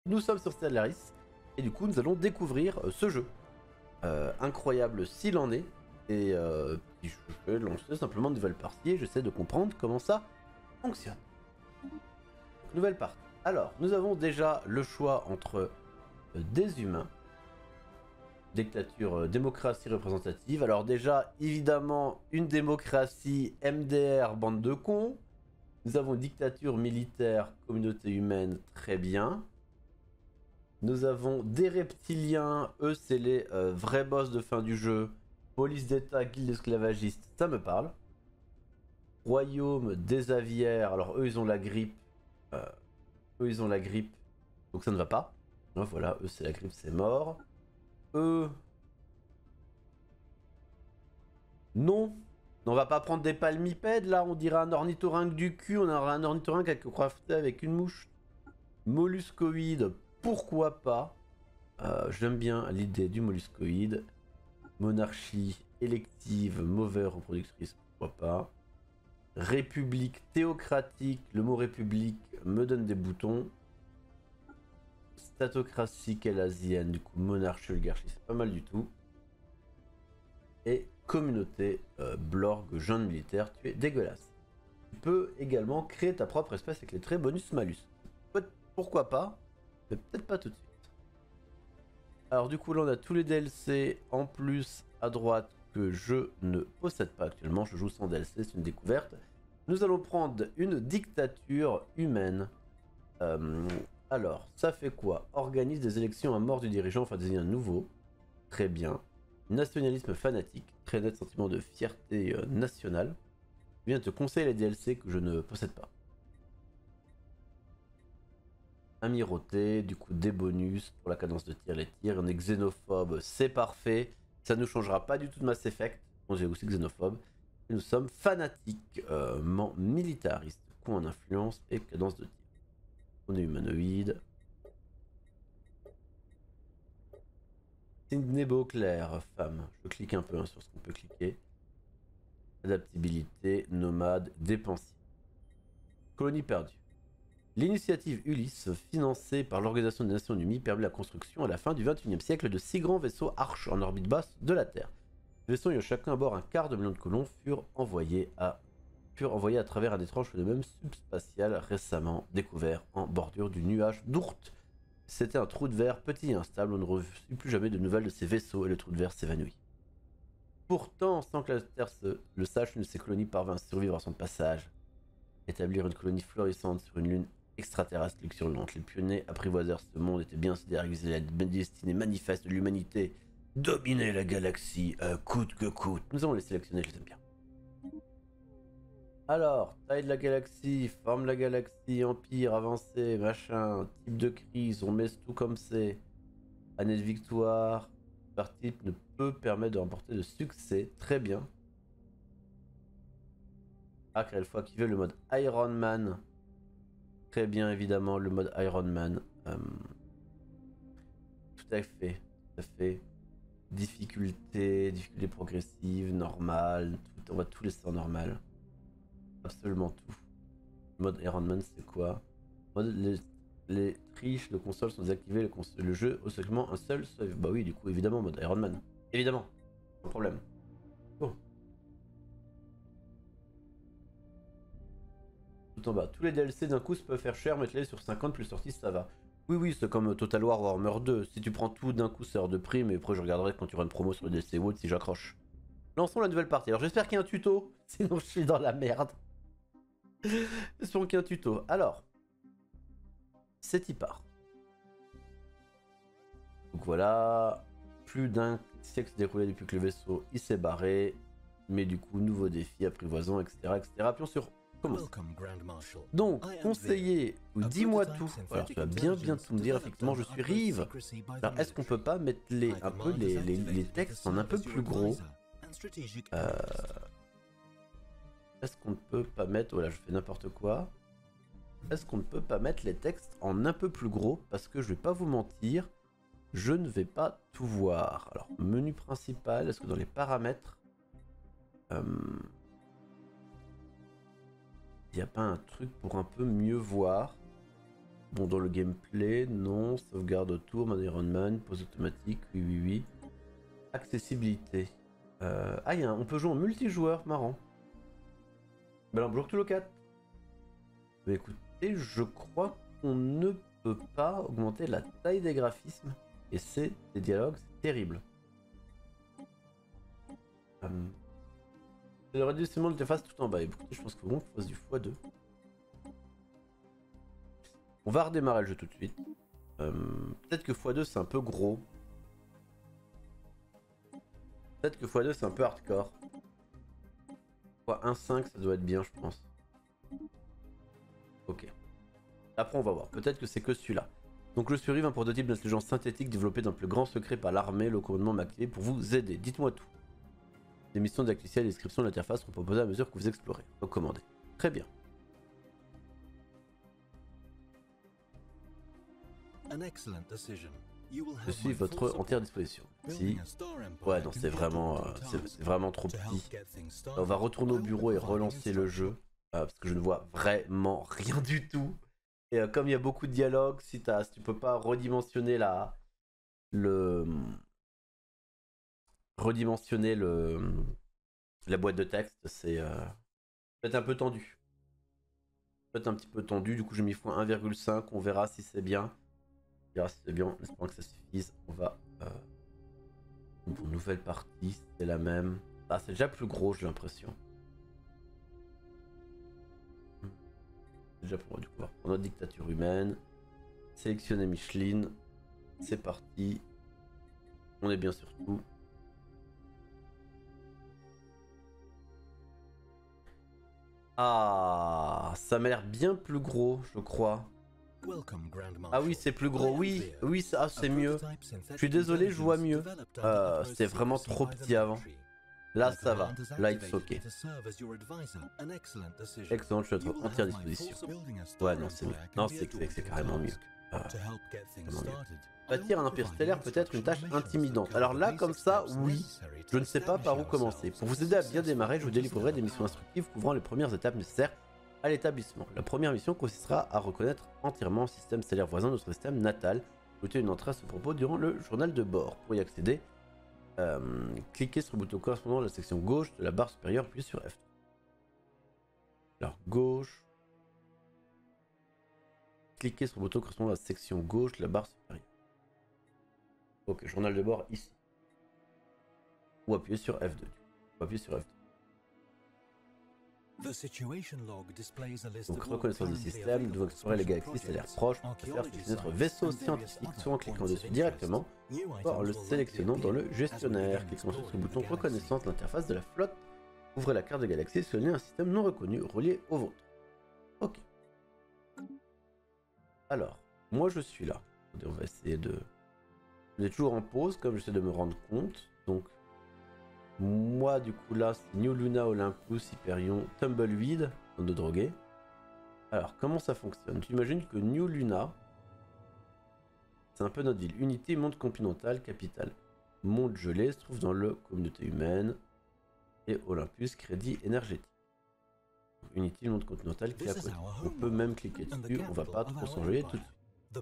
Nous sommes sur Stellaris et du coup nous allons découvrir ce jeu. Incroyable s'il en est. Et je vais lancer simplement une nouvelle partie et j'essaie de comprendre comment ça fonctionne. Nouvelle partie. Alors, nous avons déjà le choix entre des humains, dictature, démocratie représentative. Alors déjà, évidemment, une démocratie MDR, bande de cons. Nous avons une dictature militaire, communauté humaine, très bien. Nous avons des reptiliens, eux c'est les vrais boss de fin du jeu. Police d'État, guilde esclavagiste, ça me parle. Royaume des aviaires, alors eux ils ont la grippe. Eux ils ont la grippe, donc ça ne va pas. Voilà, eux c'est la grippe, c'est mort. Eux... Non, on va pas prendre des palmipèdes là, on dirait un ornithorynque du cul, on aura un ornithorynque avec crafté avec une mouche. Molluscoïde, pourquoi pas. J'aime bien l'idée du molluscoïde. Monarchie élective, mauvais reproductrice, pourquoi pas. République théocratique, le mot république me donne des boutons. Statocratie kélasienne, du coup monarchie, oligarchie, c'est pas mal du tout. Et communauté, blorg, jeune militaire, tu es dégueulasse. Tu peux également créer ta propre espèce avec les traits bonus-malus. Pourquoi pas, mais peut-être pas tout de suite. Alors du coup là on a tous les DLC en plus à droite que je ne possède pas actuellement, je joue sans DLC, c'est une découverte. Nous allons prendre une dictature humaine. Alors, ça fait quoi? Organise des élections à mort du dirigeant, enfin désigner un nouveau. Très bien. Nationalisme fanatique, très net sentiment de fierté nationale. Je viens de te conseiller les DLC que je ne possède pas. Amirauté, du coup des bonus pour la cadence de tir, les tirs. On est xénophobe, c'est parfait. Ça ne changera pas du tout de Mass Effect. On est aussi xénophobe. Et nous sommes fanatiquement militaristes, coup en influence et cadence de tir. On est humanoïde. Sydney Beauclair, femme. Je clique un peu sur ce qu'on peut cliquer. Adaptabilité, nomade, dépensier. Colonie perdue. L'initiative Ulysse, financée par l'Organisation des Nations Unies, permet la construction à la fin du XXIe siècle de 6 grands vaisseaux Arche en orbite basse de la Terre. Les vaisseaux ayant chacun à bord un quart de million de colons furent envoyés à travers un étrange phénomène subspatial récemment découvert en bordure du nuage d'Oort. C'était un trou de verre petit et instable, on ne reçut plus jamais de nouvelles de ces vaisseaux et le trou de verre s'évanouit. Pourtant, sans que la Terre le sache, une de ces colonies parvint à survivre à son passage. Établir une colonie florissante sur une lune extraterrestre luxuriante. Les pionniers apprivoisèrent ce monde, étaient bien sidérés avec la destinée manifeste de l'humanité. Dominer la galaxie, coûte que coûte. Nous allons les sélectionner, je les aime bien. Alors, taille de la galaxie, forme de la galaxie, empire, avancé, machin, type de crise, on met tout comme c'est. Année de victoire, par type ne peut permettre de remporter de succès, très bien. Ah, quelle fois qu'il veut le mode Iron Man. Très bien, évidemment, le mode Iron Man. Tout à fait, tout à fait. Difficulté progressive, normale, on va tout laisser en normal. Absolument tout. Le mode Iron Man, c'est quoi? Les triches de console sont désactivées, le jeu au seulement un seul save. Bah oui, du coup, évidemment, mode Iron Man. Évidemment, pas de problème. Bon. Tout en bas. Tous les DLC d'un coup se peuvent faire cher, mettez-les sur 50 plus sortie, ça va. Oui, c'est comme Total War Warhammer 2. Si tu prends tout d'un coup, c'est hors de prix, mais après je regarderai quand tu auras une promo sur le DLC Wood si j'accroche. Lançons la nouvelle partie. Alors j'espère qu'il y a un tuto, sinon je suis dans la merde. J'espère qu'il y a un tuto. Alors, c'est y part. Donc voilà, plus d'un siècle s'est déroulé depuis que le vaisseau il s'est barré. Mais du coup, nouveau défi, apprivoisant, etc. Puis on se commence. Donc, conseiller, ou dis-moi tout. Alors, tu vas bien tout me dire, effectivement, je suis Rive. Alors, est-ce qu'on peut pas mettre les textes en un peu plus gros? Est-ce qu'on ne peut pas mettre... Voilà, je fais n'importe quoi. Est-ce qu'on ne peut pas mettre les textes en un peu plus gros? Parce que je vais pas vous mentir, je ne vais pas tout voir. Alors, menu principal, est-ce que dans les paramètres... il n'y a pas un truc pour un peu mieux voir? Bon, dans le gameplay, non. Sauvegarde autour, mode Ironman, pause automatique, oui, oui, oui. Accessibilité. Ah, on peut jouer en multijoueur, marrant. Bah alors, bonjour tout le 4. Mais écoutez, je crois qu'on ne peut pas augmenter la taille des graphismes. Et c'est des dialogues, c'est terrible. Le réduction de l'interface tout en bas. Écoutez, je pense que bon, faut fasse du x2. On va redémarrer le jeu tout de suite. Peut-être que x2 c'est un peu gros. Peut-être que x2 c'est un peu hardcore. x1.5 ça doit être bien, je pense. Ok. Après on va voir. Peut-être que c'est que celui-là. Donc le Survivre, un prototype d'intelligence synthétique développé d'un plus grand secret par l'armée, le commandement m'a activé pour vous aider. Dites-moi tout. Les missions d'actualité et les descriptions de l'interface seront proposées à mesure que vous explorez. Recommandé. Très bien. Je suis votre entière disposition. Si. Ouais, non, c'est vraiment trop petit. On va retourner au bureau et relancer le jeu. Parce que je ne vois vraiment rien du tout. Et comme il y a beaucoup de dialogues, si tu peux pas redimensionner la boîte de texte, c'est peut-être un peu tendu. Peut-être un petit peu tendu, du coup j'ai mis x1,5, on verra si c'est bien. On verra si c'est bien, en espérant que ça suffise. On va pour une nouvelle partie, c'est la même. Ah, c'est déjà plus gros, j'ai l'impression. Déjà pour moi, du coup, on a notre dictature humaine. Sélectionner Micheline. C'est parti. On est bien sur tout. Ah, ça m'a l'air bien plus gros, je crois. Ah oui, c'est plus gros. Oui, oui, c'est mieux. Je suis désolé, je vois mieux. C'était vraiment trop petit avant. Là, ça va. Là, it's ok. Excellent, je suis à votre entière disposition. Ouais, non, c'est mieux. Non, c'est carrément mieux. Vraiment mieux. Bâtir un empire stellaire peut être une tâche intimidante. Alors là, comme ça, oui, je ne sais pas par où commencer. Pour vous aider à bien démarrer, je vous délivrerai des missions instructives couvrant les premières étapes nécessaires à l'établissement. La première mission consistera à reconnaître entièrement le système stellaire voisin de notre système natal. Écoutez une entrée à ce propos durant le journal de bord. Pour y accéder, cliquez sur le bouton correspondant à la section gauche de la barre supérieure, puis sur F3. Alors, gauche. Cliquez sur le bouton correspondant à la section gauche de la barre supérieure. Ok, journal de bord ici. Ou appuyer sur F2. Ou appuyer sur F2. Donc, reconnaissance du système, nous devons explorer les galaxies stellaires proches pour faire fonctionner notre vaisseau scientifique, soit en cliquant dessus directement, soit en le sélectionnant dans le gestionnaire. Cliquez ensuite sur le bouton reconnaissance de l'interface de la flotte. Ouvrez la carte de galaxie et sélectionnez un système non reconnu relié au vôtre. Ok. Alors, moi je suis là. On va essayer de... On est toujours en pause, comme j'essaie de me rendre compte. Donc, moi du coup là, c'est New Luna, Olympus, Hyperion, Tumbleweed, de droguer. Alors, comment ça fonctionne? Tu imagines que New Luna, c'est un peu notre ville. Unité, monde continental, capitale. Monde gelé se trouve dans le communauté humaine. Et Olympus, crédit énergétique. Unity, monde continental qui est à côté. On peut même cliquer dessus, on va pas trop s'enjailler tout de suite.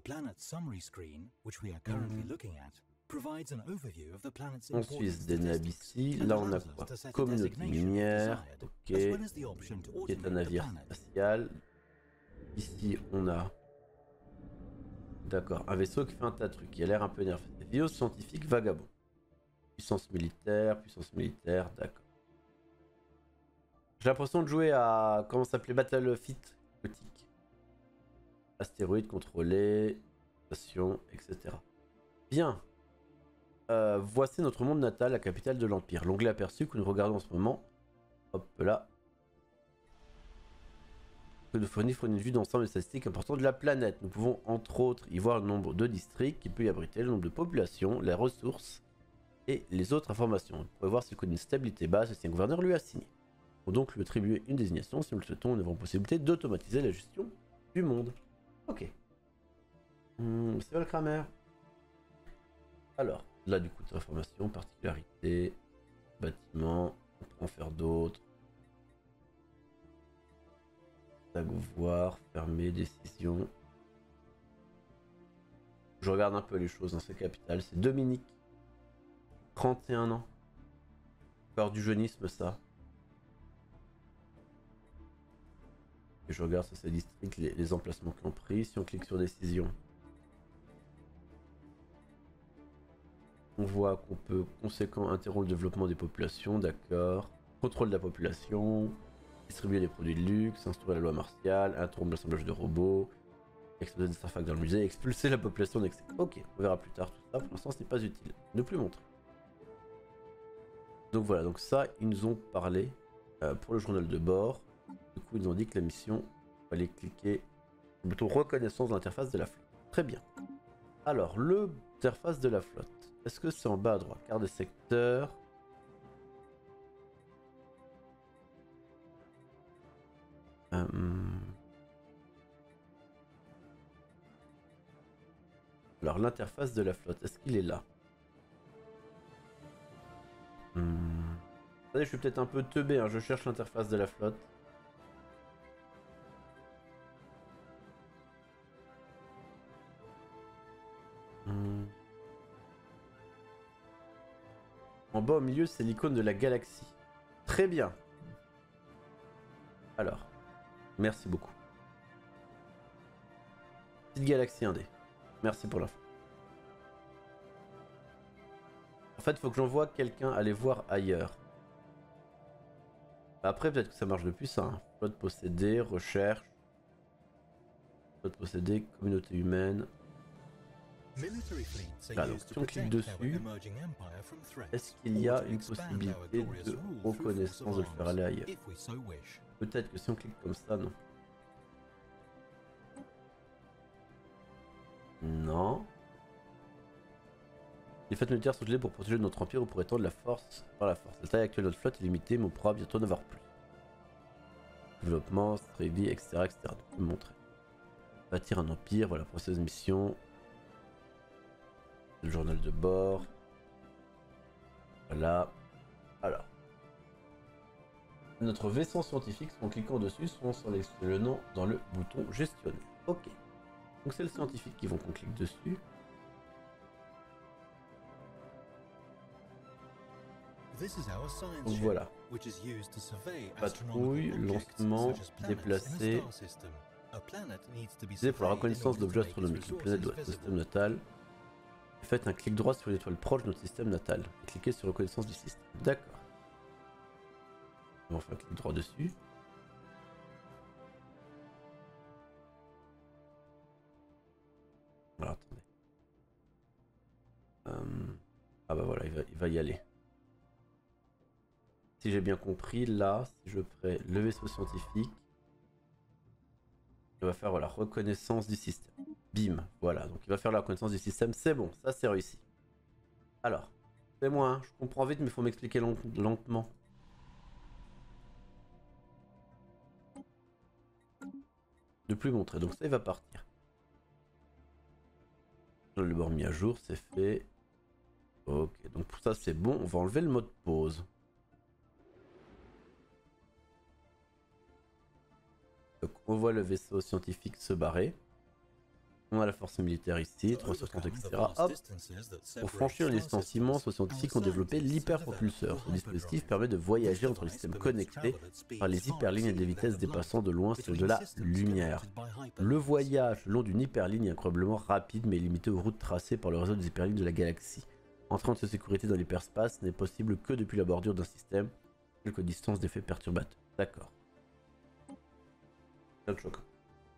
On suit des nabs ici, là on a quoi? Communauté minière, ok, qui est un navire spatial. Ici on a, d'accord, un vaisseau qui fait un tas de trucs, qui a l'air un peu nerveux. Vidéo scientifique vagabond. Puissance militaire, d'accord. J'ai l'impression de jouer à, comment ça s'appelait, Battlefield gothique. Astéroïdes contrôlés, station, etc. Bien. Voici notre monde natal, la capitale de l'Empire. L'onglet aperçu que nous regardons en ce moment. Hop là. Que nous fournit une vue d'ensemble des statistiques importantes de la planète. Nous pouvons entre autres y voir le nombre de districts qui peut y abriter, le nombre de populations, les ressources et les autres informations. Vous pouvez voir s'il connaît une stabilité basse et si un gouverneur lui a signé. On peut donc lui attribuer une désignation si nous le souhaitons. Nous avons possibilité d'automatiser la gestion du monde. Ok. C'est pas le Kramer. Alors, là du coup, information, particularité, bâtiment, on peut en faire d'autres. Tag voir, fermer, décision. Je regarde un peu les choses dans ces capitales. C'est Dominique, 31 ans. Encore du jeunisme, ça. Et je regarde sur ces districts les emplacements qu'ils ont pris. Si on clique sur décision, on voit qu'on peut conséquent interrompre le développement des populations, d'accord. Contrôle de la population, distribuer des produits de luxe, instaurer la loi martiale, interrompre l'assemblage de robots, exploser des artefacts dans le musée, expulser la population d'excès. Ok, on verra plus tard tout ça, pour l'instant ce n'est pas utile. Ne plus montrer. Donc voilà, donc ça, ils nous ont parlé pour le journal de bord. Du coup, ils nous ont dit que la mission, il fallait cliquer sur le bouton reconnaissance de l'interface de la flotte. Très bien. Alors, l'interface de la flotte. Est-ce que c'est en bas à droite? Carte des secteurs. Alors, l'interface de la flotte, est-ce qu'il est là? Attendez, je suis peut-être un peu teubé, hein, je cherche l'interface de la flotte. En bas au milieu, c'est l'icône de la galaxie. Très bien. Alors, merci beaucoup. Petite galaxie 1D. Merci pour l'info. En fait, il faut que j'envoie quelqu'un aller voir ailleurs. Après, peut-être que ça marche depuis ça. Hein. Flotte possédée, recherche. Flotte possédée, communauté humaine. Là, donc, si on clique dessus, est-ce qu'il y a une possibilité de reconnaissance de le faire aller ailleurs? Peut-être que si on clique comme ça, non. Non. Les fêtes militaires sont utilisées pour protéger notre empire ou pour étendre la force par la force. La taille actuelle de notre flotte est limitée, mais on pourra bientôt en avoir plus. Développement, stratégie, etc. etc. Donc, je vais me montrer. Bâtir un empire, voilà, processus mission. Le journal de bord. Voilà. Alors. Notre vaisseau scientifique, en cliquant dessus, sont sur le nom dans le bouton gestionner. Ok. Donc c'est le scientifique qui vont qu'on clique dessus. Donc voilà. Patrouille, lancement, déplacer. C'est pour la reconnaissance d'objets astronomiques. La planète doit être système natal. Faites un clic droit sur l'étoile proche de notre système natal. Et cliquez sur reconnaissance du système. D'accord. On va faire un clic droit dessus. Alors attendez. Ah bah voilà, il va y aller. Si j'ai bien compris, là, si je ferai le vaisseau scientifique, il va faire voilà, reconnaissance du système. Bim, voilà, donc il va faire la reconnaissance du système, c'est bon, ça c'est réussi. Alors, c'est moi, hein, je comprends vite, mais il faut m'expliquer lentement. Ne plus montrer, donc ça il va partir. Le bord mis à jour, c'est fait. Ok, donc pour ça c'est bon, on va enlever le mode pause. Donc on voit le vaisseau scientifique se barrer. On a la force militaire ici, 330 etc. Hop. Pour franchir les distances immenses, les scientifiques ont développé l'hyperpropulseur. Ce dispositif permet de voyager entre les systèmes connectés par les hyperlignes à des vitesses dépassant de loin celles de la lumière. Le voyage le long d'une hyperligne est incroyablement rapide mais limité aux routes tracées par le réseau des hyperlignes de la galaxie. Entrer en toute sécurité dans l'hyperspace n'est possible que depuis la bordure d'un système, quelques distances d'effets perturbateurs. D'accord. C'est un choc.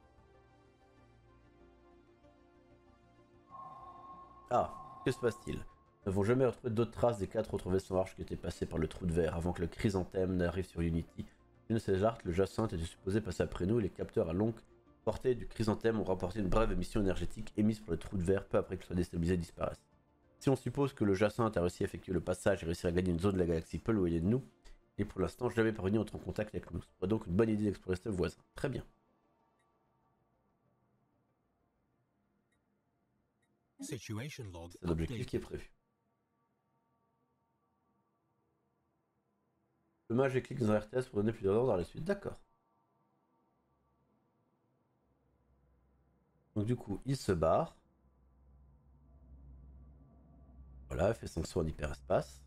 Ah, que se passe-t-il? Nous n'avons jamais retrouvé d'autres traces des 4 autres vaisseaux Arche qui étaient passés par le trou de verre avant que le chrysanthème n'arrive sur Unity. Une de ces arcs, le Jacinthe, était supposé passer après nous et les capteurs à longue portée du chrysanthème ont rapporté une brève émission énergétique émise par le trou de verre peu après qu'il soit déstabilisé et disparaisse. Si on suppose que le Jacinthe a réussi à effectuer le passage et réussi à gagner une zone de la galaxie peu éloignée de nous, et pour l'instant jamais parvenu à entrer en contact avec nous. Ce serait donc une bonne idée d'explorer ce voisin. Très bien. C'est l'objectif qui est prévu. Le mage et clique dans un RTS pour donner plus d'ordre dans la suite. D'accord. Donc du coup, il se barre. Voilà, elle fait son saut en hyperespace.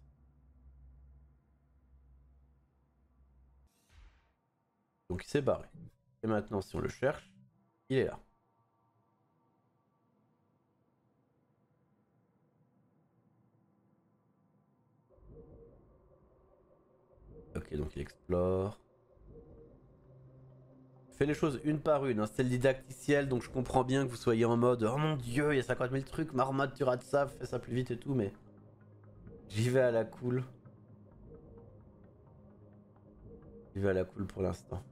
Donc il s'est barré. Et maintenant, si on le cherche, il est là. Ok, donc il explore. Fais les choses une par une, hein. C'est le didacticiel, donc je comprends bien que vous soyez en mode oh mon dieu, il y a 50 000 trucs, marmotte, tu rates ça, fais ça plus vite et tout, mais j'y vais à la cool. J'y vais à la cool pour l'instant.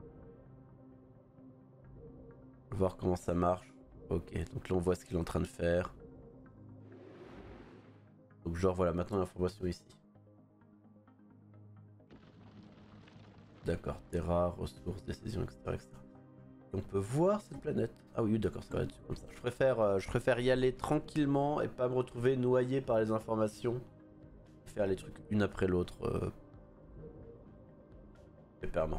Voir comment ça marche. Ok, donc là on voit ce qu'il est en train de faire. Donc genre voilà, maintenant l'information ici. D'accord, terra, ressources, décisions, etc., etc. Et on peut voir cette planète. Ah oui, d'accord, ça va être comme ça. Je préfère y aller tranquillement et pas me retrouver noyé par les informations. Faire les trucs une après l'autre. Pépèrement.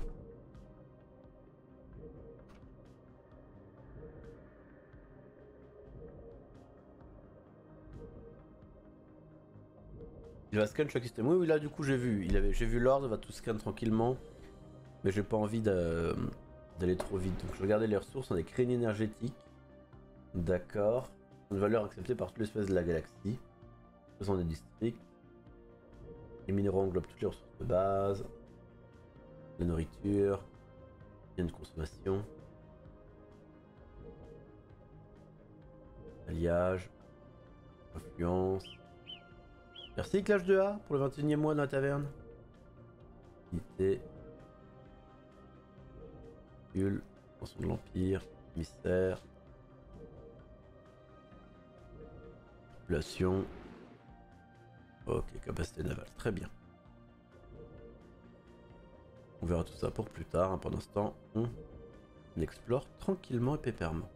Il va scan chaque système. Oui, oui, là du coup j'ai vu. J'ai vu l'ordre, il va tout scan tranquillement. Mais j'ai pas envie d'aller trop vite. Donc je regardais les ressources, on a des crédits énergétiques. D'accord. Une valeur acceptée par toutes les espèces de la galaxie. Faisant des districts. Les minéraux englobent toutes les ressources de base. La nourriture. Biens de consommation. Alliage. Influence. Merci Clash 2A pour le 21e mois dans la taverne. Unité. Pension de l'Empire. Mystère. Population. Ok, capacité navale, très bien. On verra tout ça pour plus tard, hein. Pendant ce temps, on explore tranquillement et pépèrement.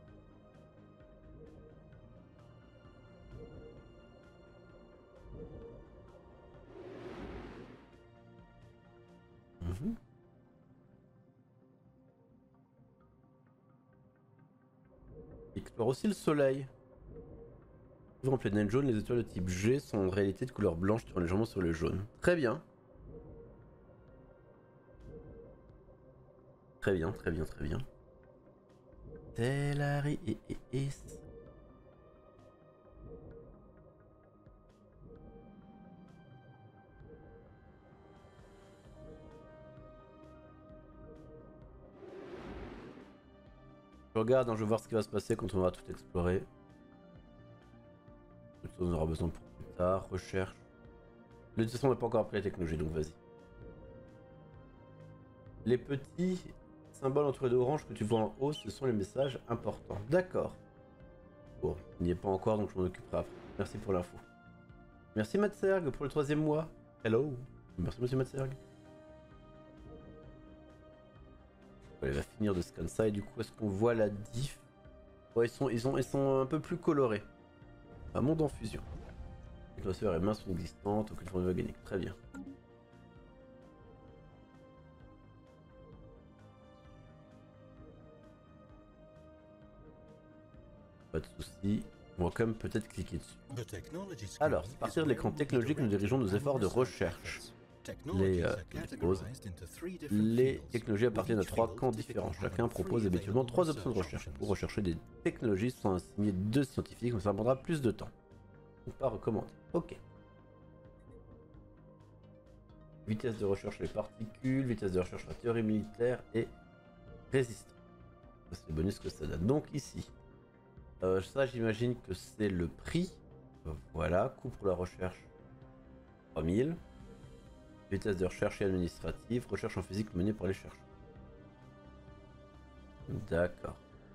Explore aussi le soleil. En pleine jaune, les étoiles de type G sont en réalité de couleur blanche, tirant légèrement sur le jaune. Très bien. Très bien, très bien, très bien. Telari et. Je regarde, hein, je vais voir ce qui va se passer quand on aura tout exploré. On aura besoin pour plus tard. Recherche. Le toute façon, on n'a pas encore appris la technologie, donc vas-y. Les petits symboles entourés d'orange que tu vois en haut, ce sont les messages importants. D'accord. Bon, il n'y est pas encore, donc je m'en occuperai après. Merci pour l'info. Merci Matserg pour le 3e mois. Hello. Merci monsieur Matserg. Il va finir de scan ça et du coup, est-ce qu'on voit la diff? Ouais, ils sont un peu plus colorés. Un monde en fusion. L'atmosphère et mains sont existantes, aucune forme organique. Très bien. Pas de soucis. On va quand même peut-être cliquer dessus. Alors, à partir de l'écran technologique, nous dirigeons nos efforts de recherche. Les technologies appartiennent à 3 camps différents. Chacun propose habituellement 3 options de recherche. Pour rechercher des technologies sont assignés 2 scientifiques, mais ça prendra plus de temps. Donc pas recommandé. Ok. Vitesse de recherche sur les particules, vitesse de recherche sur la théorie militaire et résistance. C'est le bonus que ça donne. Donc ici, ça j'imagine que c'est le prix. Voilà, coût pour la recherche 3000. Vitesse de recherche et administrative, recherche en physique menée par les chercheurs. D'accord.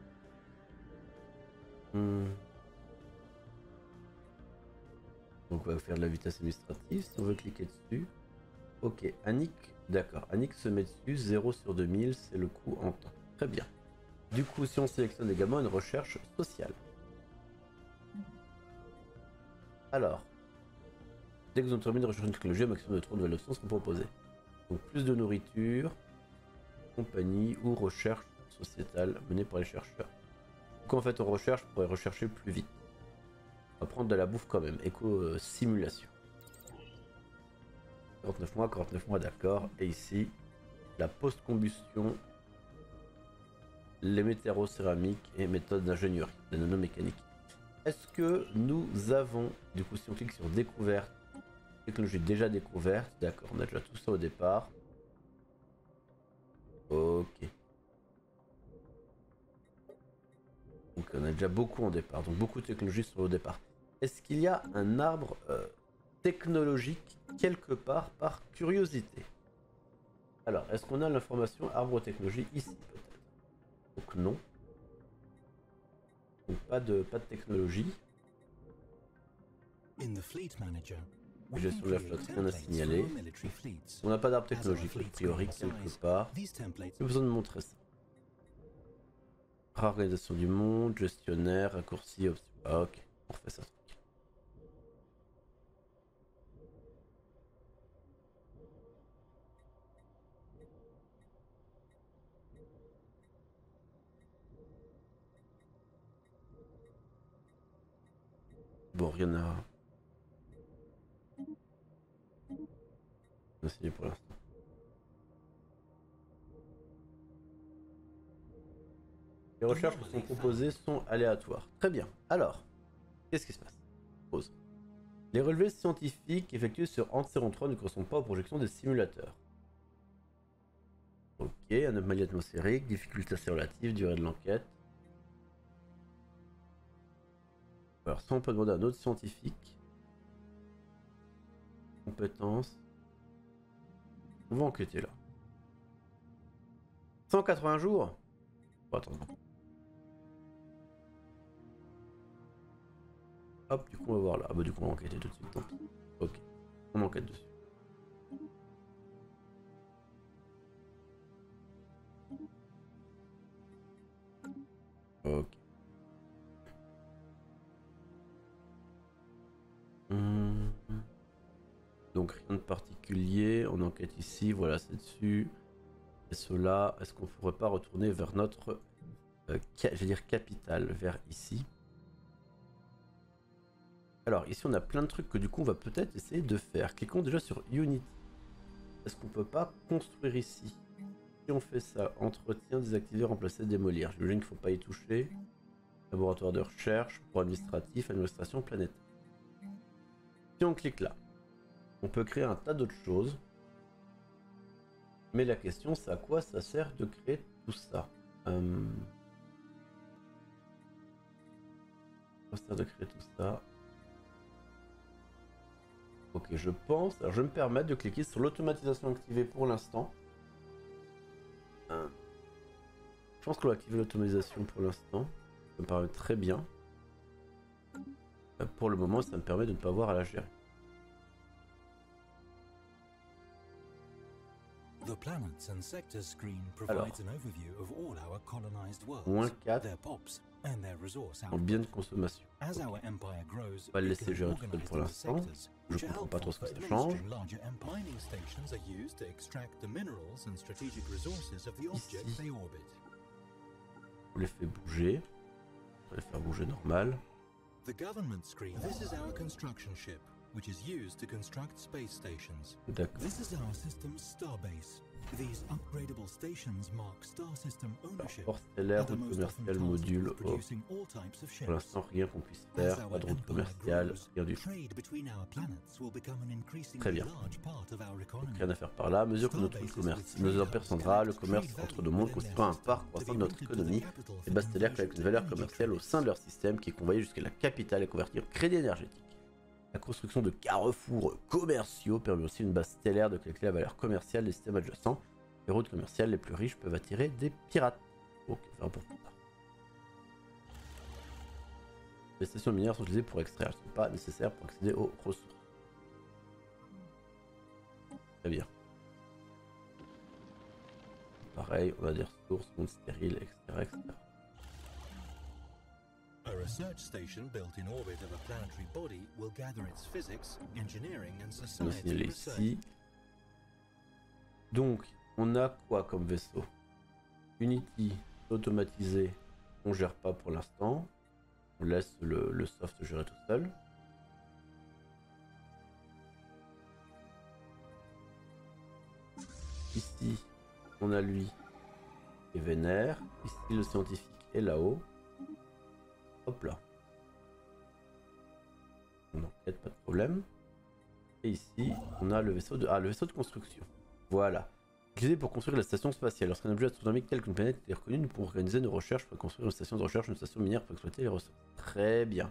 Donc on va faire de la vitesse administrative si on veut cliquer dessus. Ok, Annick, d'accord. Annick se met dessus, 0 sur 2000, c'est le coût en temps. Très bien. Du coup, si on sélectionne également une recherche sociale. Alors, dès que vous avez terminé de rechercher une technologie, un maximum de 3 nouvelles options seront proposées. Donc plus de nourriture, compagnie ou recherche sociétale menée par les chercheurs. Donc en fait, on recherche pour rechercher plus vite. On va prendre de la bouffe quand même. Éco-simulation. 49 mois, d'accord. Et ici, la post-combustion, les métérocéramiques et méthodes d'ingénierie, la nanomécanique. Est-ce que nous avons, du coup, si on clique sur découverte, technologie déjà découverte, d'accord, on a déjà tout ça au départ. Ok. Donc on a déjà beaucoup en départ, donc beaucoup de technologies sont au départ. Est-ce qu'il y a un arbre technologique quelque part par curiosité? Alors, est-ce qu'on a l'information arbre technologie ici peut-être? Donc non. Donc pas de technologie. Gestion de la flotte, rien à signaler. On n'a pas d'arbre technologique a priori quelque part. J'ai besoin de montrer ça. Réorganisation du monde, gestionnaire, raccourci, option. Ah, ok, on refait ça. Bon, rien à signer pour l'instant. Les recherches qui sont proposées sont aléatoires. Très bien. Alors, qu'est-ce qui se passe? Pause. Les relevés scientifiques effectués sur Anseron 3 ne correspondent pas aux projections des simulateurs. Ok, anomalie atmosphérique, difficulté assez relative, durée de l'enquête. Alors, ça on peut demander à un autre scientifique. Compétences. On va enquêter là. 180 jours? Oh, attends. Hop, du coup on va voir là. Ah bah du coup on va enquêter tout de suite, tant pis. Ok, on enquête dessus. Ok. Donc rien de particulier, on enquête ici, voilà c'est dessus. Et cela, est-ce qu'on pourrait pas retourner vers notre, je vais dire capitale, vers ici? Alors ici on a plein de trucs que du coup on va peut-être essayer de faire. Cliquons déjà sur Unity. Est-ce qu'on peut pas construire ici? Si on fait ça, entretien, désactiver, remplacer, démolir. J'imagine qu'il ne faut pas y toucher. Laboratoire de recherche, pour administratif, administration planétaire. Si on clique là, on peut créer un tas d'autres choses. Mais la question c'est à quoi ça sert de créer tout ça? Ça sert de créer tout ça. Ok, je pense. Alors je vais me permettre de cliquer sur l'automatisation activée pour l'instant. Je pense qu'on va activer l'automatisation pour l'instant. Ça me paraît très bien. Pour le moment, ça me permet de ne pas avoir à la gérer. Alors, moins 4 en biens de consommation. Okay. On va le laisser gérer tout seul pour l'instant. Je comprends pas trop ce que ça change. Ici, on les fait bouger. On va les faire bouger normal. Which is used to construct space stations. This is our system's starbase. These upgradable stations mark star system ownership. Force stellaire, route commerciale, module. Oh. Pour l'instant, rien qu'on puisse faire. Pas de route commerciale, rien du tout. Très bien. Donc, rien à faire par là. À mesure que notre commerce, nos empires s'endra, le commerce entre deux mondes constituera un part croissant de notre économie. Les bases stellaires collectent une valeur commerciale au sein de leur système qui est convoyé jusqu'à la capitale et convertie en crédit énergétique. La construction de carrefours commerciaux permet aussi une base stellaire de collecter la valeur commerciale des systèmes adjacents. Les routes commerciales les plus riches peuvent attirer des pirates. Ok, enfin pour plus tard. Les stations minières sont utilisées pour extraire, elles ne sont pas nécessaires pour accéder aux ressources. Très bien. Pareil, on a des ressources, monde stérile, etc., etc. A research station built in orbit of a planetary body will gather its physics, engineering and society research. Ici. Donc, on a quoi comme vaisseau? Unity, automatisé, on gère pas pour l'instant. On laisse le soft gérer tout seul. Ici, on a lui et Vénère. Ici, le scientifique est là-haut. Hop là. On enquête, pas de problème. Et ici, on a le vaisseau de... Ah, le vaisseau de construction. Voilà. Utilisé pour construire la station spatiale. Lorsqu'un objet astronomique tel qu'une planète est reconnu, nous pouvons organiser nos recherches pour construire une station de recherche, une station minière pour exploiter les ressources. Très bien.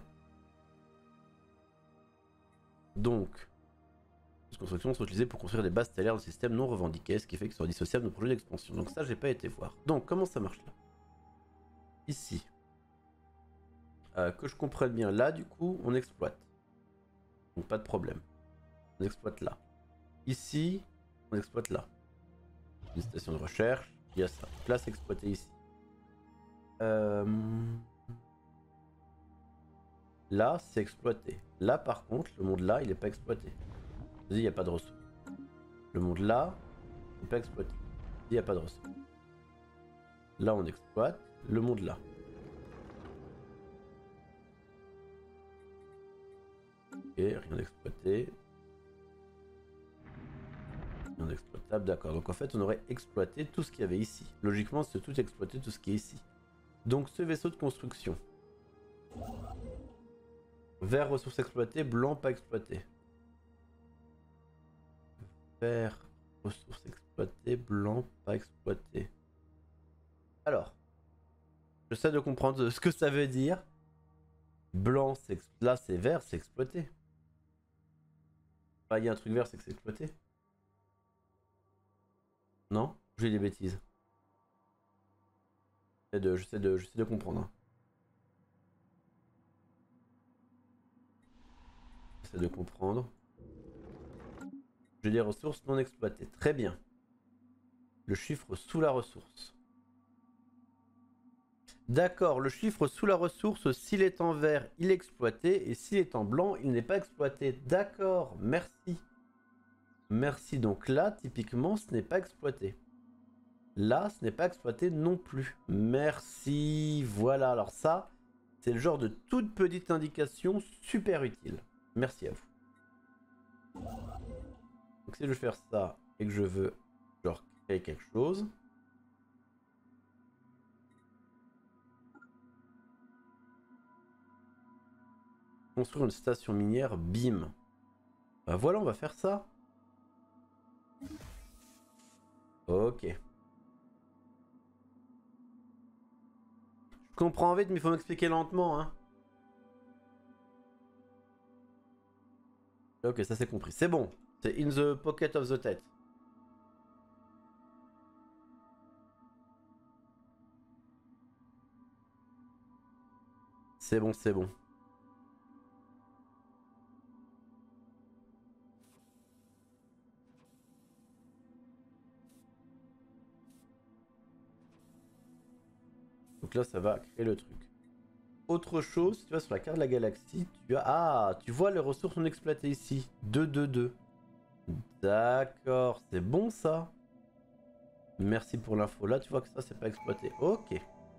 Donc, les constructions sont utilisées pour construire des bases stellaires de systèmes non revendiqués, ce qui fait qu'ils sont dissociables de nos projets d'expansion. Donc ça, j'ai pas été voir. Donc, comment ça marche là? Ici. Que je comprenne bien, là, du coup, on exploite. Donc, pas de problème. On exploite là. Ici, on exploite là. Une station de recherche, il y a ça. Place exploitée ici. Là, c'est exploité. Là, par contre, le monde là, il n'est pas exploité. Il n'y a pas de ressources. Le monde là, il n'est pas exploité. Il n'y a pas de ressources. Là, on exploite. Le monde là. Ok, rien d'exploité. Non exploitable, d'accord. Donc en fait, on aurait exploité tout ce qu'il y avait ici. Logiquement, c'est tout exploiter tout ce qui est ici. Donc ce vaisseau de construction. Vert, ressources exploitées, blanc, pas exploité. Vert, ressources exploitées, blanc, pas exploité. Alors, j'essaie de comprendre ce que ça veut dire. Blanc, là c'est vert, c'est exploité. Ah, il y a un truc vert, c'est que c'est exploité. Non? J'ai des bêtises. J'essaie de comprendre. Hein. J'essaie de comprendre. J'ai des ressources non exploitées. Très bien. Le chiffre sous la ressource. D'accord, le chiffre sous la ressource, s'il est en vert, il est exploité. Et s'il est en blanc, il n'est pas exploité. D'accord, merci. Merci. Donc là, typiquement, ce n'est pas exploité. Là, ce n'est pas exploité non plus. Merci. Voilà, alors ça, c'est le genre de toute petite indication super utile. Merci à vous. Donc si je veux faire ça et que je veux genre créer quelque chose. Construire une station minière BIM. Bah voilà, on va faire ça. Ok. Je comprends vite, mais il faut m'expliquer lentement, hein. Ok, ça c'est compris. C'est bon. C'est in the pocket of the tête. C'est bon, c'est bon. Donc là, ça va créer le truc. Autre chose, tu vas sur la carte de la galaxie, tu as... Ah, tu vois les ressources non exploitées ici. 2, 2, 2. D'accord, c'est bon ça. Merci pour l'info. Là, tu vois que ça, c'est pas exploité. Ok.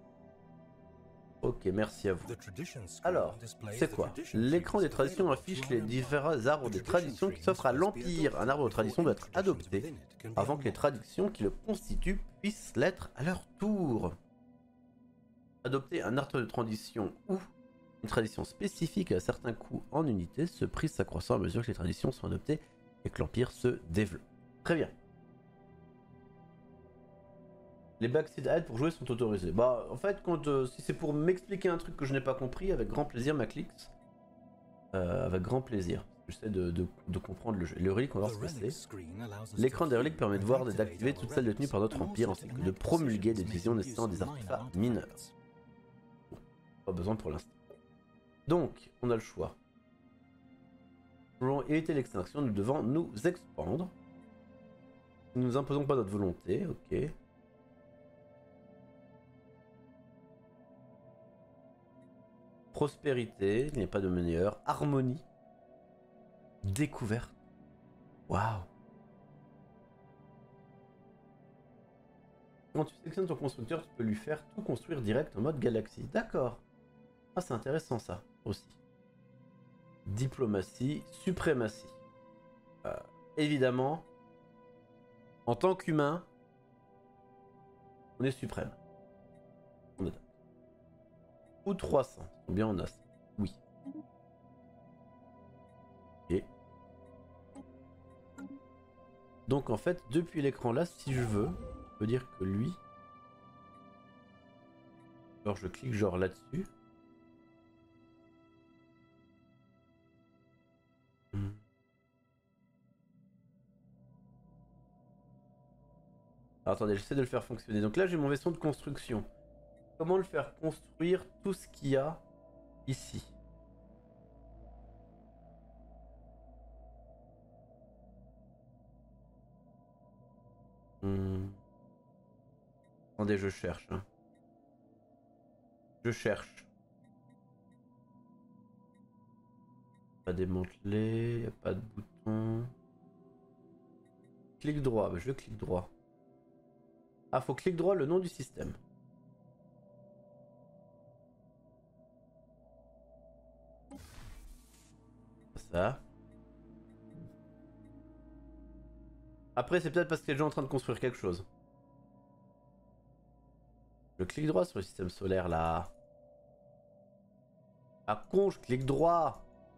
Ok, merci à vous. Alors, c'est quoi? L'écran des traditions affiche les différents arbres des traditions qui s'offrent à l'Empire. Un arbre de tradition doit être adopté avant que les traditions qui le constituent puissent l'être à leur tour. Adopter un arbre de tradition ou une tradition spécifique à certains coûts en unité, ce prix s'accroissant à mesure que les traditions sont adoptées et que l'Empire se développe. Très bien. Les backseat ads pour jouer sont autorisés. Bah, en fait, quand, si c'est pour m'expliquer un truc que je n'ai pas compris, avec grand plaisir, Maclix. Avec grand plaisir. J'essaie de comprendre le jeu. Les reliques, on va voir ce que c'est. L'écran des reliques permet de voir et d'activer toutes celles détenues par notre empire, ainsi que de promulguer des décisions nécessitant des artefacts mineurs. Bon, pas besoin pour l'instant. Donc, on a le choix. Pour éviter l'extinction, nous devons nous expandre. Nous nous imposons pas notre volonté, ok. Prospérité, il n'y a pas de meilleur. Harmonie. Découverte. Waouh. Quand tu sélectionnes ton constructeur, tu peux lui faire tout construire direct en mode galaxie. D'accord. Ah, c'est intéressant ça aussi. Diplomatie, suprématie. Évidemment, en tant qu'humain, on est suprême. On est ou 300. Bien en as. Oui. Et donc en fait, depuis l'écran là, si je veux, je peux dire que lui. Alors je clique genre là-dessus. Alors, attendez, j'essaie de le faire fonctionner. Donc là, j'ai mon vaisseau de construction. Comment le faire construire tout ce qu'il y a ici? Attendez, je cherche. Hein. Je cherche. Pas démantelé, y a pas de bouton. Clic droit, bah, je clique droit. Ah, faut clic droit le nom du système. Ça. Après, c'est peut-être parce qu'il est déjà en train de construire quelque chose. Je clique droit sur le système solaire là. Ah con, je clique droit.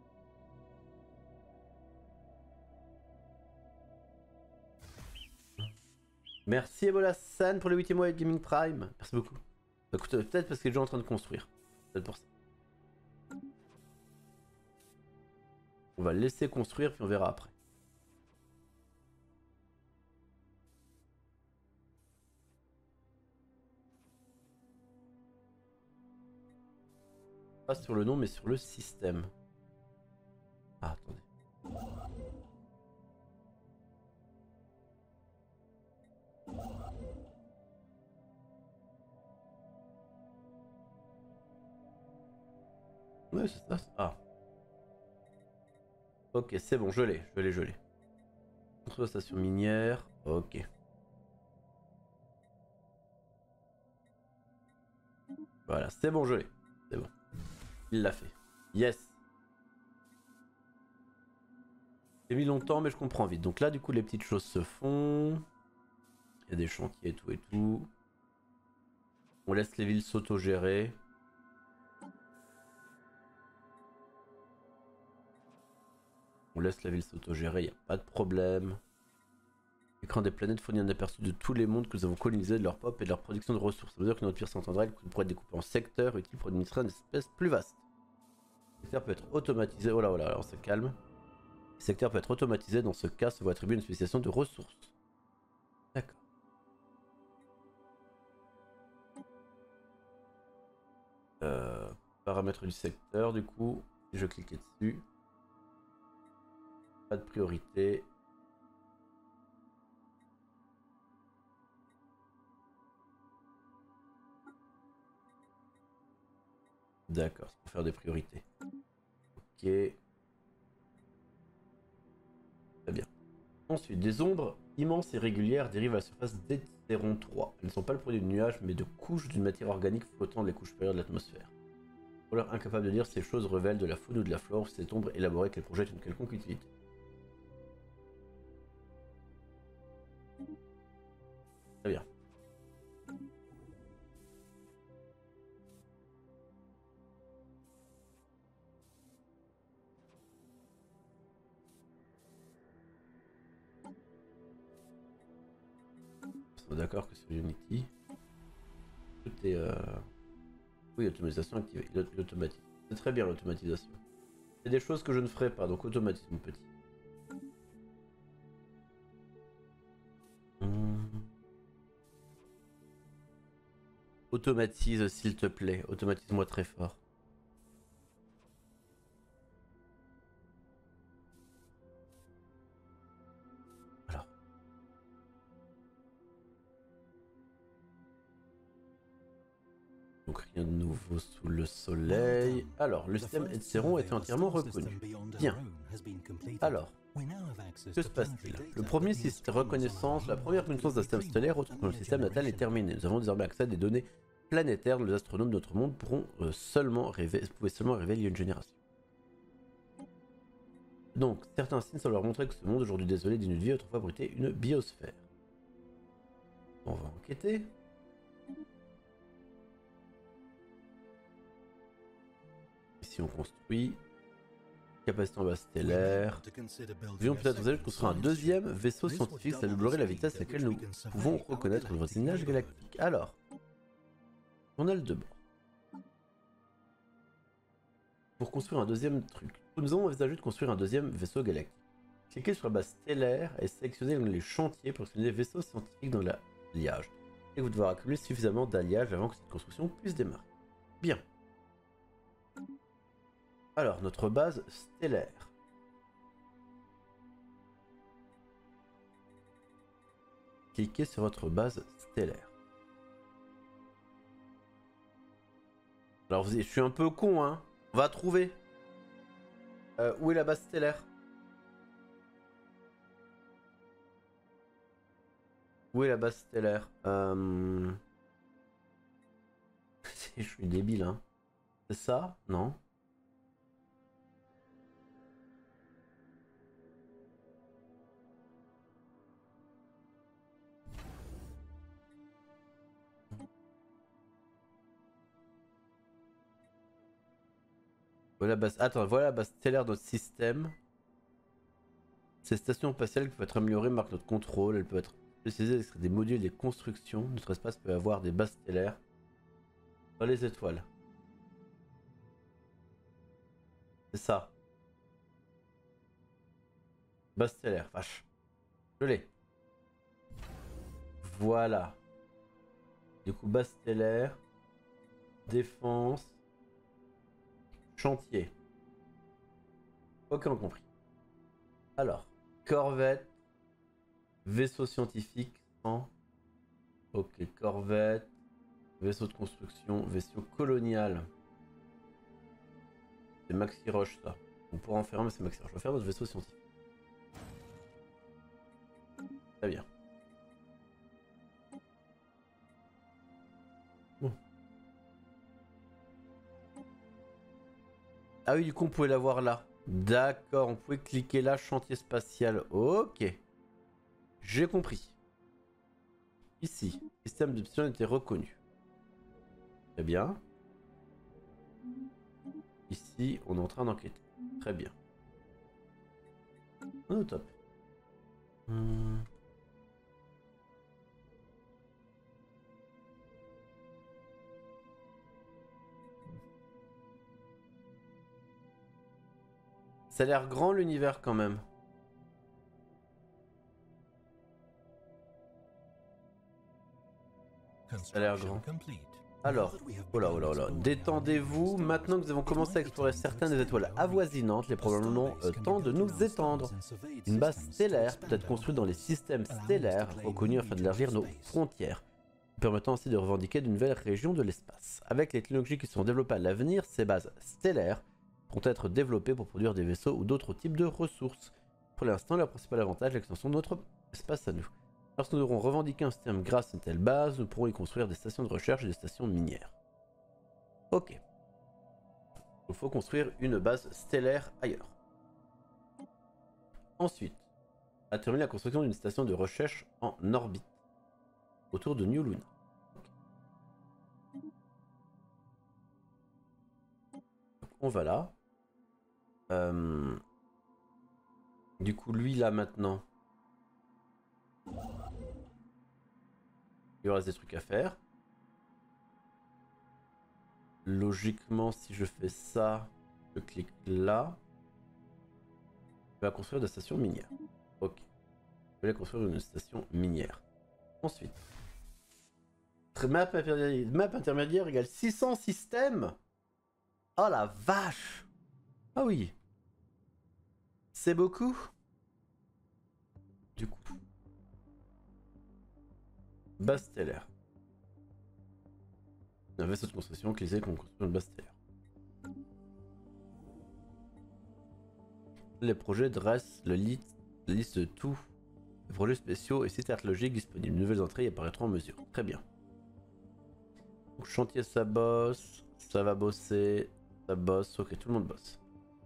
Merci Ebola San pour le 8e mois de Gaming Prime. Merci beaucoup. Écoute, peut-être parce qu'il est déjà en train de construire. Peut-être pour ça. On va le laisser construire puis on verra après. Pas sur le nom mais sur le système. Ah attendez. Ouais c'est ça. Ah. Ok c'est bon, je l'ai. Contre station minière. Ok. Voilà, c'est bon, je l'ai. C'est bon. Il l'a fait. Yes. J'ai mis longtemps, mais je comprends vite. Donc là, du coup, les petites choses se font. Il y a des chantiers et tout et tout. On laisse les villes s'auto-gérer. On laisse la ville s'auto-gérer, il n'y a pas de problème. L'écran des planètes fournit un aperçu de tous les mondes que nous avons colonisés, de leur pop et de leur production de ressources. Ça veut dire que notre pire s'entendra, il pourrait être découpé en secteurs utiles pour administrer une espèce plus vaste. Le secteur peut être automatisé. Oh là, alors on se calme. Le secteur peut être automatisé, dans ce cas, se voit attribuer une spécialisation de ressources. D'accord. Paramètres du secteur, du coup, si je cliquais dessus. Pas de priorité. D'accord, c'est pour faire des priorités. Ok. Très bien. Ensuite, des ombres immenses et régulières dérivent à la surface d'Hétéron 3. Elles ne sont pas le produit de nuages, mais de couches d'une matière organique flottant dans les couches supérieures de l'atmosphère. Pour l'heure incapable de dire, ces choses révèlent de la faune ou de la flore, ou cette ombre élaborée qu'elle projette une quelconque utilité. Très bien. On est d'accord que sur Unity, tout est... Oui, automatisation activée. L'automatisme. C'est très bien l'automatisation. C'est des choses que je ne ferai pas, donc automatisme mon petit. Automatise s'il te plaît, automatise-moi très fort. Alors. Donc rien de nouveau sous le soleil. Alors, le système Hétéron était entièrement reconnu. Bien. Alors, que se passe-t-il? Le premier système reconnaissance, la première reconnaissance d'un système stellaire autre que le système natal est terminée. Nous avons désormais accès à des données planétaire dont les astronomes de notre monde pouvez seulement rêver il y a une génération. Donc, certains signes semblent leur montrer que ce monde aujourd'hui désolé d'une vie autrefois abrité une biosphère. On va enquêter. Ici on construit. Capacité en base stellaire. Nous peut-être envisager de construire un deuxième vaisseau scientifique, ça doublerait la vitesse à laquelle nous pouvons reconnaître le voisinage galactique. Alors, journal de bord. Pour construire un deuxième truc, nous avons envisagé de construire un deuxième vaisseau galactique. Cliquez sur la base stellaire et sélectionnez les chantiers pour sélectionner des vaisseaux scientifiques dans l'alliage. Et vous devrez accumuler suffisamment d'alliages avant que cette construction puisse démarrer. Bien. Alors, notre base stellaire. Cliquez sur votre base stellaire. Alors, je suis un peu con, hein. On va trouver. Où est la base stellaire? Où est la base stellaire? Je suis débile, hein. C'est ça? Non. Voilà la base. Attends, voilà la base stellaire de notre système. Ces stations spatiales qui peuvent être améliorées marquent notre contrôle. Elles peuvent être spécialisées avec des modules et des constructions. Notre espace peut avoir des bases stellaires dans les étoiles. C'est ça. Base stellaire, vache. Je l'ai. Voilà. Du coup, base stellaire. Défense. Chantier. Ok, on compris. Alors, corvette. Vaisseau scientifique. Ok, corvette. Vaisseau de construction. Vaisseau colonial. C'est Maxi Roche, ça. On pourra en faire un, mais c'est Maxi Roche. On va faire notre vaisseau scientifique. Très bien. Bon. Ah oui, du coup, on pouvait l'avoir là. D'accord, on pouvait cliquer là, chantier spatial. Ok. J'ai compris. Ici, système d'option était reconnu. Très bien. Ici, on est en train d'enquêter. Très bien. On est au top. Ça a l'air grand l'univers quand même. Ça a l'air grand. Alors, oh là, détendez-vous. Maintenant que nous avons commencé à explorer certaines des étoiles avoisinantes, il est probablement temps de nous étendre. Une base stellaire peut être construite dans les systèmes stellaires reconnus afin d'élargir nos frontières, permettant ainsi de revendiquer de nouvelles régions de l'espace. Avec les technologies qui seront développées à l'avenir, ces bases stellaires pourront être développées pour produire des vaisseaux ou d'autres types de ressources. Pour l'instant, le principal avantage est l'extension de notre espace à nous. Lorsque nous aurons revendiqué un système grâce à une telle base, nous pourrons y construire des stations de recherche et des stations minières. Ok. Il faut construire une base stellaire ailleurs. Ensuite, à terminer la construction d'une station de recherche en orbite autour de New Luna. Donc, on va là. Du coup, lui là maintenant. Il reste des trucs à faire. Logiquement, si je fais ça, je clique là. Je vais construire des stations minières. Ok. Je vais construire une station minière. Ensuite. Map intermédiaire égale 600 systèmes. Oh la vache. Ah oui. C'est beaucoup. Du coup. Base stellaire. Un vaisseau de construction utilisé pour construire une base stellaire. Les projets dressent la liste de tous les projets spéciaux et sites archéologiques disponibles. De nouvelles entrées y apparaîtront en mesure. Très bien. Donc, chantier ça bosse, ça va bosser, ça bosse, ok tout le monde bosse.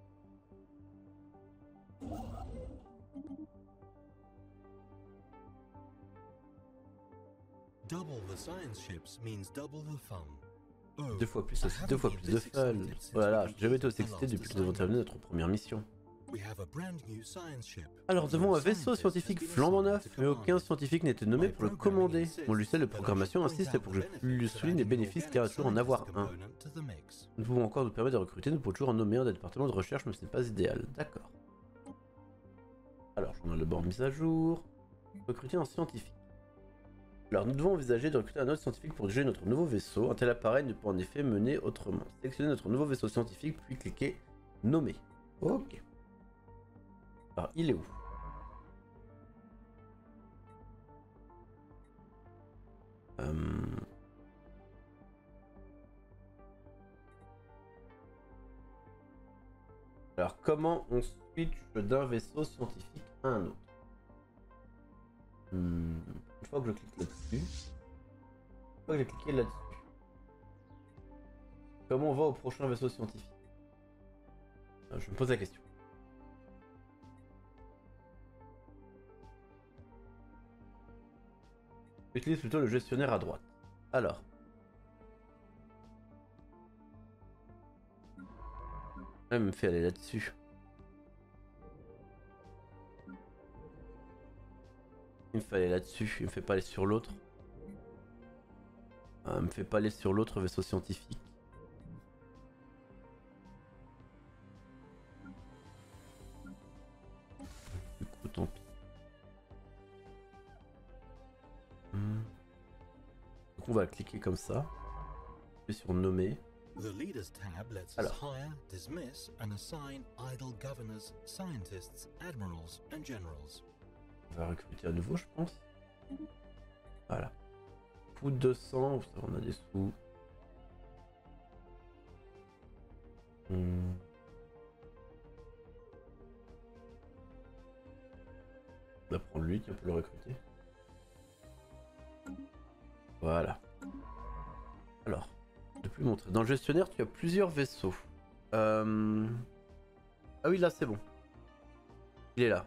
Double the science ships means double the fun. Oh, Deux fois plus, ça c'est deux fois plus de fun. Voilà, j'ai jamais été aussi excité depuis que nous avons terminé notre première mission. we have a brand new science ship. Alors nous avons un vaisseau Scientist has scientifique been flambant assigned neuf, to mais command aucun it. scientifique n'a été nommé pour le commander. Mon logiciel de programmation insiste pour que je lui souligne les bénéfices qu'il y a toujours en avoir un. Nous pouvons encore nous permettre de recruter, nous pouvons toujours en nommer un des départements de recherche, mais ce n'est pas idéal. D'accord. Alors, journal de bord mise à jour. Recruter un scientifique. Alors, nous devons envisager de recruter un autre scientifique pour diriger notre nouveau vaisseau. Un tel appareil ne peut en effet mener autrement. Sélectionnez notre nouveau vaisseau scientifique, puis cliquez Nommer. Ok. Alors, il est où? Alors, comment on switch d'un vaisseau scientifique à un autre? Une fois que je clique là-dessus, une fois que j'ai cliqué là-dessus, comment on va au prochain vaisseau scientifique? Je me pose la question. J'utilise plutôt le gestionnaire à droite. Alors. Elle me fait aller là-dessus. Il me fait aller là-dessus, il me fait pas aller sur l'autre. Il me fait pas aller sur l'autre vaisseau scientifique. Du coup, tant pis. Donc on va cliquer comme ça. Je vais sur nommer. The Leaders tab lets us Alors. hire, dismiss, and assign idle governors, scientists, admirals, and generals. On va recruter à nouveau, je pense. Voilà. Coût 200, ça, on a des sous. On va prendre lui, qui on peut le recruter. Voilà. Alors, de plus montrer. Dans le gestionnaire, tu as plusieurs vaisseaux. Ah oui, là, c'est bon. Il est là.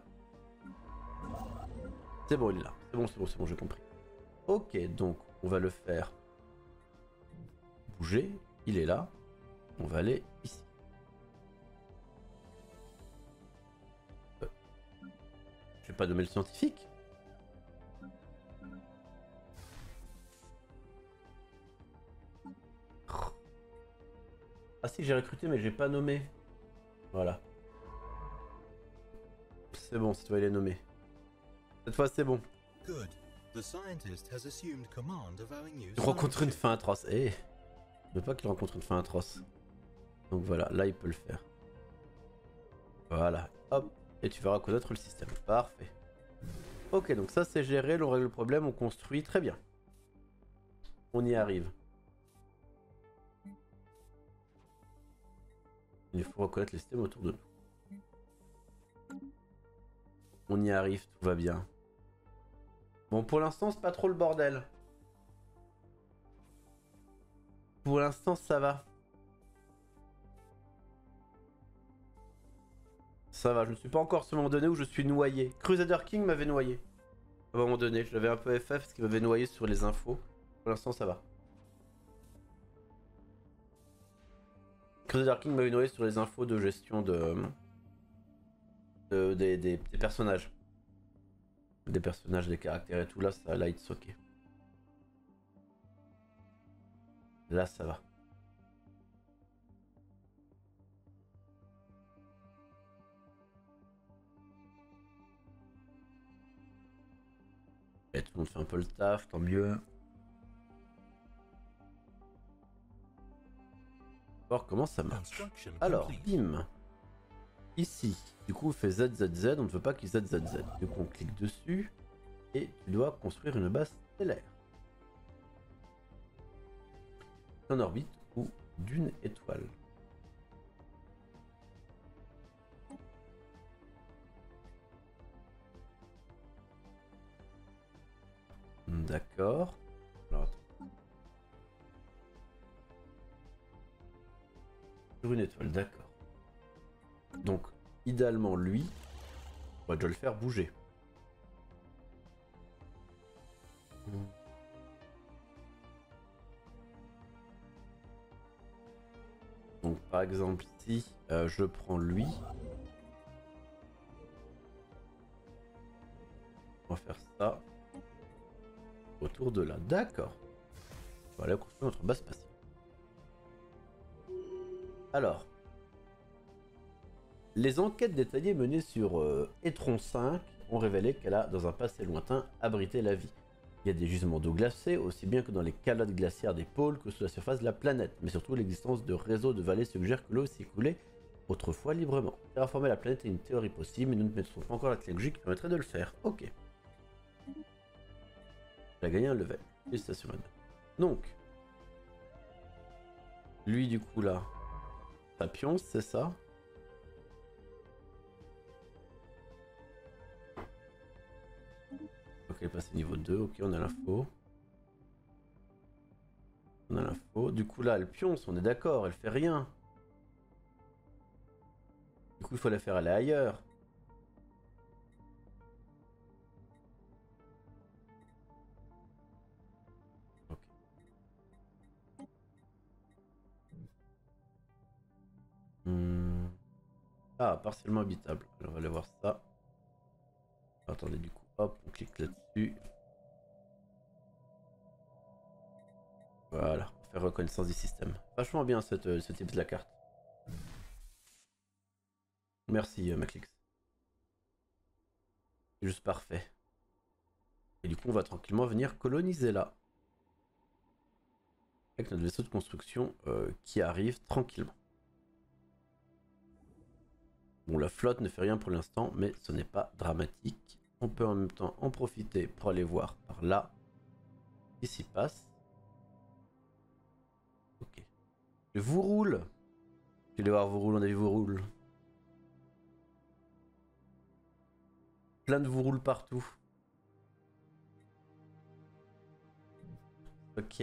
C'est bon, il est là. C'est bon, j'ai compris. Ok, donc on va le faire bouger. Il est là. On va aller ici. Je vais pas nommer le scientifique. Ah si, j'ai recruté, mais j'ai pas nommé. Voilà. C'est bon, cette fois il est nommé. Cette fois c'est bon. Good. The scientist has assumed command of our new Il rencontre une science fin atroce. Eh, je veux pas qu'il rencontre une fin atroce. Donc voilà, là il peut le faire. Voilà, hop, et tu vas reconnaître le système. Parfait. Ok, donc ça c'est géré, on règle le problème, on construit, très bien. On y arrive. Il faut reconnaître les systèmes autour de nous. On y arrive, tout va bien. Bon, pour l'instant, c'est pas trop le bordel. Pour l'instant, ça va. Ça va, je ne suis pas encore sur un moment donné où je suis noyé. Crusader King m'avait noyé. À un moment donné, j'avais un peu FF parce qu'il m'avait noyé sur les infos. Pour l'instant, ça va. Crusader King m'avait noyé sur les infos de gestion des personnages. Des personnages, des caractères et tout. Là, ça, là, it's ok. Là, ça va. Et tout le monde fait un peu le taf, tant mieux. Alors, comment ça marche? Construction Alors, complete. bim. Ici, du coup, on fait ZZZ, on ne veut pas qu'il ZZZ. Du coup, on clique dessus et tu dois construire une base stellaire. En orbite ou d'une étoile. D'accord. Alors, attends. une étoile, d'accord. Donc, idéalement, lui, on va déjà le faire bouger. Donc, par exemple, si je prends lui, on va faire ça autour de là. D'accord. On va aller construire notre base spatiale. Alors, les enquêtes détaillées menées sur Etron 5 ont révélé qu'elle a, dans un passé lointain, abrité la vie. Il y a des gisements d'eau glacée, aussi bien que dans les calottes glaciaires des pôles que sous la surface de la planète, mais surtout l'existence de réseaux de vallées suggère que l'eau s'y coulait autrefois librement. Terraformer la planète est une théorie possible, mais nous ne maîtrisons pas encore la technologie qui permettrait de le faire. Ok. Elle a gagné un level. Félicitations, madame. Donc, lui du coup là, Sapiens, c'est ça? Ok, elle est passée niveau 2, ok, on a l'info. On a l'info. Du coup là, elle pionce, on est d'accord, elle fait rien. Du coup, il faut la faire aller ailleurs. Ok. Ah, partiellement habitable. Alors, on va aller voir ça. Attendez, du coup, hop, on clique là-dessus. Voilà, on fait reconnaissance du système. Vachement bien ce type de la carte. Merci, Maclix. C'est juste parfait. Et du coup, on va tranquillement venir coloniser là. Avec notre vaisseau de construction qui arrive tranquillement. Bon, la flotte ne fait rien pour l'instant, mais ce n'est pas dramatique. On peut en même temps en profiter pour aller voir par là ce qui s'y passe. Ok. Je vous roule. Je vais voir vous roule, on a vu vous roule. Plein de vous roule partout. Ok.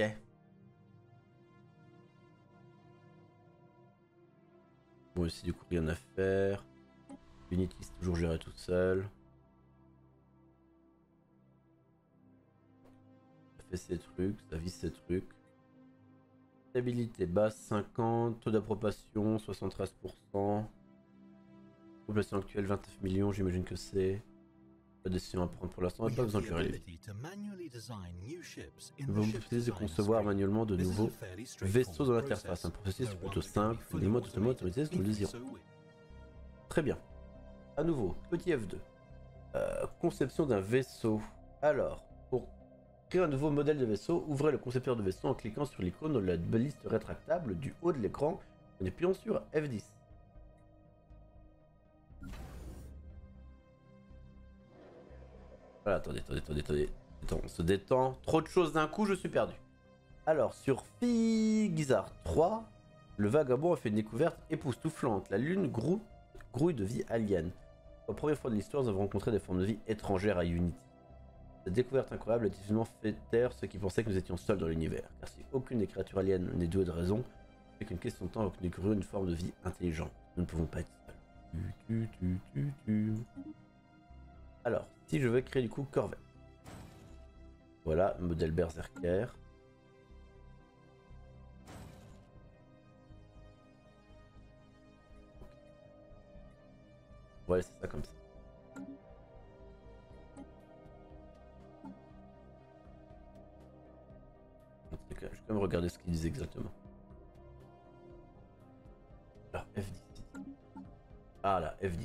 Bon, ici du coup rien à faire. Unity c'est toujours géré tout seul. Ça fait ses trucs, ça vit ses trucs. Stabilité basse 50, taux d'approbation 73%. Population actuelle 29 millions, j'imagine que c'est. Pas de décision à prendre pour l'instant, on n'a pas besoin de gérer les vies. Nous pouvons utiliser de concevoir manuellement de nouveaux vaisseaux dans l'interface. Un processus plutôt simple, finalement totalement automatisé si nous le désirons. Très bien. À nouveau, petit F2. Conception d'un vaisseau. Alors, pour créer un nouveau modèle de vaisseau, ouvrez le concepteur de vaisseau en cliquant sur l'icône de la baliste rétractable du haut de l'écran en appuyant sur F10. Voilà, attendez. Attends, on se détend. Trop de choses d'un coup, je suis perdu. Alors, sur Figizar 3, le vagabond a fait une découverte époustouflante. La lune grouille de vie alien. Pour la première fois de l'histoire, nous avons rencontré des formes de vie étrangères à Unity. Cette découverte incroyable a définitivement fait taire ceux qui pensaient que nous étions seuls dans l'univers. Car si aucune des créatures aliens n'est douée de raison, c'est qu'une question de temps avant que nous découvrions une forme de vie intelligente. Nous ne pouvons pas être seuls. Alors, si je veux créer du coup Corvette. Voilà, modèle Berserker. On va laisser ça comme ça. Je vais quand même regarder ce qu'ils disent exactement. Alors, F10. Ah là, F10.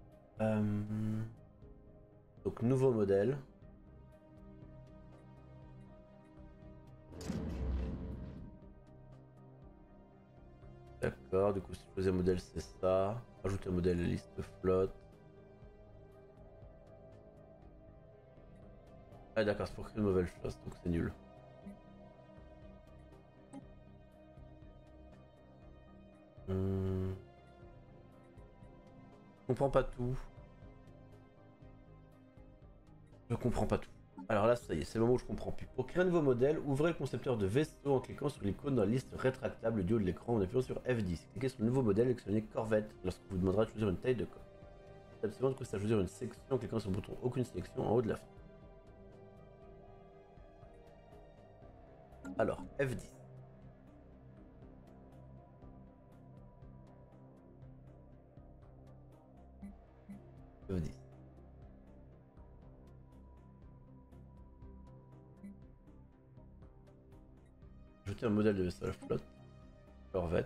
Donc, nouveau modèle. D'accord, du coup, si je faisais un modèle, c'est ça. Ajouter un modèle à la liste flotte. Ah, d'accord, c'est pour créer une nouvelle chose, donc c'est nul. Je comprends pas tout. Je comprends pas tout. Alors là, ça y est, c'est le moment où je comprends plus. Pour créer un nouveau modèle, ouvrez le concepteur de vaisseau en cliquant sur l'icône dans la liste rétractable du haut de l'écran en appuyant sur F10. Cliquez sur le nouveau modèle et sélectionnez Corvette lorsqu'on vous demandera de choisir une taille de corps. L'étape suivante consiste à choisir une section en cliquant sur le bouton Aucune sélection en haut de la fenêtre. Alors, F10. F10. Ajouter un modèle de vaisseau à la flotte. Corvette.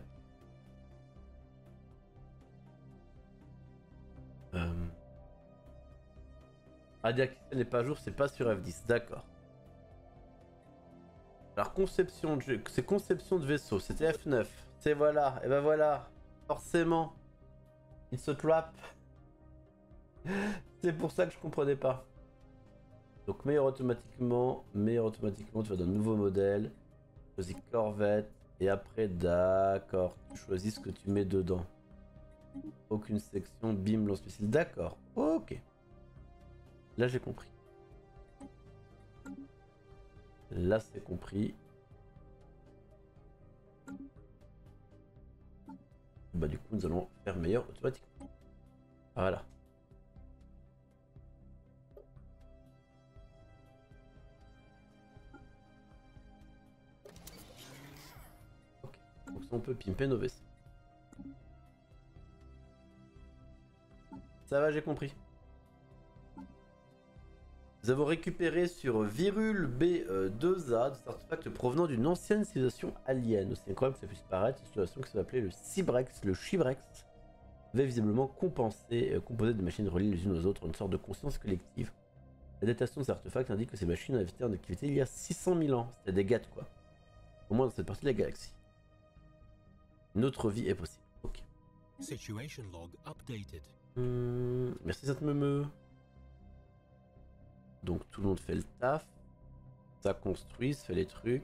Dire qui n'est pas à jour, c'est pas sur F10, d'accord. Alors conception de jeu, c'est conception de vaisseau, c'était F9. C'est voilà, et ben voilà, forcément. It's a trap. C'est pour ça que je comprenais pas. Donc meilleur automatiquement, tu vas dans nouveau modèle. Choisis Corvette. Et après, d'accord, tu choisis ce que tu mets dedans. Aucune section, bim, lance-missile. D'accord, ok. Là, j'ai compris. Là, c'est compris. Bah, du coup, nous allons faire meilleur automatiquement. Voilà. Ok. Donc, ça, on peut pimper nos vaisseaux. Ça va, j'ai compris. Nous avons récupéré sur Virul B2A des artefacts provenant d'une ancienne civilisation alien. Aussi incroyable que ça puisse paraître, une civilisation qui s'appelait le Cybrex. Le Chibrex avait visiblement composé des machines reliées les unes aux autres, une sorte de conscience collective. La datation de ces artefacts indique que ces machines avaient été en activité il y a 600 000 ans. C'était des gâtes, quoi. Au moins dans cette partie de la galaxie. Une autre vie est possible. Ok. Situation log updated. Merci cette meumeux. Donc tout le monde fait le taf. Ça construit, ça fait les trucs.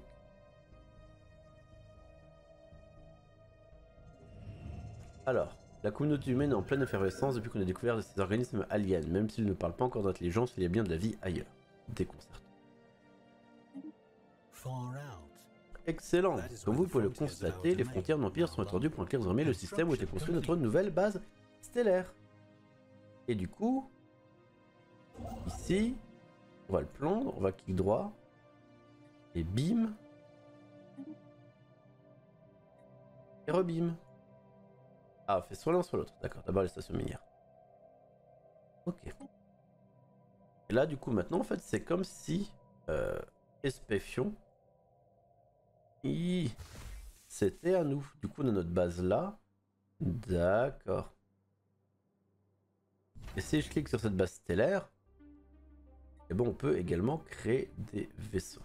Alors, la communauté humaine est en pleine effervescence depuis qu'on a découvert ces organismes aliens. Même s'ils ne parlent pas encore d'intelligence, il y a bien de la vie ailleurs. Déconcertant. Excellent. Comme vous pouvez le constater, les frontières de l'Empire sont étendues pour inclure désormais le système où a été construit notre nouvelle base stellaire. Et du coup, ici, on va le prendre, on va clic droit, et bim, et rebim. Ah, on fait soit l'un soit l'autre, d'accord, d'abord les stations minières. Ok. Et là, du coup, maintenant, en fait, c'est comme si Espéfion, c'était à nous. Du coup, on a notre base là. D'accord. Et si je clique sur cette base stellaire, et bon, on peut également créer des vaisseaux.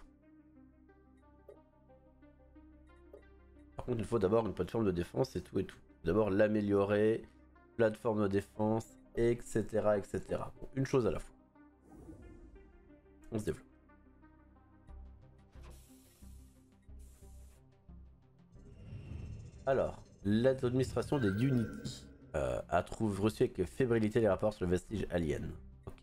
Par contre, il faut d'abord une plateforme de défense et tout et tout. D'abord l'améliorer, plateforme de défense, etc. etc. Bon, une chose à la fois. On se développe. Alors, l'administration des Unity a reçu avec fébrilité les rapports sur le vestige alien. Okay.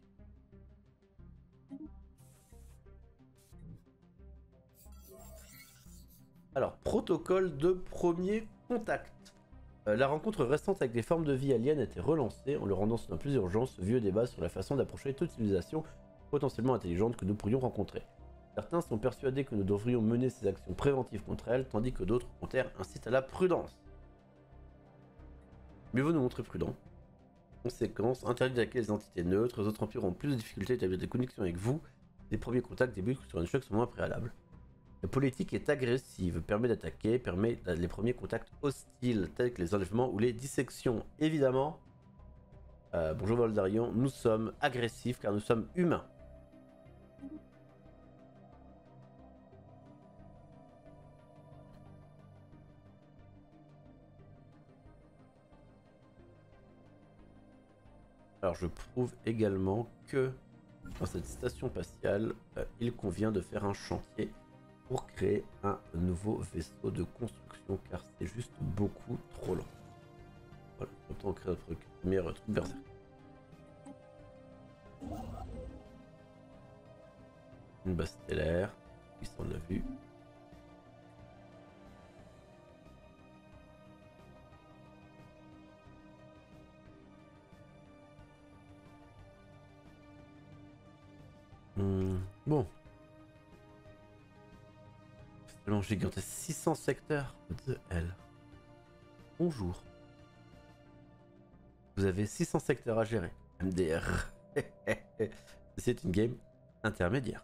Alors, protocole de premier contact. La rencontre récente avec les formes de vie aliens a été relancée en le rendant soudain plus urgent ce vieux débat sur la façon d'approcher toute civilisation potentiellement intelligente que nous pourrions rencontrer. Certains sont persuadés que nous devrions mener ces actions préventives contre elles, tandis que d'autres, au contraire, incitent à la prudence. Mieux vaut nous montrer prudents. Conséquence, interdit d'attaquer les entités neutres, les autres empires ont plus de difficultés à établir des connexions avec vous, les premiers contacts débutent sur une choc sont moins préalables. La politique est agressive, permet d'attaquer, permet les premiers contacts hostiles, tels que les enlèvements ou les dissections. Évidemment, bonjour Voldarion, nous sommes agressifs car nous sommes humains. Alors je prouve également que dans cette station spatiale, il convient de faire un chantier pour créer un nouveau vaisseau de construction car c'est juste beaucoup trop lent. Voilà, autant créer notre première truc berserk. Une base stellaire. Ici on l'a vu. Bon. Long gigantesque. 600 secteurs de L. Bonjour. Vous avez 600 secteurs à gérer. MDR. C'est une game intermédiaire.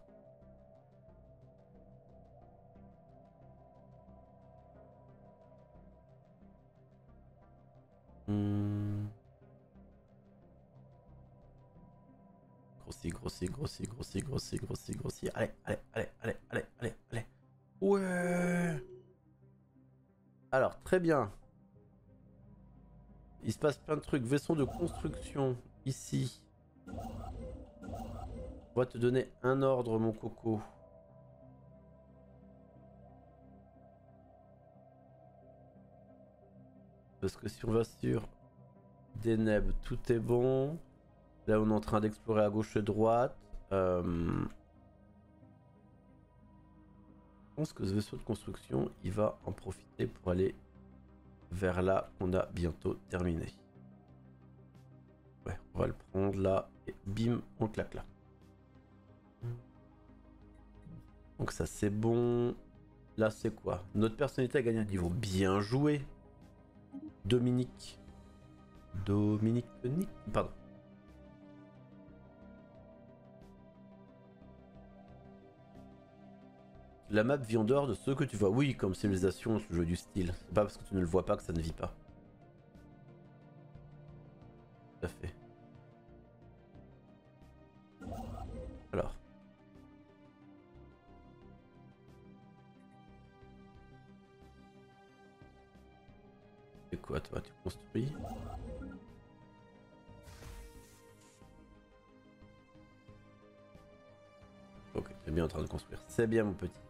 Grossis. Allez. Ouais. Alors, très bien. Il se passe plein de trucs. Vaisseau de construction, ici. On va te donner un ordre, mon coco. Parce que si on va sur Deneb, tout est bon. Là, on est en train d'explorer à gauche et droite. Je pense que ce vaisseau de construction, il va en profiter pour aller vers là qu'on a bientôt terminé. Ouais, on va le prendre là et bim, on claque là. Donc ça c'est bon. Là c'est quoi? Notre personnalité a gagné un niveau. Bien joué. Dominique, pardon. La map vit en dehors de ce que tu vois. Oui, comme civilisation, ce jeu du style. C'est pas parce que tu ne le vois pas que ça ne vit pas. Tout à fait. Alors. C'est quoi toi? Tu construis? Ok, tu es bien en train de construire. C'est bien mon petit.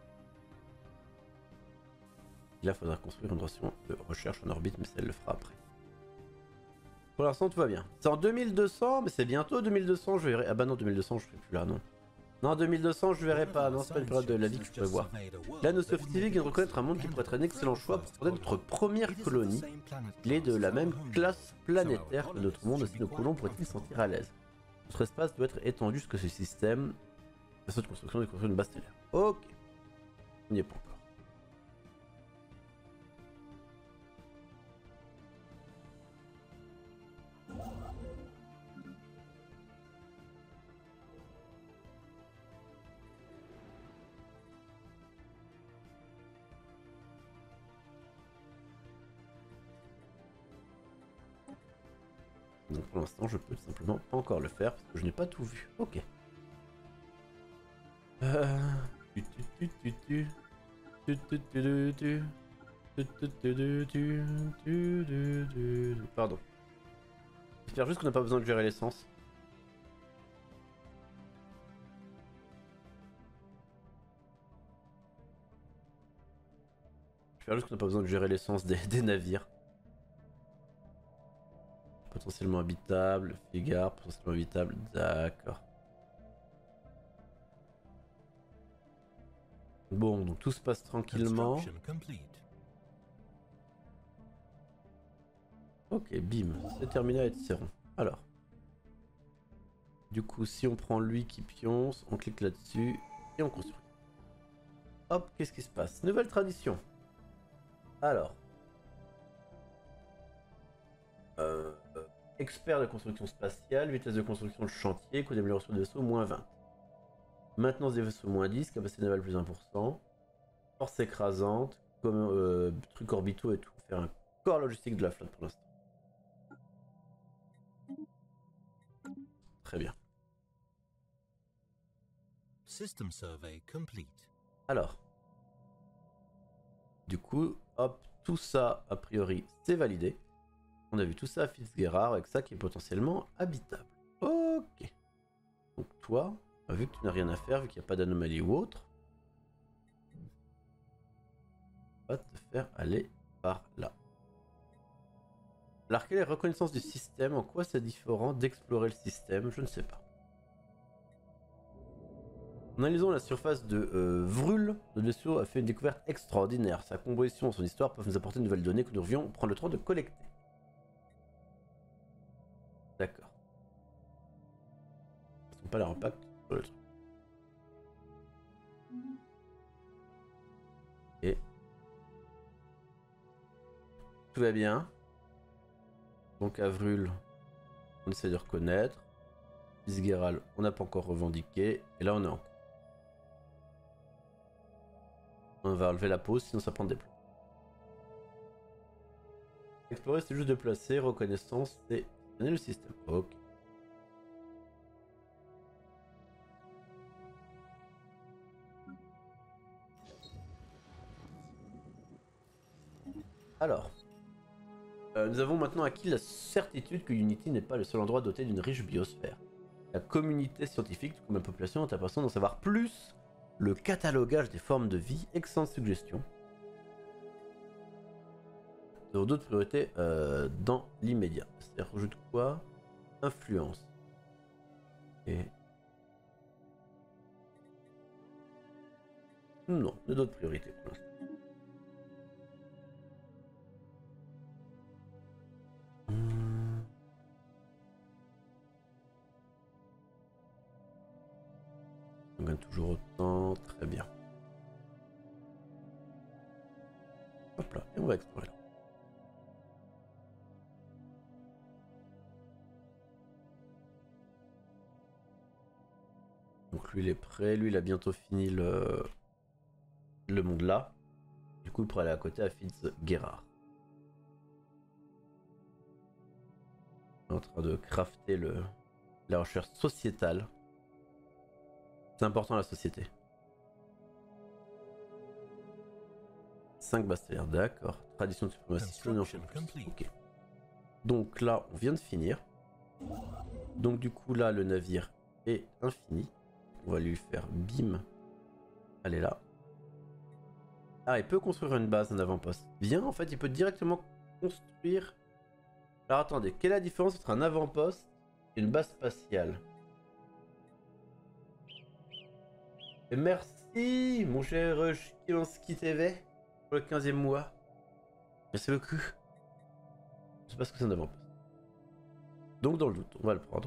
Là, il faudra construire une station de recherche en orbite, mais ça elle le fera après. Pour l'instant, tout va bien. C'est en 2200, mais c'est bientôt 2200. Je verrai. Ah bah non, 2200, je serai plus là, non. Non, 2200, je verrai pas. Non, c'est pas une période de la vie que je pourrais voir. Là, nos scientifiques viennent de reconnaître un monde qui pourrait être un excellent choix pour fonder notre première colonie. Il est de la même classe planétaire que notre monde, aussi nos colons pourraient-ils se sentir à l'aise. Notre espace doit être étendu jusqu'à ce système. Vaisseau de construire une base stellaire. Ok. On n'y est pas encore. Donc pour l'instant, je peux tout simplement pas encore le faire parce que je n'ai pas tout vu. Ok. Pardon. J'espère juste qu'on n'a pas besoin de gérer l'essence. J'espère juste qu'on n'a pas besoin de gérer l'essence des navires. Potentiellement habitable, Figare, potentiellement habitable, d'accord. Bon, donc tout se passe tranquillement. Ok, bim, c'est terminé avec Céron. Alors. Du coup, si on prend lui qui pionce, on clique là-dessus et on construit. Hop, qu'est-ce qui se passe? Nouvelle tradition. Alors. Expert de construction spatiale, vitesse de construction de chantier, coût d'amélioration de vaisseau, moins 20. Maintenance des vaisseaux, moins 10, capacité navale, plus 1%. Force écrasante, comme trucs orbitaux et tout. Faire un corps logistique de la flotte pour l'instant. Très bien. System survey complete. Alors. Du coup, hop, tout ça, a priori, c'est validé. On a vu tout ça à Fitzgerald avec ça qui est potentiellement habitable. Ok. Donc toi, vu que tu n'as rien à faire, vu qu'il n'y a pas d'anomalie ou autre, on va te faire aller par là. Alors quelle est la reconnaissance du système? En quoi c'est différent d'explorer le système? Je ne sais pas. En analysant la surface de Vrul, notre vaisseau a fait une découverte extraordinaire. Sa composition et son histoire peuvent nous apporter de nouvelles données que nous devrions prendre le temps de collecter. D'accord. Ils n'ont pas leur impact sur le truc. Et tout va bien. Donc à Vrul, on essaie de reconnaître. Isgeral, on n'a pas encore revendiqué. Et là on est en cours. On va enlever la pause, sinon ça prend des plombs. Explorer, c'est juste de placer. Reconnaissance, c'est donner le système. Ok. Alors, nous avons maintenant acquis la certitude que Unity n'est pas le seul endroit doté d'une riche biosphère. La communauté scientifique, comme la population, est impatiente d'en savoir plus. Le catalogage des formes de vie, excellente suggestion. Nous avons d'autres priorités dans l'immédiat. C'est-à-dire, rajoute quoi? Influence. Et... non, il y a d'autres priorités pour l'instant. On gagne toujours autant, très bien. Hop là, et on va explorer là. Donc lui il est prêt, lui il a bientôt fini le monde là. Du coup il pourrait aller à côté à Fitzgerald. On est en train de crafter la recherche sociétale. C'est important la société. 5 bastellaires, d'accord. Tradition de suprématie, on en fait plus. Ok. Donc là, on vient de finir. Donc du coup là, le navire est infini. On va lui faire bim. Allez là. Ah, il peut construire une base, un avant-poste. Bien, en fait, il peut directement construire... Alors attendez, quelle est la différence entre un avant-poste et une base spatiale? Et merci, mon cher Shkilansky TV, pour le 15e mois. Merci beaucoup. Je sais pas ce que c'est un avant-poste. Donc, dans le doute, on va le prendre.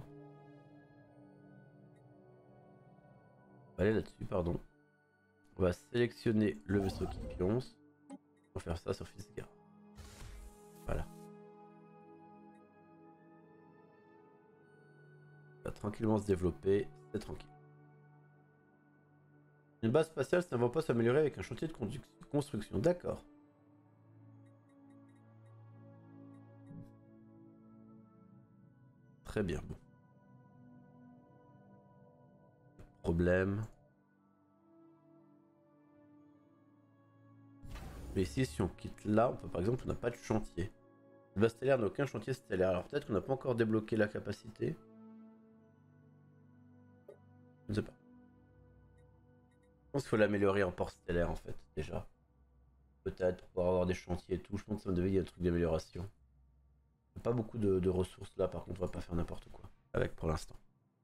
On va aller là-dessus, pardon. On va sélectionner le vaisseau qui pionce. On va faire ça sur Fitzgerald. Voilà. On va tranquillement se développer, c'est tranquille. Une base spatiale, c'est un avant-poste amélioré avec un chantier de construction. D'accord. Très bien. Bon. Problème. Mais ici, si on quitte là, on peut par exemple, on n'a pas de chantier. Le base stellaire n'a aucun chantier stellaire. Alors peut-être qu'on n'a pas encore débloqué la capacité. Je ne sais pas. Je pense qu'il faut l'améliorer en port stellaire en fait, déjà. Peut-être pour avoir des chantiers et tout. Je pense que ça devait y avoir un truc d'amélioration. Pas beaucoup de ressources là, par contre, on va pas faire n'importe quoi avec pour l'instant.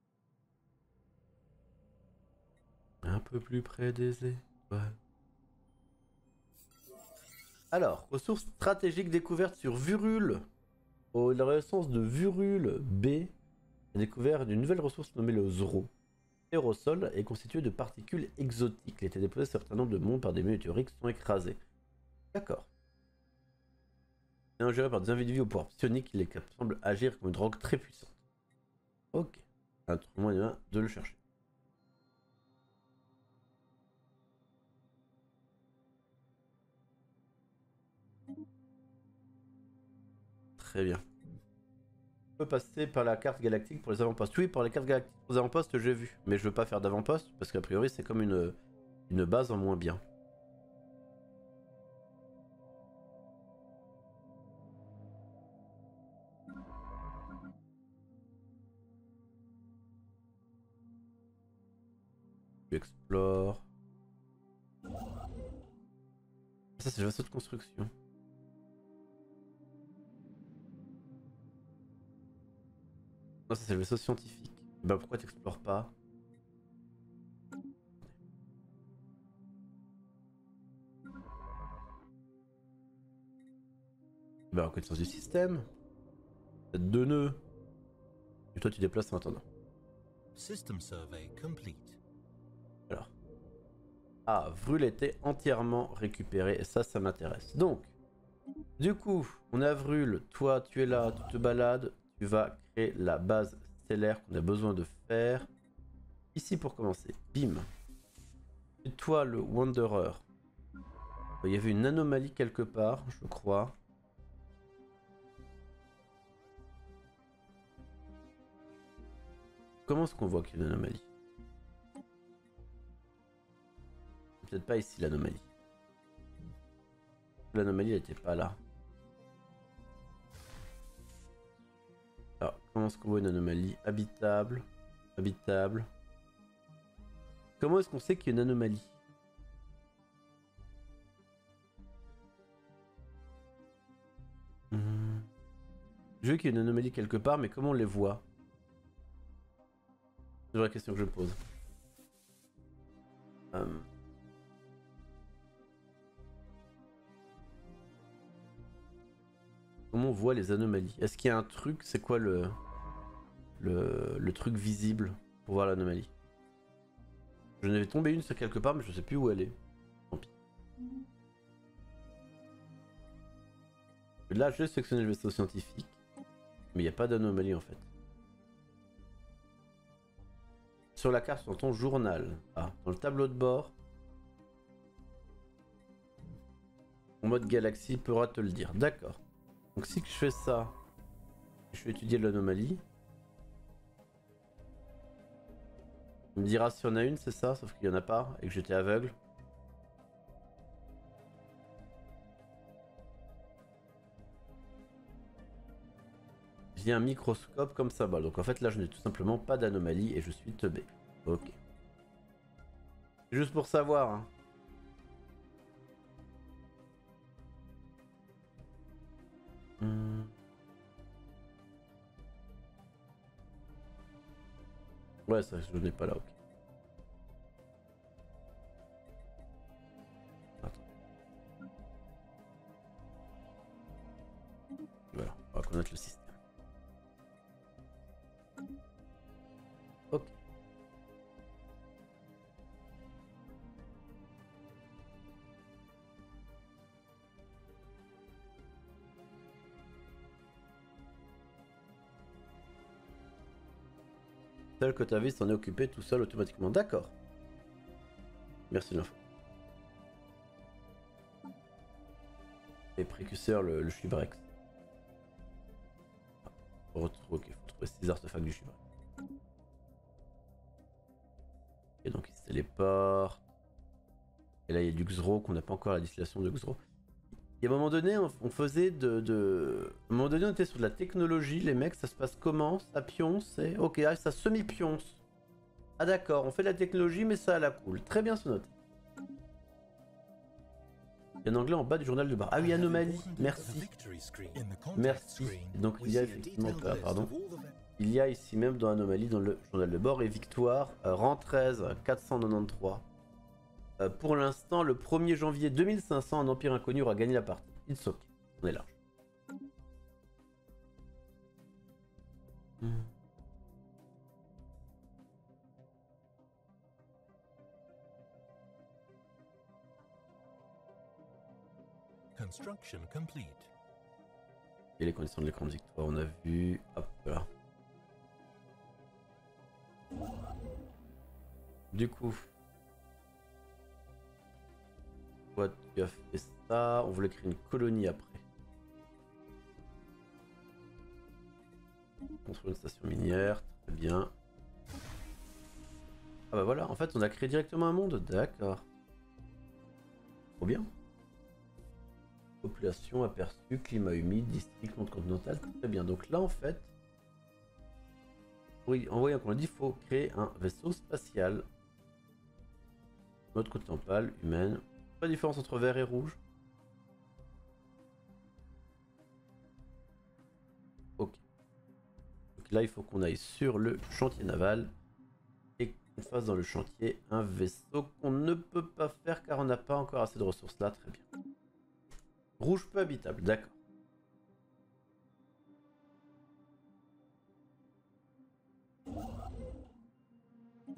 Un peu plus près des étoiles. Alors, ressources stratégiques découvertes sur Vurul. La renaissance de Vurul B a découvert une nouvelle ressource nommée le Zro. L'aérosol est constitué de particules exotiques. Il a été déposé sur un certain nombre de mondes par des météorites qui sont écrasés. D'accord. Ingéré par des individus au pouvoir psionique, il semble agir comme une drogue très puissante. Ok. Un autre moyen de le chercher. Très bien. On peut passer par la carte galactique pour les avant-postes. Oui, par les cartes galactiques pour les avant-postes, j'ai vu. Mais je veux pas faire d'avant-poste parce qu'a priori, c'est comme une base en moins bien. Tu explores. Ça, c'est le vaisseau de construction. Non, ça, c'est le vaisseau scientifique. Ben, pourquoi t'explores pas? Bah, connaissance du système. Peut-être 2 nœuds. Et toi, tu déplaces en attendant. System survey complete. Alors. Ah, Vrul était entièrement récupéré. Et ça m'intéresse. Donc, du coup, on a Vrul. Toi, tu es là, tu te balades. Tu vas créer la base stellaire qu'on a besoin de faire. Ici pour commencer. Bim. Et toi, le Wanderer. Il y avait une anomalie quelque part, je crois. Comment est-ce qu'on voit qu'il y a une anomalie? Peut-être pas ici l'anomalie. L'anomalie n'était pas là. Alors, comment est-ce qu'on voit une anomalie? Habitable. Habitable. Comment est-ce qu'on sait qu'il y a une anomalie? Je veux qu'il y ait une anomalie quelque part, mais comment on les voit? C'est la vraie question que je pose. Comment on voit les anomalies? Est-ce qu'il y a un truc? C'est quoi le truc visible pour voir l'anomalie? Je n'avais tombé une sur quelque part, mais je sais plus où elle est. Tant pis. Là, je vais sélectionner le vaisseau scientifique, mais il n'y a pas d'anomalie en fait. Sur la carte, dans ton journal, dans le tableau de bord, en mode galaxie pourra te le dire. D'accord. Donc si je fais ça, je vais étudier l'anomalie. Il me dira si on a une, c'est ça, sauf qu'il n'y en a pas et que j'étais aveugle. J'ai un microscope comme ça. Donc en fait là je n'ai tout simplement pas d'anomalie et je suis teubé. Ok. Juste pour savoir. Hein. Ouais, ça je n'ai pas là, ok. Attends. Voilà, on va connaître le système. Ok. Tel que ta vie s'en est occupé tout seul automatiquement. D'accord. Merci de l'info. Et précurseur, le Chibrex. Ok, faut trouver 6 artefacts du Chibrex. Et donc il se téléporte. Et là il y a du Xro qu'on n'a pas encore la distillation de Xro. Et à un moment donné, on faisait À un moment donné, on était sur de la technologie, les mecs, ça se passe comment? Ça pionce et... Ok, ah, ça semi-pionce. Ah d'accord, on fait de la technologie, mais ça à la cool. Très bien, c'est noté. Il y a un anglais en bas du journal de bar. Ah oui, anomalie, merci. Merci. Donc il y a effectivement... pardon. Il y a ici même dans Anomalie, dans le journal de bord, et victoire, rang 13, 493. Pour l'instant, le 1er janvier 2500, un Empire Inconnu aura gagné la partie. It's ok, on est large. Construction complete. Et les conditions de l'écran de victoire, on a vu. Hop là. Du coup, toi tu as fait ça. On voulait créer une colonie après. Construire une station minière, très bien. Ah bah voilà, en fait on a créé directement un monde, d'accord. Trop bien. Population aperçue, climat humide, district monde continental, très bien. Donc là en fait, oui, envoyer comme on dit, il faut créer un vaisseau spatial. Mode contemporain, humaine. Pas de différence entre vert et rouge. Ok. Donc là il faut qu'on aille sur le chantier naval. Et qu'on fasse dans le chantier un vaisseau qu'on ne peut pas faire car on n'a pas encore assez de ressources là, très bien. Rouge peu habitable, d'accord.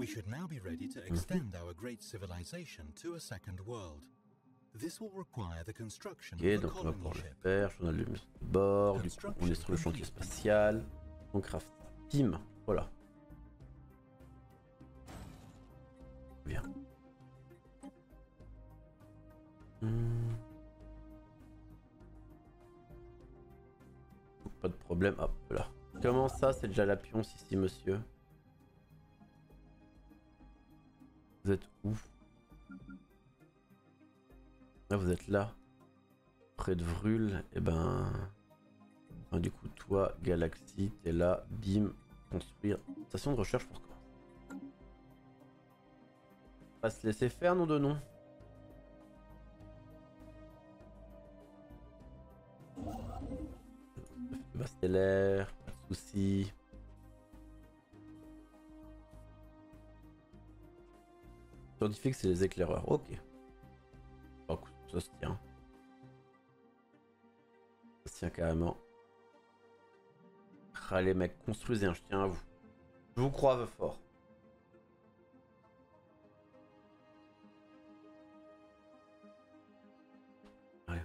We should now be ready to extend our great civilization to a second world. This will require the construction Ok, of a donc on va colony pouvoir le ship. faire. Journal de bord. Du coup, on est sur le chantier spatial. On craft. Pim. Voilà. Bien. Pas de problème. Hop là. Comment ça, c'est déjà la pionce ici, monsieur? Vous êtes où? Là, vous êtes là. Près de Vrul. Et ben... Enfin, du coup, toi, Galaxy, t'es là. Bim. Construire. Station de recherche pour quoi? Pas se laisser faire, nom de nom. Bah, stellaire, pas de soucis. Scientifique, c'est les éclaireurs. Ok. Oh, ça se tient. Ça se tient carrément. Allez, mec, construisez un, je tiens à vous. Je vous crois fort. Ouais.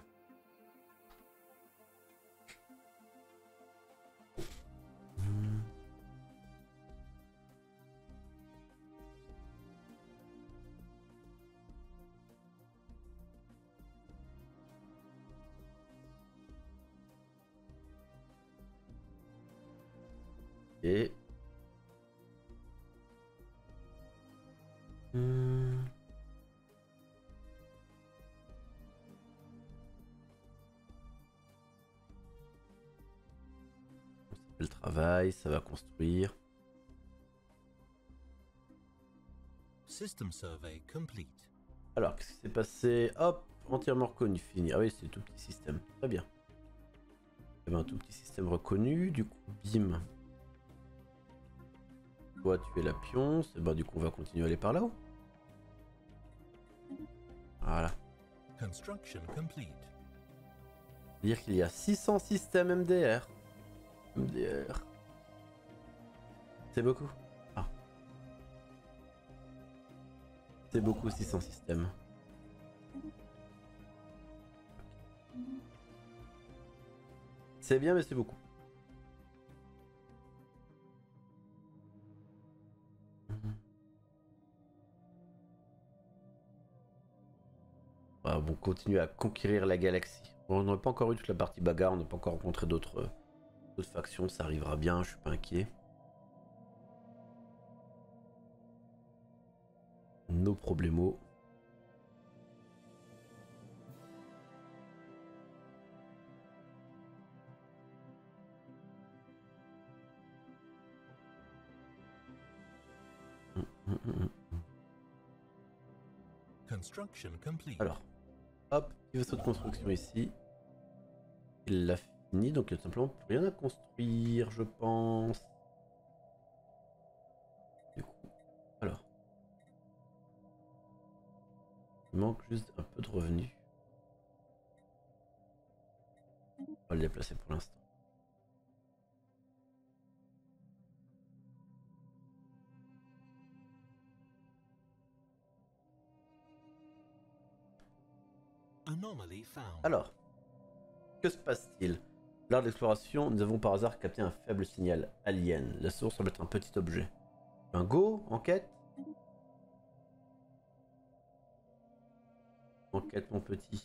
Et... Le travail, ça va construire. System survey complete. Alors, qu'est-ce qui s'est passé? Hop, entièrement reconnu, fini. Ah oui, c'est tout petit système. Très bien. Eh ben, un tout petit système reconnu. Du coup, bim. Toi, tu es la pionce. Et ben, du coup, on va continuer à aller par là-haut. Voilà. Construction complete. Dire qu'il y a 600 systèmes MDR. MDR. C'est beaucoup. Ah. C'est beaucoup 600 systèmes. C'est bien, mais c'est beaucoup. On continue à conquérir la galaxie. Bon, on n'a pas encore eu toute la partie bagarre, on n'a pas encore rencontré d'autres factions, ça arrivera bien, je suis pas inquiet. Nos problemos. Construction complete. Alors, hop, il vaisseau de construction ici. Il l'a fini, donc il n'y a simplement plus rien à construire, je pense. Du coup, alors. Il manque juste un peu de revenus. On va le déplacer pour l'instant. Anomaly found. Alors, que se passe-t-il? Lors de l'exploration, nous avons par hasard capté un faible signal alien. La source semble être un petit objet. Un go? Enquête? Enquête, mon petit.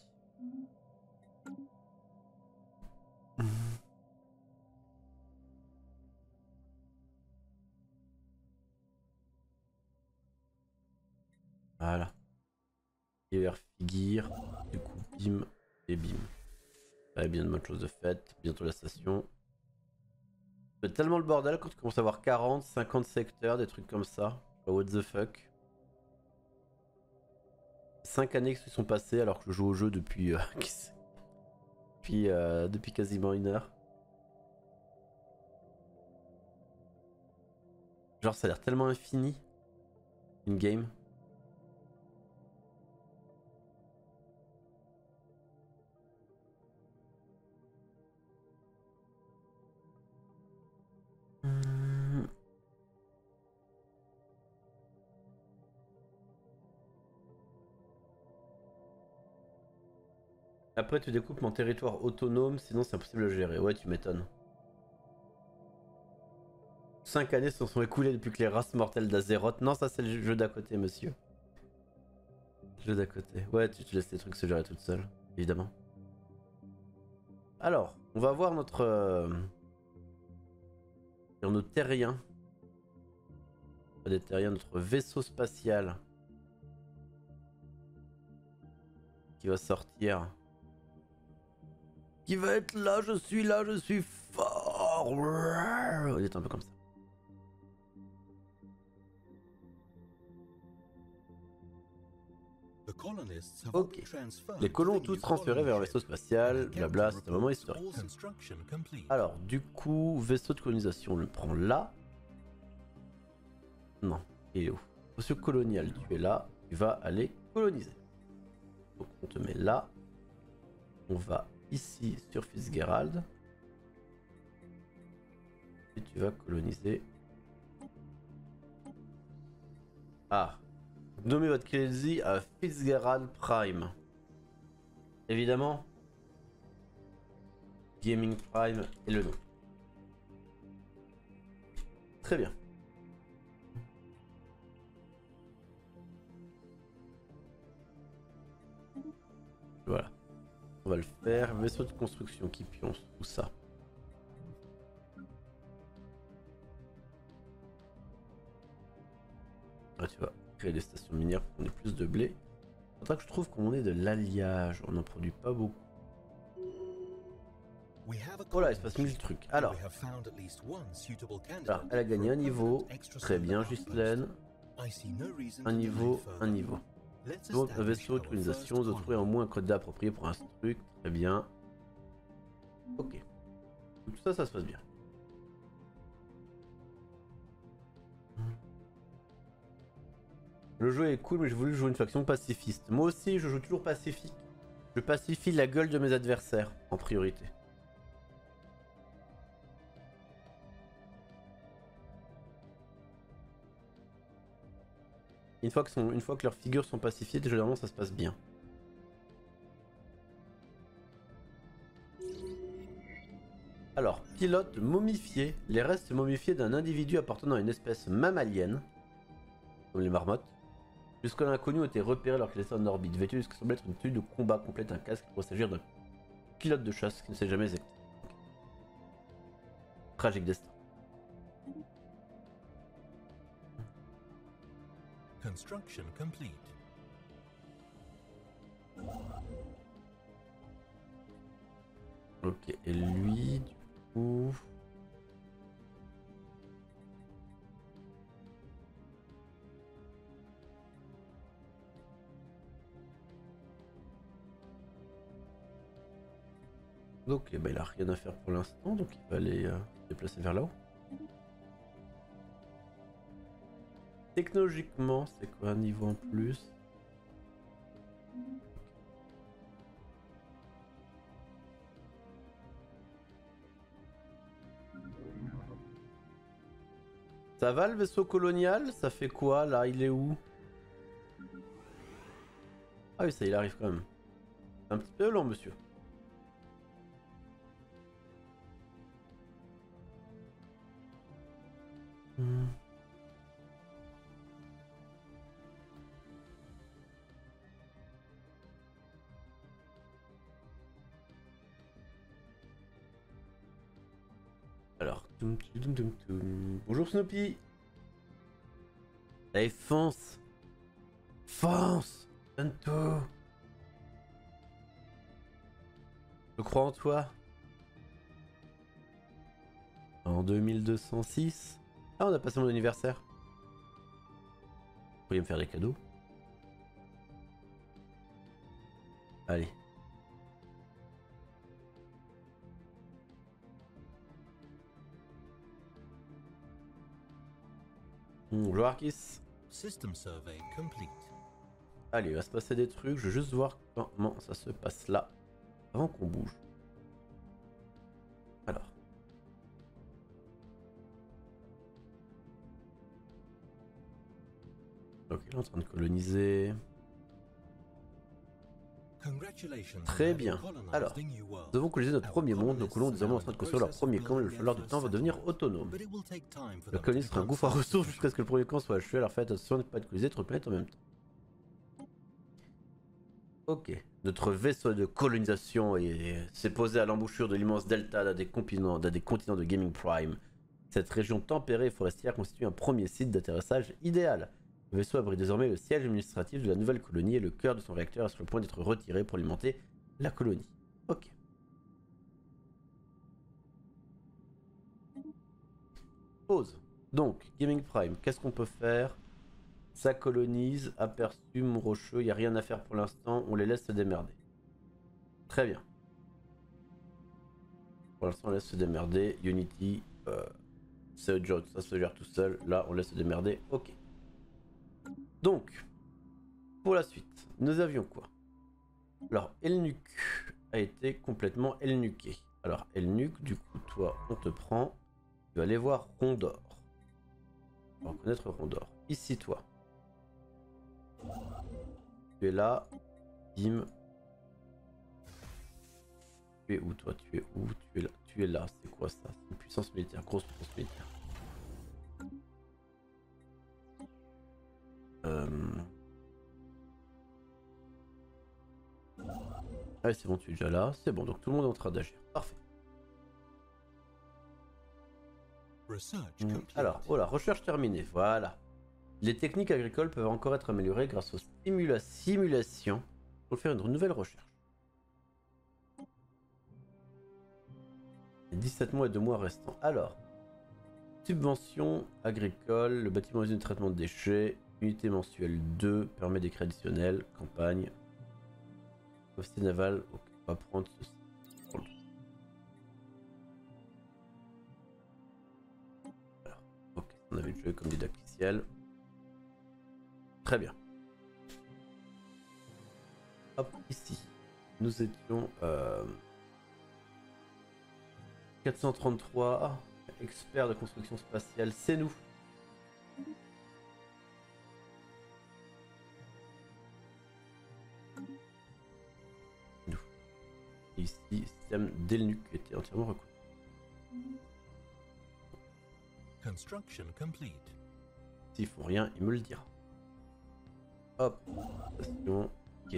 Voilà. Hiver figure. Du coup, bim et bim. Ouais, bien de bonnes choses de fait. Bientôt la station. C'est tellement le bordel quand tu commences à avoir 40, 50 secteurs, des trucs comme ça. What the fuck. 5 années qui se sont passées alors que je joue au jeu depuis, depuis quasiment 1 heure. Genre ça a l'air tellement infini. Une game. Après, tu découpes mon territoire autonome, sinon c'est impossible à gérer. Ouais, tu m'étonnes. 5 années se sont écoulées depuis que les races mortelles d'Azeroth. Non, ça c'est le jeu d'à côté, monsieur. Jeu d'à côté. Ouais, tu laisses les trucs se gérer toutes seules, évidemment. Alors, on va voir notre... sur nos terriens. Pas des terriens, notre vaisseau spatial. Qui va sortir. Qui va être là, je suis fort. Il est un peu comme ça. Ok. Les colons ont tous transféré vers un vaisseau spatial, blabla, c'est un moment historique. Alors, du coup, vaisseau de colonisation, on le prend là. Non, il est où? Vaisseau colonial, tu es là, tu vas aller coloniser. Donc on te met là. On va ici sur Fitzgerald. Et tu vas coloniser. Ah. Nommez votre Kelly à Fitzgerald Prime. Évidemment. Gaming Prime est le nom. Très bien. Voilà. On va le faire. Vaisseau de construction qui pionce. Où ça? Ah, tu vas créer des stations minières pour qu'on ait plus de blé. Faudra que je trouve qu'on ait de l'alliage. On n'en produit pas beaucoup. Oh là, il se passe 1000 trucs. Alors, elle a gagné un niveau. Très bien, Ghislaine. Un niveau, un niveau. Donc, un vaisseau de colonisation, de trouver au moins un code approprié pour un truc. Très bien. Ok. Tout ça, ça se passe bien. Le jeu est cool, mais j'ai voulu jouer une faction pacifiste. Moi aussi, je joue toujours pacifique. Je pacifie la gueule de mes adversaires, en priorité. Une fois que leurs figures sont pacifiées, généralement ça se passe bien. Alors, pilote momifié. Les restes momifiés d'un individu appartenant à une espèce mammalienne, comme les marmottes, jusqu'à l'inconnu ont été repérés alors qu'il était en orbite, vêtu de ce qui semble être une tenue de combat complète, un casque pour s'agir d'un pilote de chasse qui ne s'est jamais actif. Tragique destin. Construction complete. Ok, et lui, du coup... Ok, bah il a rien à faire pour l'instant, donc il va aller se déplacer vers là-haut. Technologiquement, c'est quoi un niveau en plus? Ça va le vaisseau colonial? Ça fait quoi là? Il est où? Ah oui, ça il arrive quand même. C'est un petit peu lent, monsieur. Alors, bonjour Snoopy. Allez, fonce. Fonce. Donne tout. Je crois en toi. En 2206. Ah, on a passé mon anniversaire. Vous pourriez me faire des cadeaux? Allez. Bonjour Arkis. System survey complete. Allez, il va se passer des trucs. Je veux juste voir comment ça se passe là. Avant qu'on bouge. Alors. Ok, là on est en train de coloniser. Congratulations on Très having bien. colonized Alors, a new world. nous avons colonisé notre premier monde, nos colons sont désormais en train de construire leur premier camp, et le falloir du temps va devenir autonome. But it will take time for Le them to colonie sera un become gouffre à ressources self-sufficient. jusqu'à ce que le premier camp soit achevé, alors faites attention de ne pas être colonisé trop de planètes en même temps. Ok, notre vaisseau de colonisation s'est posé à l'embouchure de l'immense delta d'un des continents de Gaming Prime. Cette région tempérée et forestière constitue un premier site d'atterrissage idéal. Le vaisseau abrite désormais le siège administratif de la nouvelle colonie et le cœur de son réacteur est sur le point d'être retiré pour alimenter la colonie. Ok. Pause. Donc, Gaming Prime, qu'est-ce qu'on peut faire? Ça colonise, aperçu, mont rocheux, il n'y a rien à faire pour l'instant, on les laisse se démerder. Très bien. Pour l'instant, on laisse se démerder. Unity, ça se gère tout seul. Là, on laisse se démerder. Ok. Donc, pour la suite, nous avions quoi? Alors, Elnuc a été complètement Elnuqué. Alors, Elnuc, du coup, toi, on te prend. Tu vas aller voir Rondor. On va reconnaître Rondor. Ici, toi. Tu es là. Bim. Tu es où, toi? Tu es où? Tu es là. Tu es là. C'est quoi ça? C'est une puissance militaire. Grosse puissance militaire. Ah c'est bon, tu es déjà là. C'est bon, donc tout le monde est en train d'agir. Parfait. Alors, voilà, recherche terminée. Voilà. Les techniques agricoles peuvent encore être améliorées grâce aux simulations pour faire une nouvelle recherche. 17 mois et 2 mois restants. Alors, subvention agricole, le bâtiment usine de traitement de déchets, unité mensuelle 2, permet des crédits additionnels, campagne, officier naval, ok, on va prendre ceci. Alors, ok, on avait le jeu comme didacticiel. Très bien. Hop, ici, nous étions 433 experts de construction spatiale, c'est nous. Nous. Ici, système d'Elnuc était entièrement reconnu. Construction complete. S'ils font rien, il me le dira. Hop, station, ok.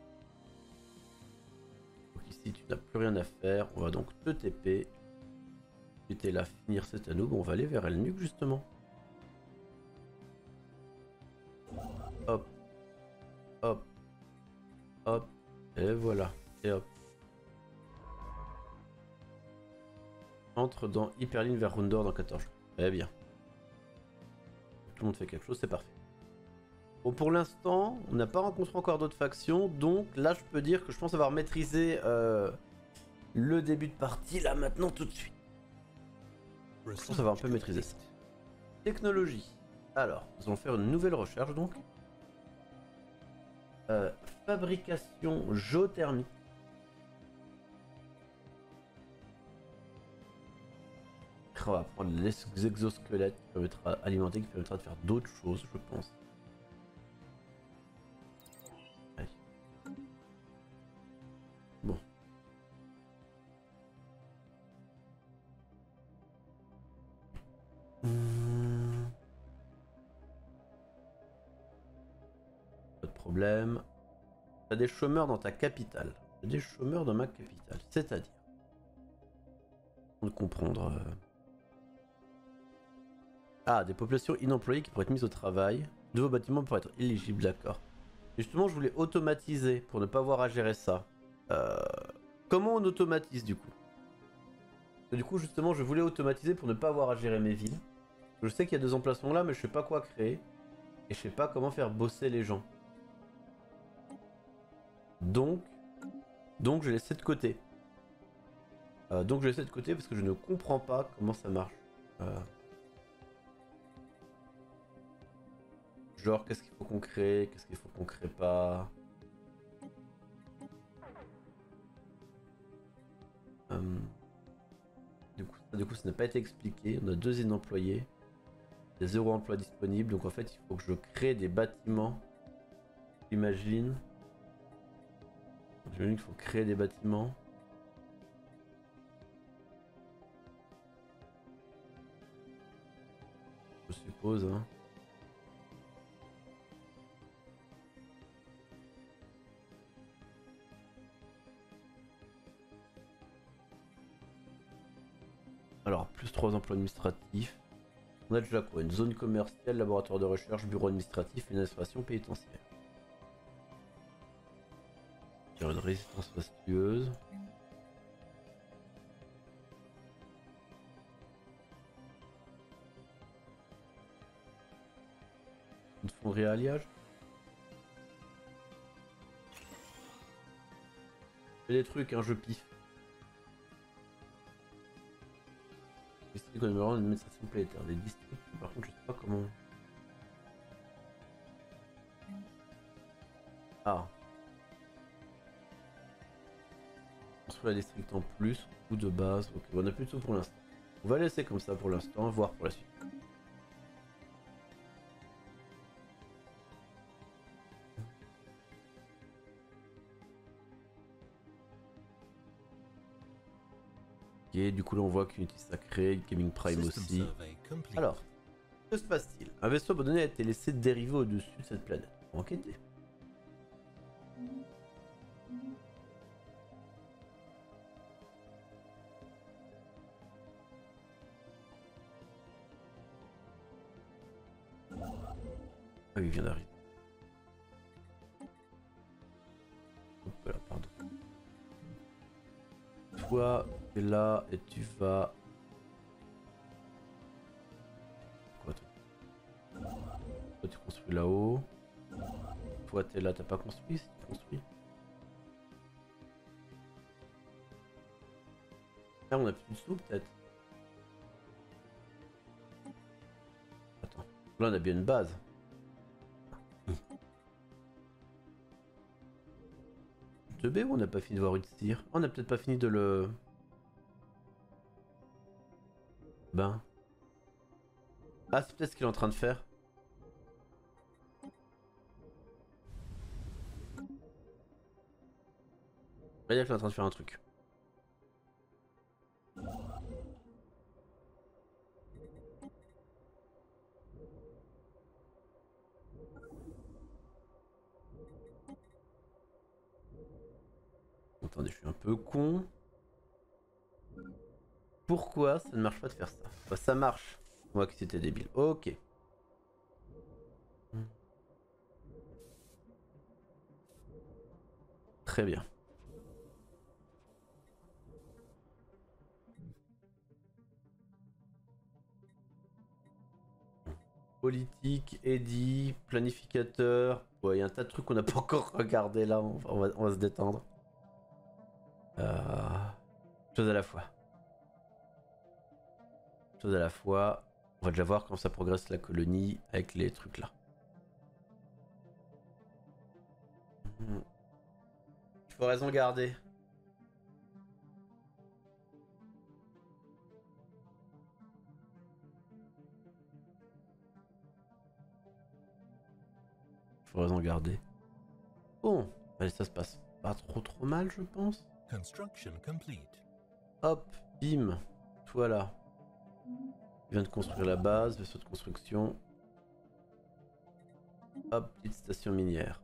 Donc ici, tu n'as plus rien à faire. On va donc te TP. Tu étais là, finir cet anneau. Bon, on va aller vers Elnuc justement. Hop, hop, hop, et voilà. Et hop. Entre dans Hyperline vers Rundor dans 14 jours. Très bien. Tout le monde fait quelque chose, c'est parfait. Bon, pour l'instant, on n'a pas rencontré encore d'autres factions, donc là je peux dire que je pense avoir maîtrisé le début de partie, là maintenant tout de suite. Je pense avoir un peu maîtrisé ça. Technologie. Alors, nous allons faire une nouvelle recherche donc. Fabrication géothermique. On va prendre les exosquelettes qui permettra alimenter, qui permettra de faire d'autres choses, je pense. Allez. Bon. Pas de problème. T'as des chômeurs dans ta capitale. T'as des chômeurs dans ma capitale. C'est-à-dire. Pour comprendre. Ah, des populations inemployées qui pourraient être mises au travail. Nouveaux bâtiments pourraient être éligibles, d'accord. Justement, je voulais automatiser pour ne pas avoir à gérer ça. Comment on automatise du coup? Du coup, justement, je voulais automatiser pour ne pas avoir à gérer mes villes. Je sais qu'il y a 2 emplacements là, mais je sais pas quoi créer. Et je sais pas comment faire bosser les gens. Donc je laisse de côté. Donc je laisse de côté parce que je ne comprends pas comment ça marche. Genre, qu'est-ce qu'il faut qu'on crée, qu'est-ce qu'il faut qu'on crée pas. Du coup, ça n'a pas été expliqué. On a 2 inemployés. Des 0 emplois disponibles. Donc en fait, il faut que je crée des bâtiments. Imagine. J'imagine qu'il faut créer des bâtiments. Je suppose, hein. Alors, plus 3 emplois administratifs. On a déjà quoi? Une zone commerciale, laboratoire de recherche, bureau administratif, une administration pénitentiaire. Il y a une résistance fastueuse. Une fonderie à alliage. Je fais des trucs, hein, je piffe. District de une administration planétaire. Des districts, par contre, je sais pas comment. Ah. Construire la district en plus, ou de base. Ok, on a plus de tout pour l'instant. On va laisser comme ça pour l'instant, voir pour la suite. Ok, du coup là on voit qu'Unity Sacré, Gaming Prime aussi. Alors, que se passe-t-il? Un vaisseau abandonné a été laissé dériver au-dessus de cette planète. Enquêtez. Ah oui, il vient d'arriver. Hop là, pardon. Toi, tu es là et tu vas... Quoi toi? Toi tu construis là-haut. Toi t'es là, t'as pas construit? Si tu construis. Là on a plus de sous peut-être. Attends. Là on a bien une base. 2B ou on n'a pas fini de voir une cire? On n'a peut-être pas fini de le... Ben... Ah c'est peut-être ce qu'il est en train de faire. Là il est en train de faire un truc. Attendez, je suis un peu con. Pourquoi ça ne marche pas de faire ça? Bah, ça marche. Moi que c'était débile. Ok. Très bien. Politique, Eddy, planificateur. Ouais, il y a un tas de trucs qu'on n'a pas encore regardé là. On va se détendre. Chose à la fois. Chose à la fois. On va déjà voir comment ça progresse la colonie avec les trucs là. Il faut raison garder. Il faut raison garder. Bon, allez, ça se passe pas trop mal, je pense. Construction complete. Hop, bim. Toi là. Il vient de construire la base, vaisseau de construction. Hop, petite station minière.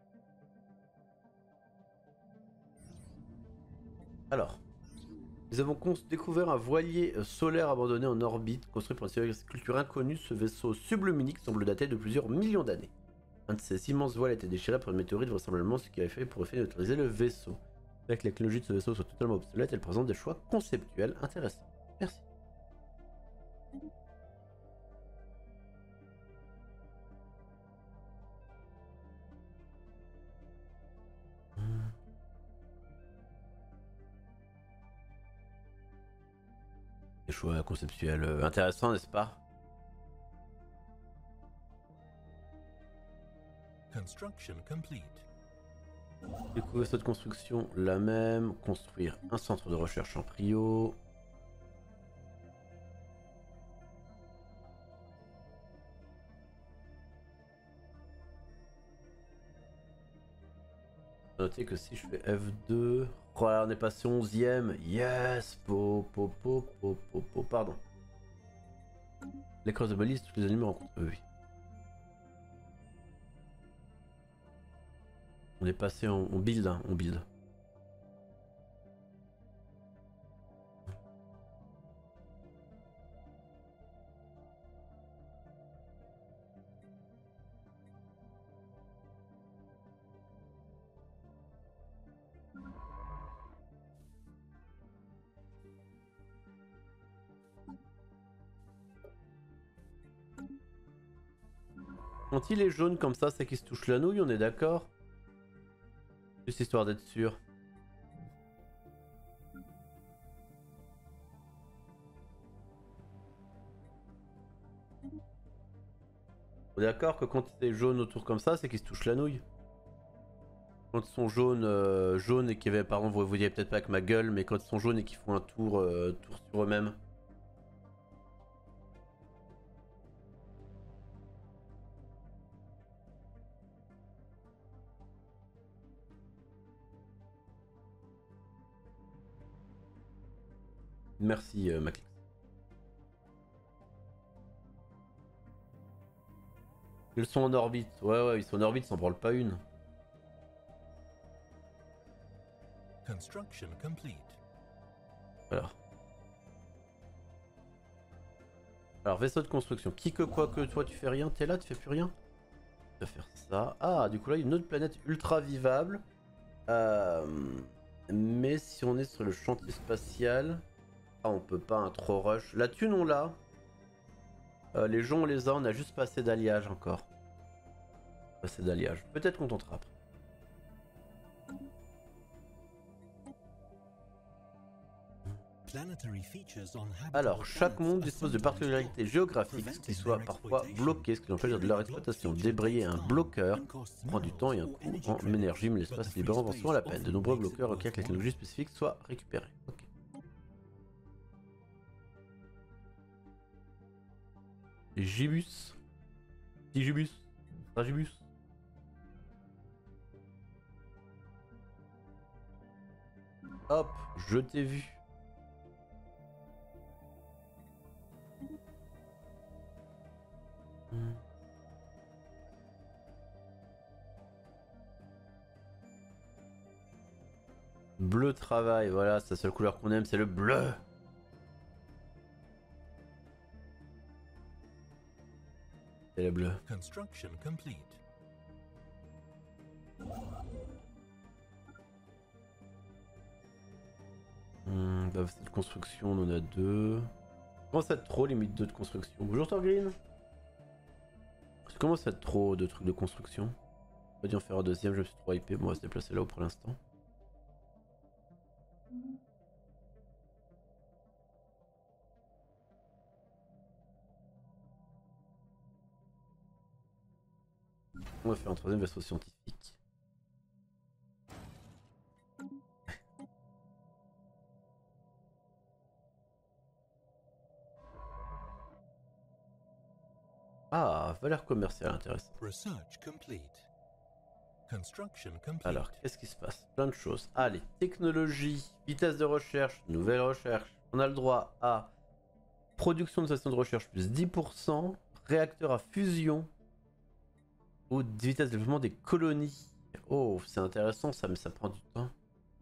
Alors, nous avons découvert un voilier solaire abandonné en orbite, construit pour une culture inconnue. Ce vaisseau subluminique semble dater de plusieurs millions d'années. Un de ces immenses voiles a été déchiré par une météorite, vraisemblablement ce qui avait fait pour effet neutraliser le vaisseau. Avec la technologie de ce vaisseau soit totalement obsolète, elle présente des choix conceptuels intéressants. Merci. Des choix conceptuels intéressants, n'est-ce pas? Construction complete. Découvrir cette construction, la même. Construire un centre de recherche en prio. Notez que si je fais F2, voilà, on est passé 11ème. Yes, pardon. L'écran de balise, tous les animaux rencontrent. Oui. On est passé on build, hein, on build. Quand il est jaune comme ça, c'est qu'il se touche la nouille, on est d'accord? Juste histoire d'être sûr. On est d'accord que quand il est jaune autour comme ça, c'est qu'il se touche la nouille? Quand ils sont jaunes et qu'il y avait, pardon, vous voyez peut-être pas avec ma gueule, mais quand ils sont jaunes et qu'ils font un tour sur eux-mêmes. Merci, Maclix. Ils sont en orbite. Ouais, ils sont en orbite, ça en branle pas une. Construction complete. Alors, vaisseau de construction. Qui que quoi que toi, tu fais rien? T'es là, tu fais plus rien? Tu vas faire ça. Ah, du coup, là, il y a une autre planète ultra vivable. Mais si on est sur le chantier spatial. Ah, on peut pas, un trop rush. La thune, on l'a. Les gens, on les a, on a juste pas assez d'alliage encore. Pas assez d'alliage. Peut-être qu'on tentera après. Alors, chaque monde dispose de particularités géographiques qui soient parfois bloquées, ce qui empêche de leur exploitation. Débrayer un bloqueur prend du temps et un coût en énergie, mais l'espace libérant vaut souvent la peine. De nombreux bloqueurs requièrent que les technologies spécifiques soient récupérées. Ok. Gibus. Digibus. Tragibus. Hop, je t'ai vu. Bleu travail, voilà, c'est la seule couleur qu'on aime, c'est le bleu. C'est le bleu. Construction complete. Bah, de construction, on en a deux. Comment ça être trop limite 2 de construction? Bonjour Torgreen. Ça commence à être trop de trucs de construction. On va dû en faire un deuxième, je me suis trop hypé. Bon, on va se déplacer là-haut pour l'instant. On va faire un troisième vaisseau scientifique. Ah, valeur commerciale intéressante. Research complete. Construction complete. Alors, qu'est-ce qui se passe? Plein de choses. Allez, technologie, vitesse de recherche, nouvelle recherche. On a le droit à production de station de recherche plus 10%, réacteur à fusion ou vitesse de développement des colonies. Oh, c'est intéressant ça, mais ça prend du temps.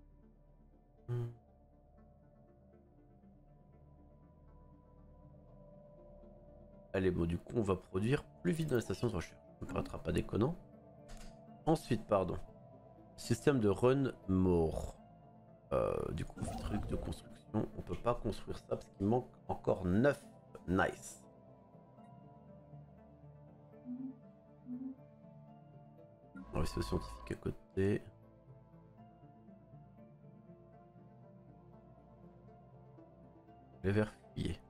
Allez, bon, du coup, on va produire plus vite dans les stations de recherche. Ça ne paraîtra pas déconnant. Ensuite, pardon. Système de run more. Du coup, truc de construction. On peut pas construire ça parce qu'il manque encore 9. Nice. Vaisseau scientifique à côté. Les verrouillés.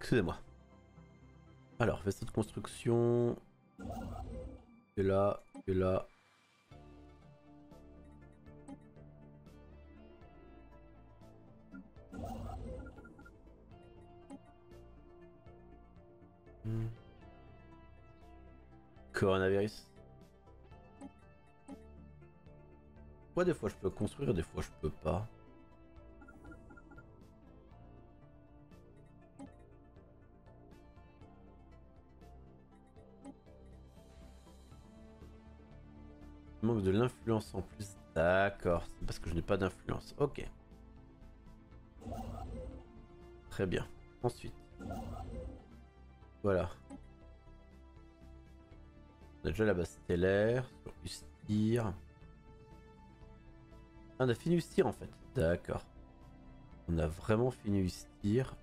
Excusez-moi. Alors, vaisseau de construction. Et là, et là. Coronavirus. Ouais, des fois je peux construire, des fois je peux pas. Il manque de l'influence en plus. D'accord, c'est parce que je n'ai pas d'influence. Ok. Très bien. Ensuite. Voilà. On a déjà la base stellaire sur Ustir. Ah, on a fini Ustir en fait. D'accord. On a vraiment fini Ustir.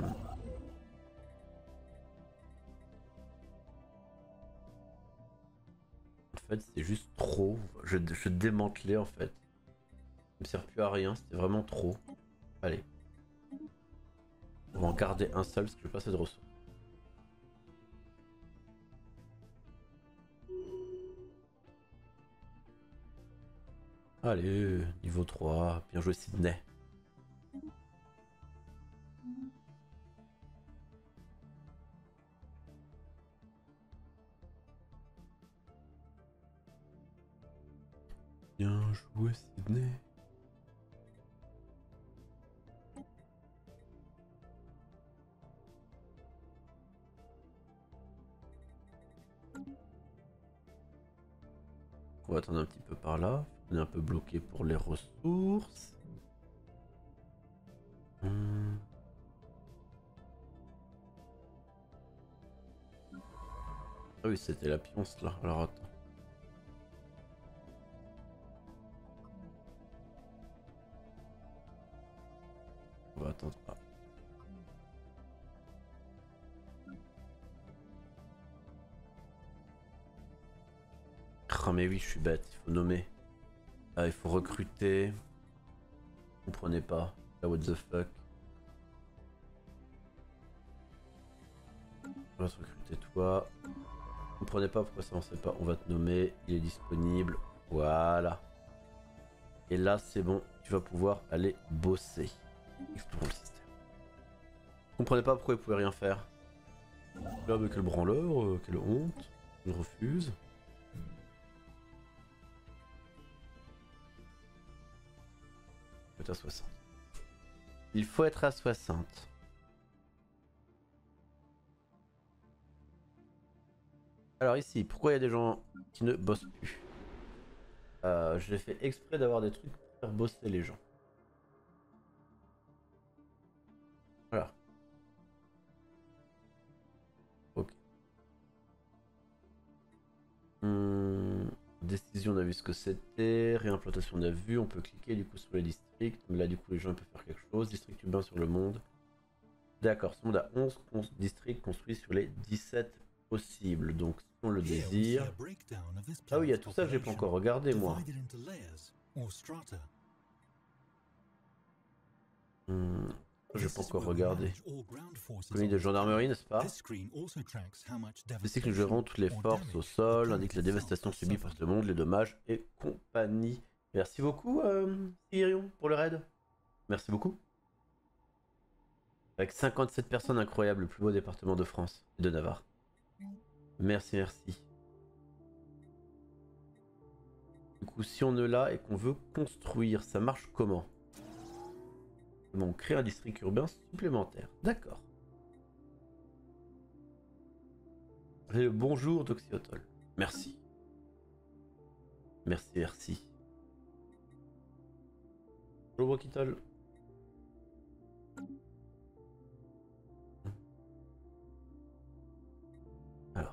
En fait, c'est juste trop. Je démantelais en fait. Ça me sert plus à rien, c'était vraiment trop. Allez. On va en garder un seul parce que je n'ai pas assez de ressources. Allez, niveau 3. Bien joué Sydney. Bien joué Sydney. On va attendre un petit peu par là. On est un peu bloqué pour les ressources. Ah oui, c'était la pionce là. Alors attends. On va attendre. Ah. Ah mais oui, je suis bête. Il faut nommer. Ah, il faut recruter. Vous comprenez pas. Là, what the fuck. On va te recruter toi. Vous comprenez pas pourquoi ça on sait pas. On va te nommer. Il est disponible. Voilà. Et là, c'est bon. Tu vas pouvoir aller bosser. Explorons le système. Vous comprenez pas pourquoi il pouvait rien faire. Là, mais quel branleur, quelle honte. Il refuse. Il faut être à 60. Il faut être à 60. Alors ici, pourquoi il y a des gens qui ne bossent plus? J'ai fait exprès d'avoir des trucs pour faire bosser les gens. Voilà. Ok. Décision, on a vu ce que c'était. Réimplantation, on a vu. On peut cliquer du coup sur les districts. Mais là, du coup, les gens peuvent faire quelque chose. District urbain sur le monde. D'accord, ce monde a 11 districts construits sur les 17 possibles. Donc, si on le désire. Ah oui, il y a tout ça que j'ai pas encore regardé, moi. J'ai pas encore regardé. Colonie de gendarmerie, n'est-ce pas? C'est que nous gérons toutes les forces au sol, indique la dévastation subie par ce monde, les dommages et compagnie. Merci beaucoup, Irion, pour le raid. Merci beaucoup. Avec 57 personnes incroyables, le plus beau département de France et de Navarre. Merci, merci. Du coup, si on est là et qu'on veut construire, ça marche comment? On crée un district urbain supplémentaire. D'accord. Le bonjour d'Oxyotol. Merci. Merci, merci. Bonjour Wokitol. Alors.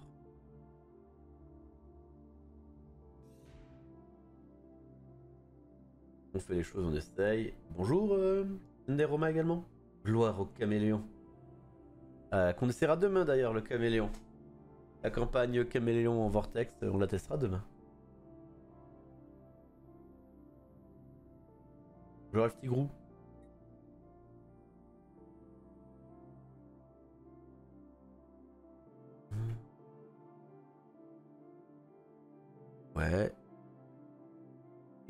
On fait les choses, on essaye. Bonjour Nderoma également. Gloire au caméléon. Qu'on essaiera demain d'ailleurs, le caméléon. La campagne caméléon en vortex, on la testera demain. Bonjour Tigrou.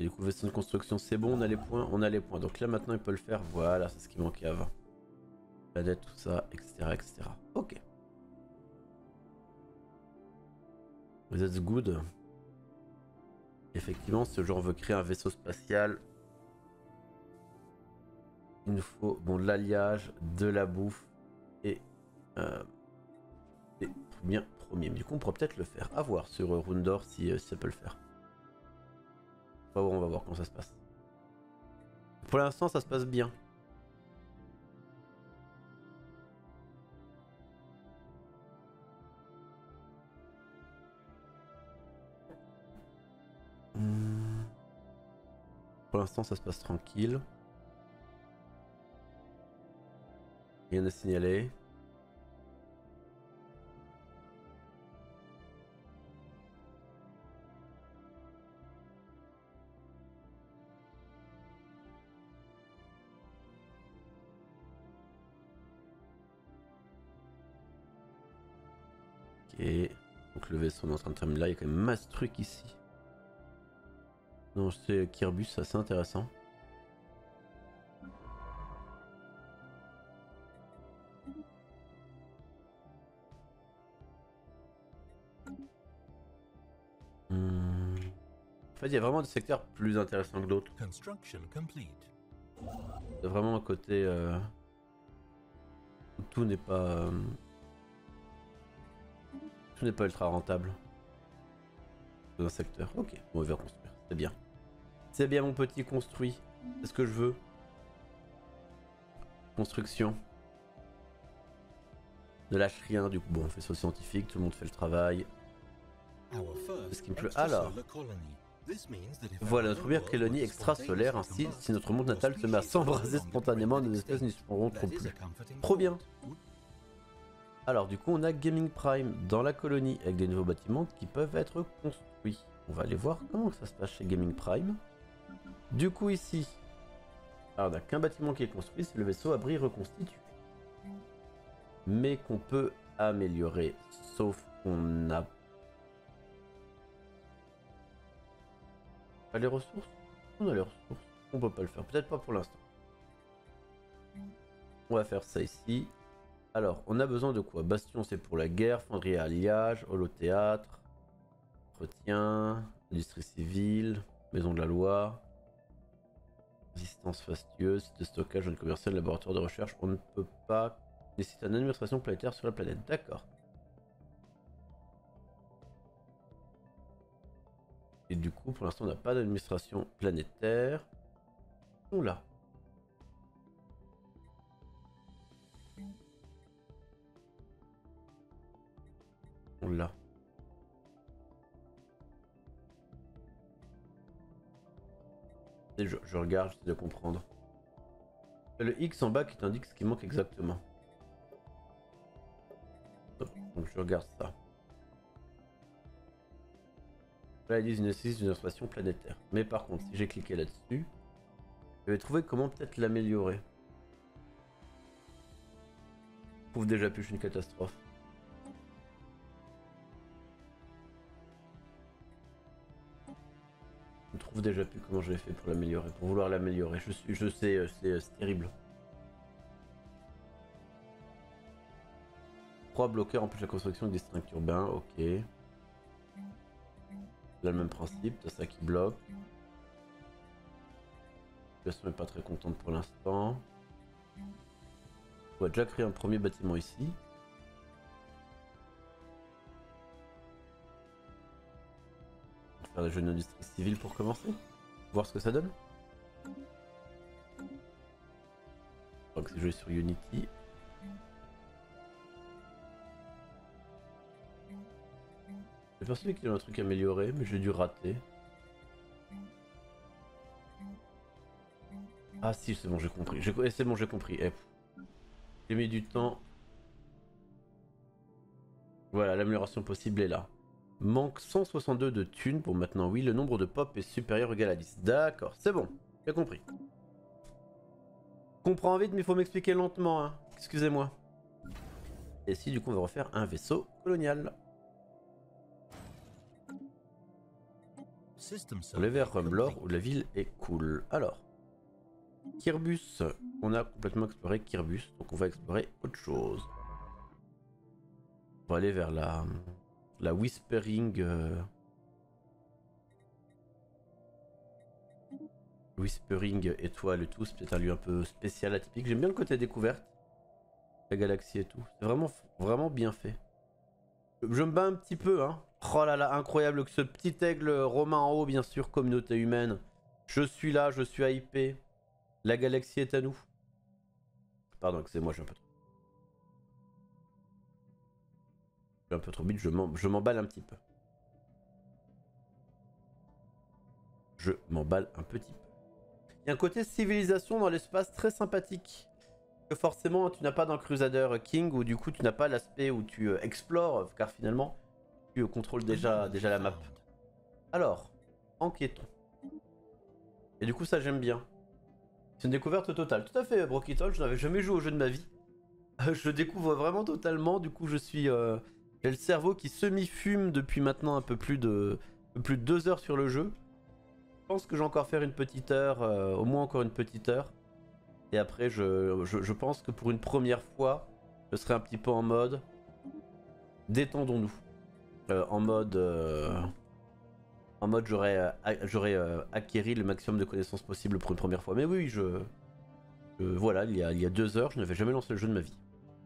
du coup, vaisseau de construction, c'est bon, on a les points, on a les points. Donc là, maintenant, il peut le faire. Voilà, c'est ce qui manquait avant. Planète, tout ça, etc., etc. Ok. That's good. Effectivement, si aujourd'hui on veut créer un vaisseau spatial, il nous faut bon, de l'alliage, de la bouffe et des bien premiers. Du coup, on pourrait peut-être le faire. À voir sur Rundor si ça peut le faire. On va voir comment ça se passe. Pour l'instant, ça se passe bien. Pour l'instant, ça se passe tranquille. Rien à signaler. Ok. Donc le vaisseau on est en train de terminer là. Il y a quand même masse de trucs ici. Non, c'est Kirbus, ça c'est intéressant. En fait, il y a vraiment des secteurs plus intéressants que d'autres. Construction complete. C'est vraiment un côté où tout n'est pas ultra rentable dans un secteur. Ok, on va construire, c'est bien. C'est bien mon petit construit. C'est ce que je veux. Construction. Ne lâche rien, du coup bon, on fait ça scientifique, tout le monde fait le travail. C'est ce qui me plaît. Alors, voilà notre première colonie extrasolaire. Ainsi, si notre monde natal se met à s'embraser spontanément, nos espèces n'y seront trop plus. Trop bien. Alors du coup, on a Gaming Prime dans la colonie avec des nouveaux bâtiments qui peuvent être construits. On va aller voir comment ça se passe chez Gaming Prime. Du coup ici, alors on n'a qu'un bâtiment qui est construit, c'est le vaisseau abri reconstitué. Mais qu'on peut améliorer, sauf qu'on n'a pas les ressources. On a les ressources, on peut pas le faire, peut-être pas pour l'instant. On va faire ça ici. Alors, on a besoin de quoi? Bastion, c'est pour la guerre, fonderie à alliage, holothéâtre, entretien, industrie civile, maison de la loi, résistance fastueuse, site de stockage, zone commerciale, laboratoire de recherche. On ne peut pas. Nécessite une administration planétaire sur la planète. D'accord. Et du coup, pour l'instant, on n'a pas d'administration planétaire. On l'a. On l'a. Je regarde, j'essaie de comprendre. Le X en bas qui t'indique ce qui manque exactement. Hop, donc je regarde ça. Là ils disent une nécessite d'une installation planétaire. Mais par contre, si j'ai cliqué là-dessus, je vais trouver comment peut-être l'améliorer. Je trouve déjà plus une catastrophe. Je trouve déjà plus comment j'ai fait pour l'améliorer, pour vouloir l'améliorer. Je sais, c'est terrible. 3 bloqueurs empêchent la construction de districts urbains, ok. Là le même principe, t'as ça qui bloque. La population n'est pas très contente pour l'instant. On va déjà créer un premier bâtiment ici. On va faire des jeux d'industrie civile pour commencer. Voir ce que ça donne. Je crois que c'est joué sur Unity. J'ai perçu qu'il y a un truc amélioré, mais j'ai dû rater. Ah si, c'est bon, j'ai compris. C'est bon, j'ai compris. J'ai mis du temps. Voilà, l'amélioration possible est là. Manque 162 de thunes pour maintenant, oui. Le nombre de pop est supérieur ou égal à 10. D'accord, c'est bon, j'ai compris. Je comprends vite, mais il faut m'expliquer lentement, hein. Excusez-moi. Et si, du coup, on va refaire un vaisseau colonial. System On est vers survey Rumblor complete. où la ville est cool. Alors, Kirbus, on a complètement exploré Kirbus, donc on va explorer autre chose. On va aller vers la Whispering. Whispering étoile et tout, c'est peut-être un lieu un peu spécial, atypique. J'aime bien le côté découverte, la galaxie et tout. C'est vraiment, vraiment bien fait. Je me bats un petit peu, hein. Oh là là, incroyable que ce petit aigle romain en haut, bien sûr, communauté humaine. Je suis là, je suis hypé. La galaxie est à nous. Pardon, excusez-moi, j'ai un peu trop vite, je m'emballe un petit peu. Je m'emballe un petit peu. Il y a un côté civilisation dans l'espace très sympathique. Que forcément tu n'as pas dans Crusader King, où du coup tu n'as pas l'aspect où tu explores, car finalement tu contrôles déjà la map. Alors, enquêtons. Et du coup ça j'aime bien. C'est une découverte totale. Tout à fait, Brockitol, je n'avais jamais joué au jeu de ma vie. Je découvre vraiment totalement, du coup je suis... j'ai le cerveau qui semi-fume depuis maintenant un peu plus de 2 heures sur le jeu. Je pense que je vais encore faire une petite heure, au moins encore une petite heure. Et après je pense que pour une première fois, je serai un petit peu en mode... Détendons-nous. En mode j'aurais acquéri le maximum de connaissances possibles pour une première fois. Mais oui, voilà, il y a 2 heures, je n'avais jamais lancé le jeu de ma vie.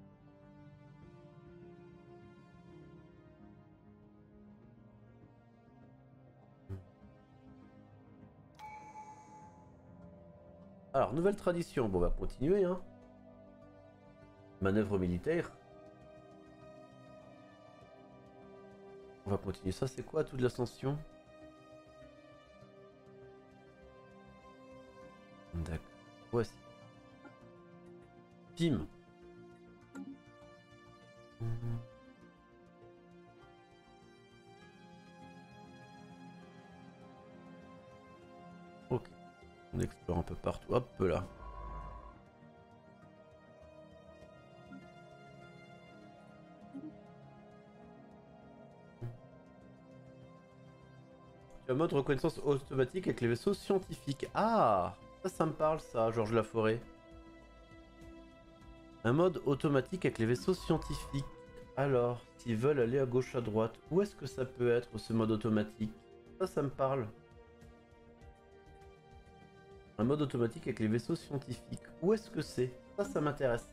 Alors, nouvelle tradition, bon on va continuer, hein. Manœuvre militaire. On va continuer, ça c'est quoi, toute l'ascension? D'accord, voici. Pim. Ok, on explore un peu partout, hop là. Tu as un mode reconnaissance automatique avec les vaisseaux scientifiques. Ah, ça me parle ça, Georges Laforêt. Un mode automatique avec les vaisseaux scientifiques. Alors, s'ils veulent aller à gauche à droite, où est-ce que ça peut être ce mode automatique? Ça me parle. Un mode automatique avec les vaisseaux scientifiques. Où est-ce que c'est? Ça m'intéresse.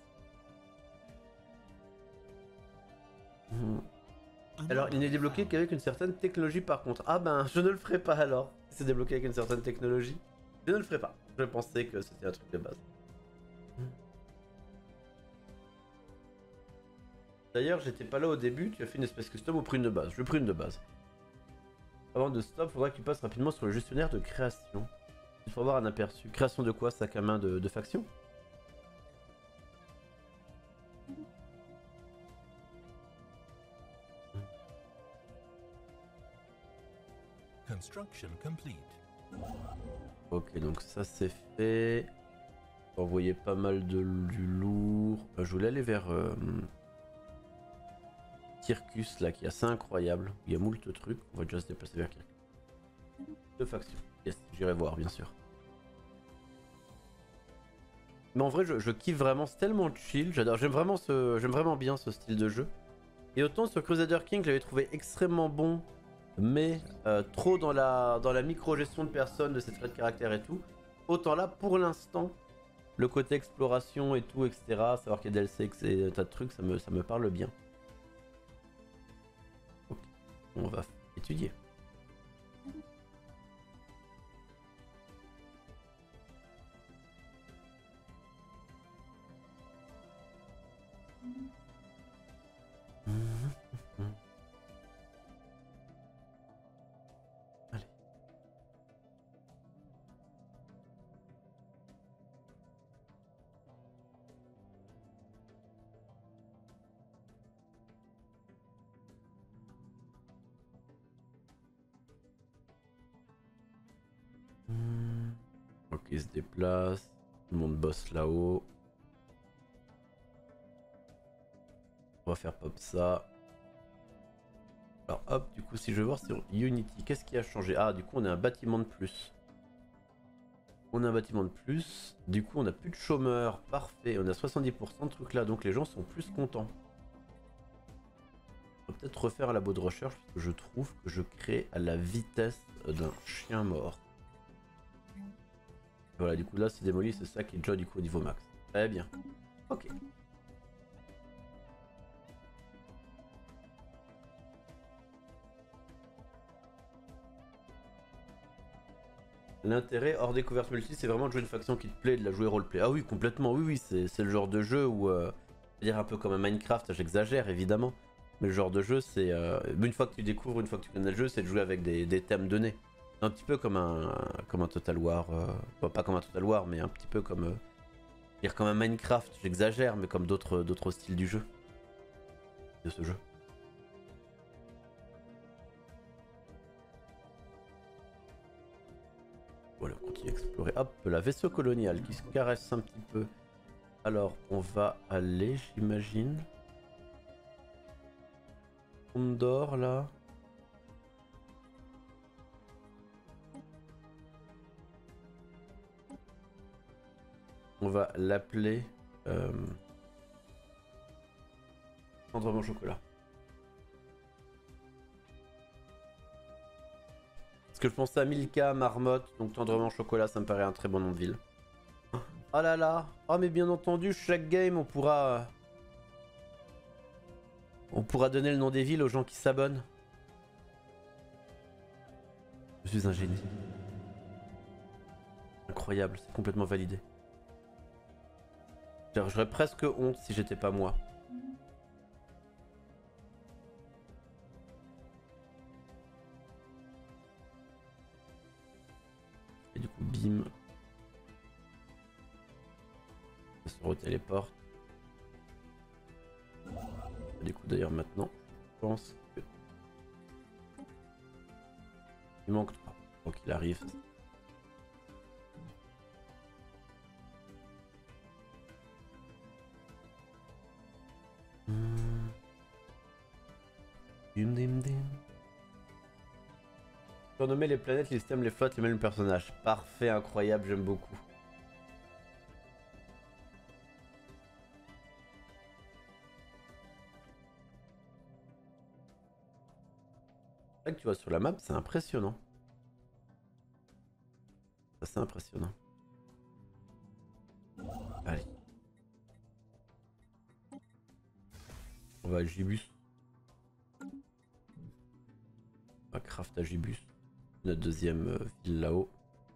Alors, il n'est débloqué qu'avec une certaine technologie par contre. Ah ben, je ne le ferai pas alors. Si c'est débloqué avec une certaine technologie, je ne le ferai pas. Je pensais que c'était un truc de base. D'ailleurs, j'étais pas là au début, tu as fait une espèce custom ou prune de base. Je prune de base. Avant de stop, faudra que tu passes rapidement sur le gestionnaire de création. Il faut avoir un aperçu. Création de quoi? Sac à main de faction? Construction complete. Ok, donc ça c'est fait. On va envoyer pas mal du lourd. Je voulais aller vers Kirkus là, qui est assez incroyable. Il y a moult trucs. On va déjà se déplacer vers Kirkus. 2 factions. Yes, j'irai voir bien sûr. Mais en vrai, je kiffe vraiment. C'est tellement chill. J'adore. J'aime vraiment bien ce style de jeu. Et autant sur Crusader King, je l'avais trouvé extrêmement bon, mais trop dans la micro-gestion de personnes, de ses traits de caractère et tout. Autant là, pour l'instant, le côté exploration et tout, etc., savoir qu'il y a DLC et un tas de trucs, ça me parle bien. Ok, on va étudier. Allez. Ok, il se déplace. Tout le monde bosse là-haut. On va faire pop ça. Alors hop, du coup si je vais voir sur Unity, qu'est-ce qui a changé? Ah du coup on a un bâtiment de plus. On a un bâtiment de plus, du coup on a plus de chômeurs, parfait, on a 70% de trucs là, donc les gens sont plus contents. On va peut-être refaire un labo de recherche parce que je trouve que je crée à la vitesse d'un chien mort. Voilà, du coup là c'est démoli, c'est ça qui est déjà du coup au niveau max. Très bien. Ok. L'intérêt hors découverte multi, c'est vraiment de jouer une faction qui te plaît, de la jouer roleplay. Ah oui, complètement, oui, c'est le genre de jeu où, dire un peu comme un Minecraft, j'exagère évidemment, mais le genre de jeu, c'est une fois que tu découvres, une fois que tu connais le jeu, c'est de jouer avec des thèmes donnés. Un petit peu comme un Total War, pas comme un Total War, mais un petit peu comme, dire comme un Minecraft, j'exagère, mais comme d'autres styles du jeu, de ce jeu. Voilà, on continue à explorer. Hop, la vaisseau colonial qui se caresse un petit peu. Alors, on va aller, j'imagine. On dort là. On va l'appeler Tendrement chocolat. Parce que je pensais à Milka, Marmotte, donc Tendrement chocolat, ça me paraît un très bon nom de ville. Oh là là. Oh mais bien entendu, chaque game on pourra donner le nom des villes aux gens qui s'abonnent. Je suis un génie. Incroyable, c'est complètement validé. J'aurais presque honte si j'étais pas moi. Et du coup, bim. On se retéléporte. Du coup, d'ailleurs, maintenant, je pense que. Il manque 3. Donc il arrive. Surnommer les planètes, les systèmes, les flottes, les mêmes personnages. Parfait, incroyable, j'aime beaucoup. C'est vrai que tu vois sur la map, c'est impressionnant. C'est impressionnant. Allez. On va à Gibus. On va craft à Gibus. Notre deuxième ville là-haut.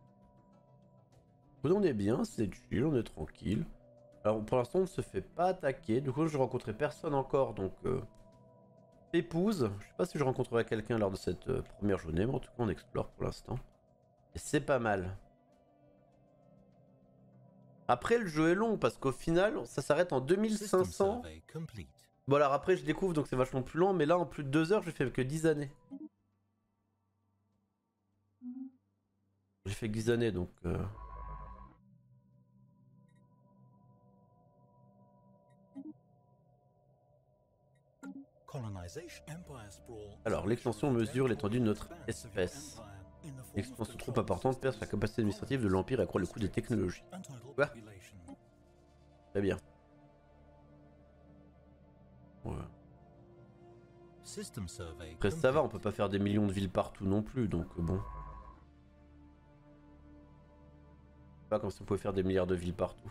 On est bien, c'est chill, on est tranquille. Alors pour l'instant on ne se fait pas attaquer. Du coup je rencontrais personne encore, donc épouse. Je sais pas si je rencontrerai quelqu'un lors de cette première journée, mais en tout cas on explore pour l'instant. Et c'est pas mal. Après le jeu est long parce qu'au final ça s'arrête en 2500. Bon alors après je découvre donc c'est vachement plus long, mais là en plus de 2 heures j'ai fait que 10 années. J'ai fait que 10 années donc... Alors l'extension mesure l'étendue de notre espèce. L'expansion trop importante perd la capacité administrative de l'Empire et accroît le coût des technologies. Quoi? Très bien. Ouais. Après ça va, on peut pas faire des millions de villes partout non plus, donc bon. Pas comme si on pouvait faire des milliards de villes partout.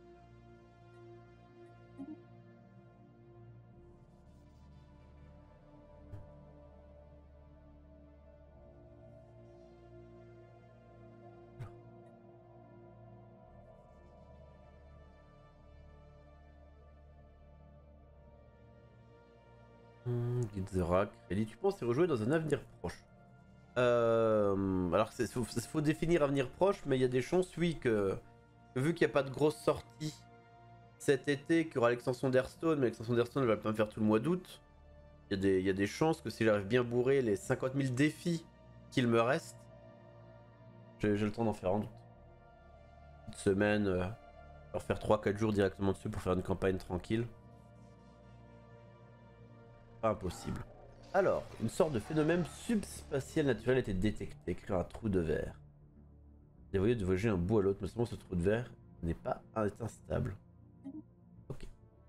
Guidzera, Crédit, tu penses y rejouer dans un avenir proche? Alors faut définir avenir proche, mais il y a des chances, oui, que vu qu'il n'y a pas de grosse sortie cet été, qu'il y aura l'extension d'Hearthstone, mais l'extension d'Hearthstone va pas me faire tout le mois d'août. Il y a des chances que si j'arrive bien bourré les 50 000 défis qu'il me reste, j'ai le temps d'en faire en doute. Une semaine, leur faire 3-4 jours directement dessus pour faire une campagne tranquille. Pas impossible. Alors, une sorte de phénomène subspatial naturel a été détecté, créant un trou de verre. Des voyous de voyager d'un bout à l'autre, mais seulement ce trou de verre n'est pas instable. Ok.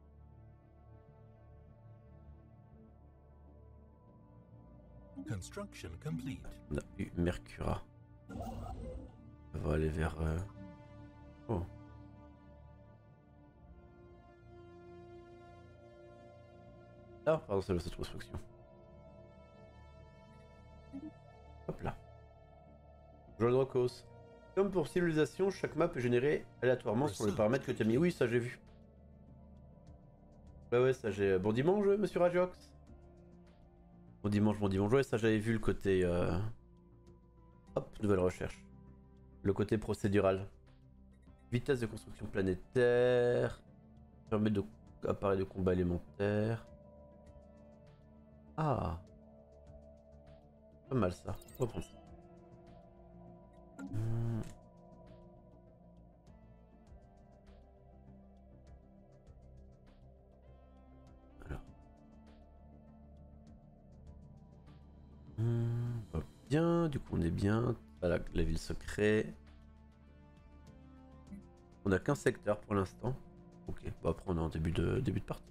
Construction complete. On a eu Mercura. On va aller vers... Oh. Ah, pardon, c'est cette construction. Hop là. John Rocos. Comme pour civilisation, chaque map est générée aléatoirement selon les paramètres que tu as mis. Oui, ça j'ai vu. Ouais, ça j'ai... Bon dimanche, monsieur Rajox. Bon dimanche, ouais, ça j'avais vu le côté... Hop, nouvelle recherche. Le côté procédural. Vitesse de construction planétaire. Permet de... appareil de combat élémentaire. Ah. Pas mal ça. On va prendre ça. Alors. Hop, bien, du coup on est bien. Voilà, la ville se crée. On a qu'un secteur pour l'instant. Ok, bon après on est en début de partie.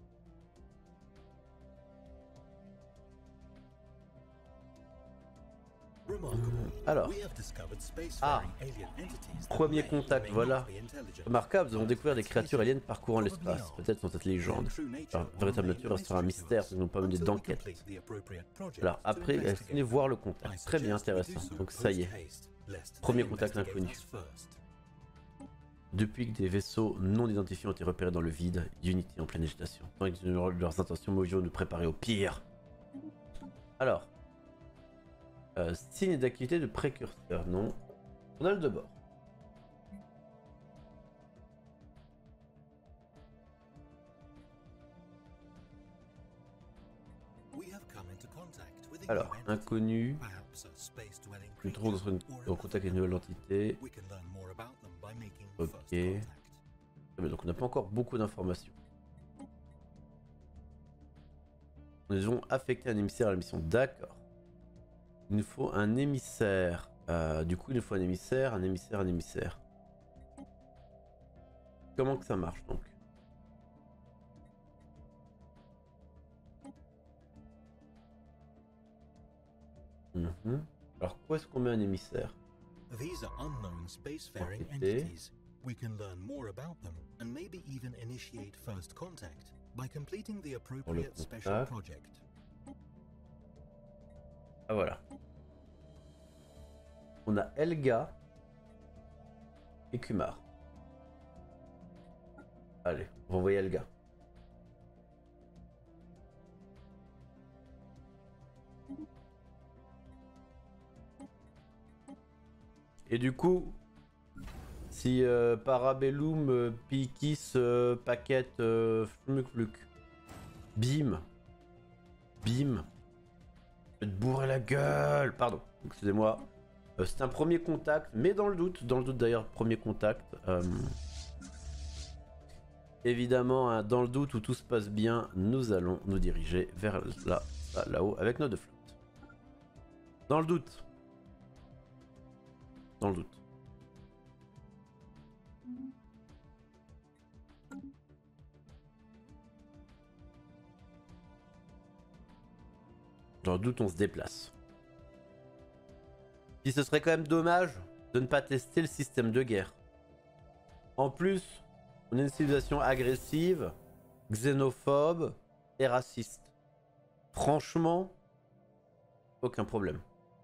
Alors, premier contact, voilà. Remarquable, nous avons découvert des créatures aliens parcourant l'espace. Peut-être sont cette légende. Leur véritable nature restera un mystère, nous n'avons pas mené d'enquête. Alors après, venez voir le contact. Très bien, intéressant. Donc ça y est. Premier contact inconnu. Depuis que des vaisseaux non identifiés ont été repérés dans le vide, Unity en pleine agitation. Tant ignorant de leurs intentions, Mojo nous préparer au pire. Alors. Signe d'activité de précurseur, non. Journal de bord. Alors, inconnu. Nous trouvons en contact avec une nouvelle entité. Ok. Donc on n'a pas encore beaucoup d'informations. Nous devons affecter un émissaire à la mission. D'accord. Il nous faut un émissaire. Du coup, il nous faut un émissaire. Comment que ça marche donc? Alors, où est-ce qu'on met un émissaire? These are unknown spacefaring entities. We can learn more about them and maybe even initiate first contact by completing the appropriate special project. Ah voilà. On a Elga et Kumar. Allez, on va envoyer Elga. Et du coup, si Parabellum, Pikis, Paquette, Flumuk, Bim, je vais te bourrer la gueule. Pardon, excusez-moi. C'est un premier contact, mais dans le doute d'ailleurs, premier contact. Évidemment, hein, dans le doute où tout se passe bien, nous allons nous diriger vers là-haut avec nos deux flottes. Dans le doute. Dans le doute. Dans le doute, on se déplace. Puis ce serait quand même dommage de ne pas tester le système de guerre. En plus, on est une civilisation agressive, xénophobe et raciste. Franchement, aucun problème.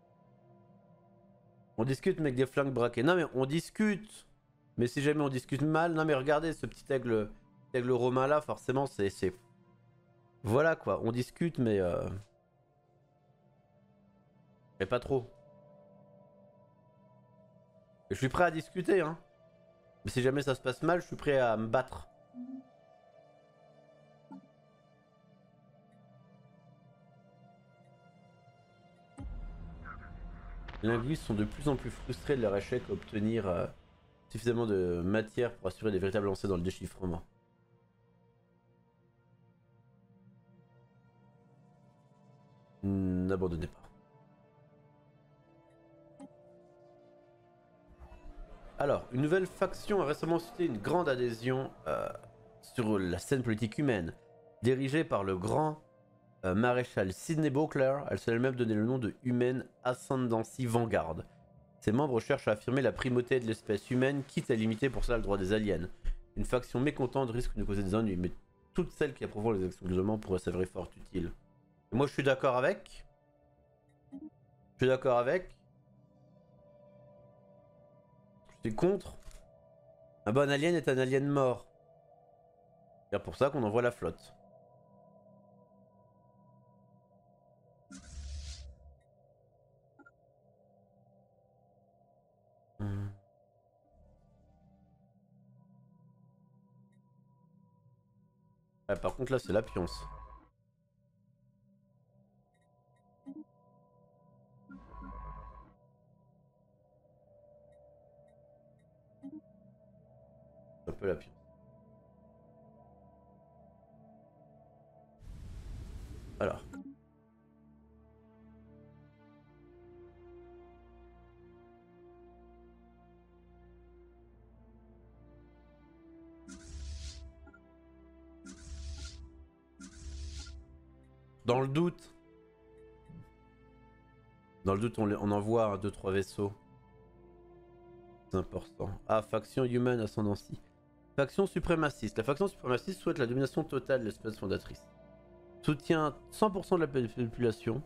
On discute mais avec des flingues braquées. Non mais on discute. Mais si jamais on discute mal, non mais regardez ce petit aigle romain là, forcément c'est... Voilà quoi, on discute mais... Mais pas trop. Je suis prêt à discuter hein. Mais si jamais ça se passe mal, je suis prêt à me battre. Les linguistes sont de plus en plus frustrés de leur échec à obtenir suffisamment de matière pour assurer des véritables lancers dans le déchiffrement. n'abandonnez pas. Alors, une nouvelle faction a récemment suscité une grande adhésion sur la scène politique humaine. Dirigée par le grand maréchal Sidney Beauclerc, elle s'est elle-même donné le nom de Human Ascendancy Vanguard. Ses membres cherchent à affirmer la primauté de l'espèce humaine, quitte à limiter pour cela le droit des aliens. Une faction mécontente risque de causer des ennuis, mais toutes celles qui approuveront les actions du gouvernement pourraient s'avérer fort utiles. Et moi je suis d'accord avec. Je suis d'accord avec. Je suis contre. Un bon alien est un alien mort. C'est pour ça qu'on envoie la flotte. Ah, par contre là c'est la pionce. Un peu la pionce. Alors. Dans le doute. Dans le doute, on envoie 2-3 vaisseaux. C'est important. Ah, faction Human Ascendancy. Faction suprémaciste. La faction suprémaciste souhaite la domination totale de l'espèce fondatrice. Soutient 100% de la population.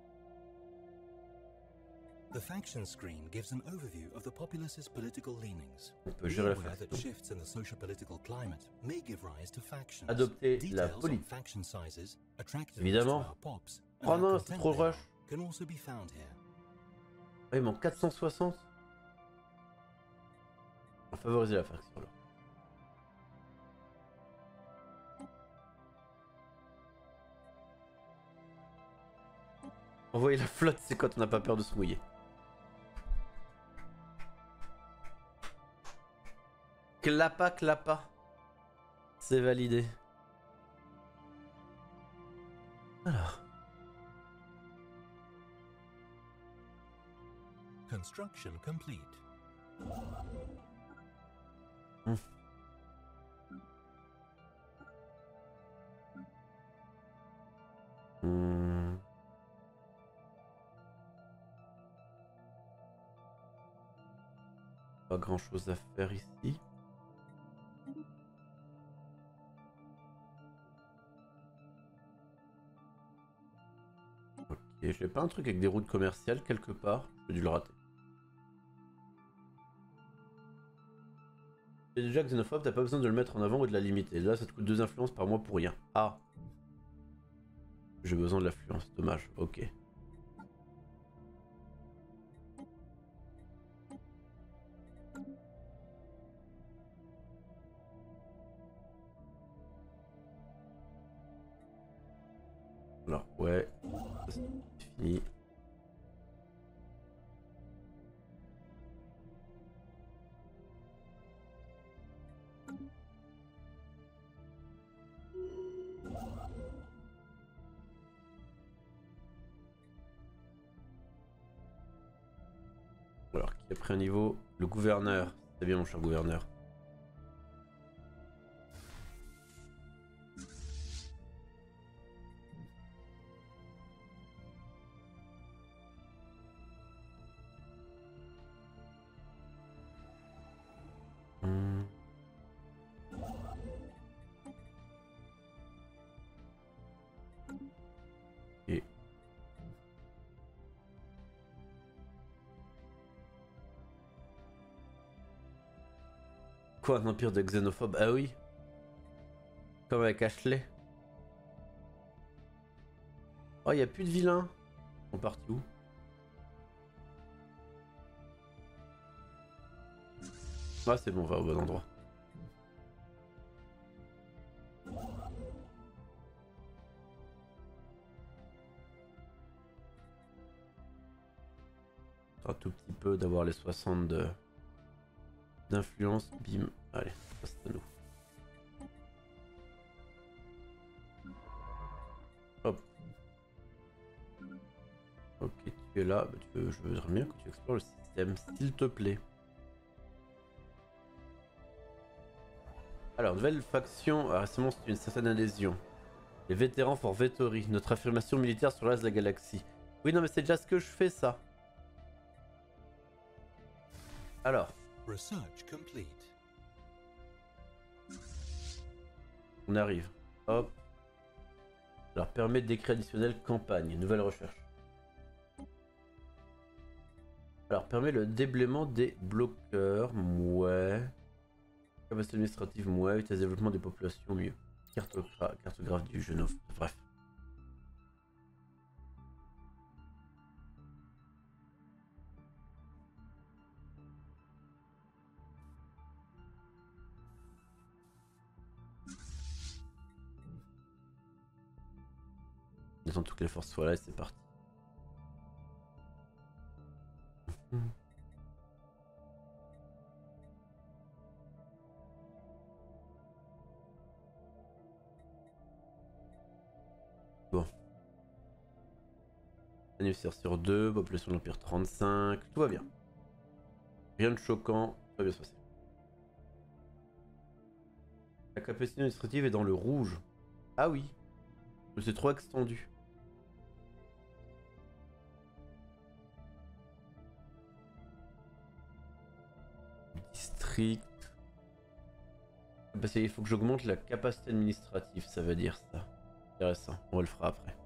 The faction screen gives an overview of the populace's political leanings. On peut gérer la faction. That shifts in the socio-political climate may give rise to factions. Adopter la politique. Évidemment. Oh non, c'est trop rush. Can also be found here. Ah, il manque 460. On va favoriser la faction là. Envoyer la flotte, c'est quand on n'a pas peur de se mouiller. Clapa, clapa. C'est validé. Alors. Construction complete. Pas grand chose à faire ici. Ok, j'ai pas un truc avec des routes commerciales quelque part. J'ai dû le rater. T'es déjà xénophobe, t'as pas besoin de le mettre en avant ou de la limiter. Là, ça te coûte 2 influences par mois pour rien. Ah. J'ai besoin de l'affluence, dommage. Ok. Alors, ouais. C'est fini. Alors, qui a pris un niveau? Le gouverneur. C'est bien, mon cher gouverneur. Et... Quoi, un empire de xénophobes? Ah oui. Comme avec Ashley. Oh, il n'y a plus de vilains. Ils sont partis où? Ah, c'est bon, on va au bon endroit. Un tout petit peu d'avoir les 60 d'influence. Bim. Allez, ça c'est à nous. Hop. tu es là, bah, je voudrais bien que tu explores le système, s'il te plaît. Alors, nouvelle faction a récemment reçu une certaine adhésion. Les vétérans for Vettori, notre affirmation militaire sur le reste de la galaxie. Oui, non, mais c'est déjà ce que je fais, ça. Alors. Research complete. On arrive. Hop. Alors, permet d'écrire additionnel campagne. Nouvelle recherche. Alors, permet le déblaiement des bloqueurs. Ouais. Capacité administrative, ouais. Vitesse de développement des populations, mieux. Cartographe du Genov. Bref. On attend que toutes les forces soient là et c'est parti. Bon. Anniversaire sur 2, population de l'Empire 35, tout va bien. Rien de choquant, tout va bien se passer. La capacité administrative est dans le rouge. Ah oui, c'est trop extendu. District. Parce qu'il faut que j'augmente la capacité administrative, ça veut dire ça. Intéressant, on le fera après.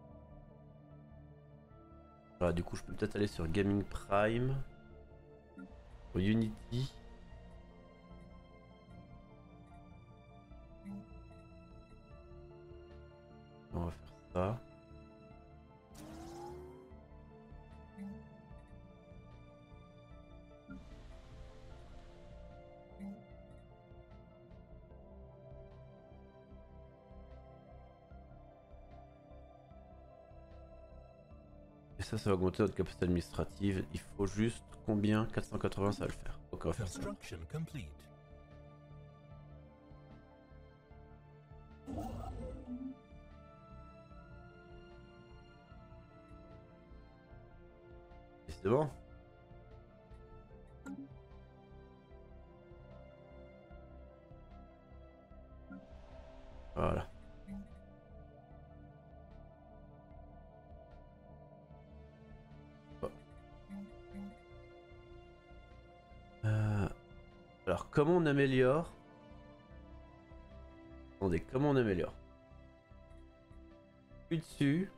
Voilà, du coup, je peux peut-être aller sur Gaming Prime. Sur Unity. On va faire ça. Et ça va augmenter notre capacité administrative. Il faut juste combien? 480, ça va le faire. Donc on va faire ça. Et c'est bon. Voilà. Alors, comment on améliore? Attendez, comment on améliore? Puis dessus.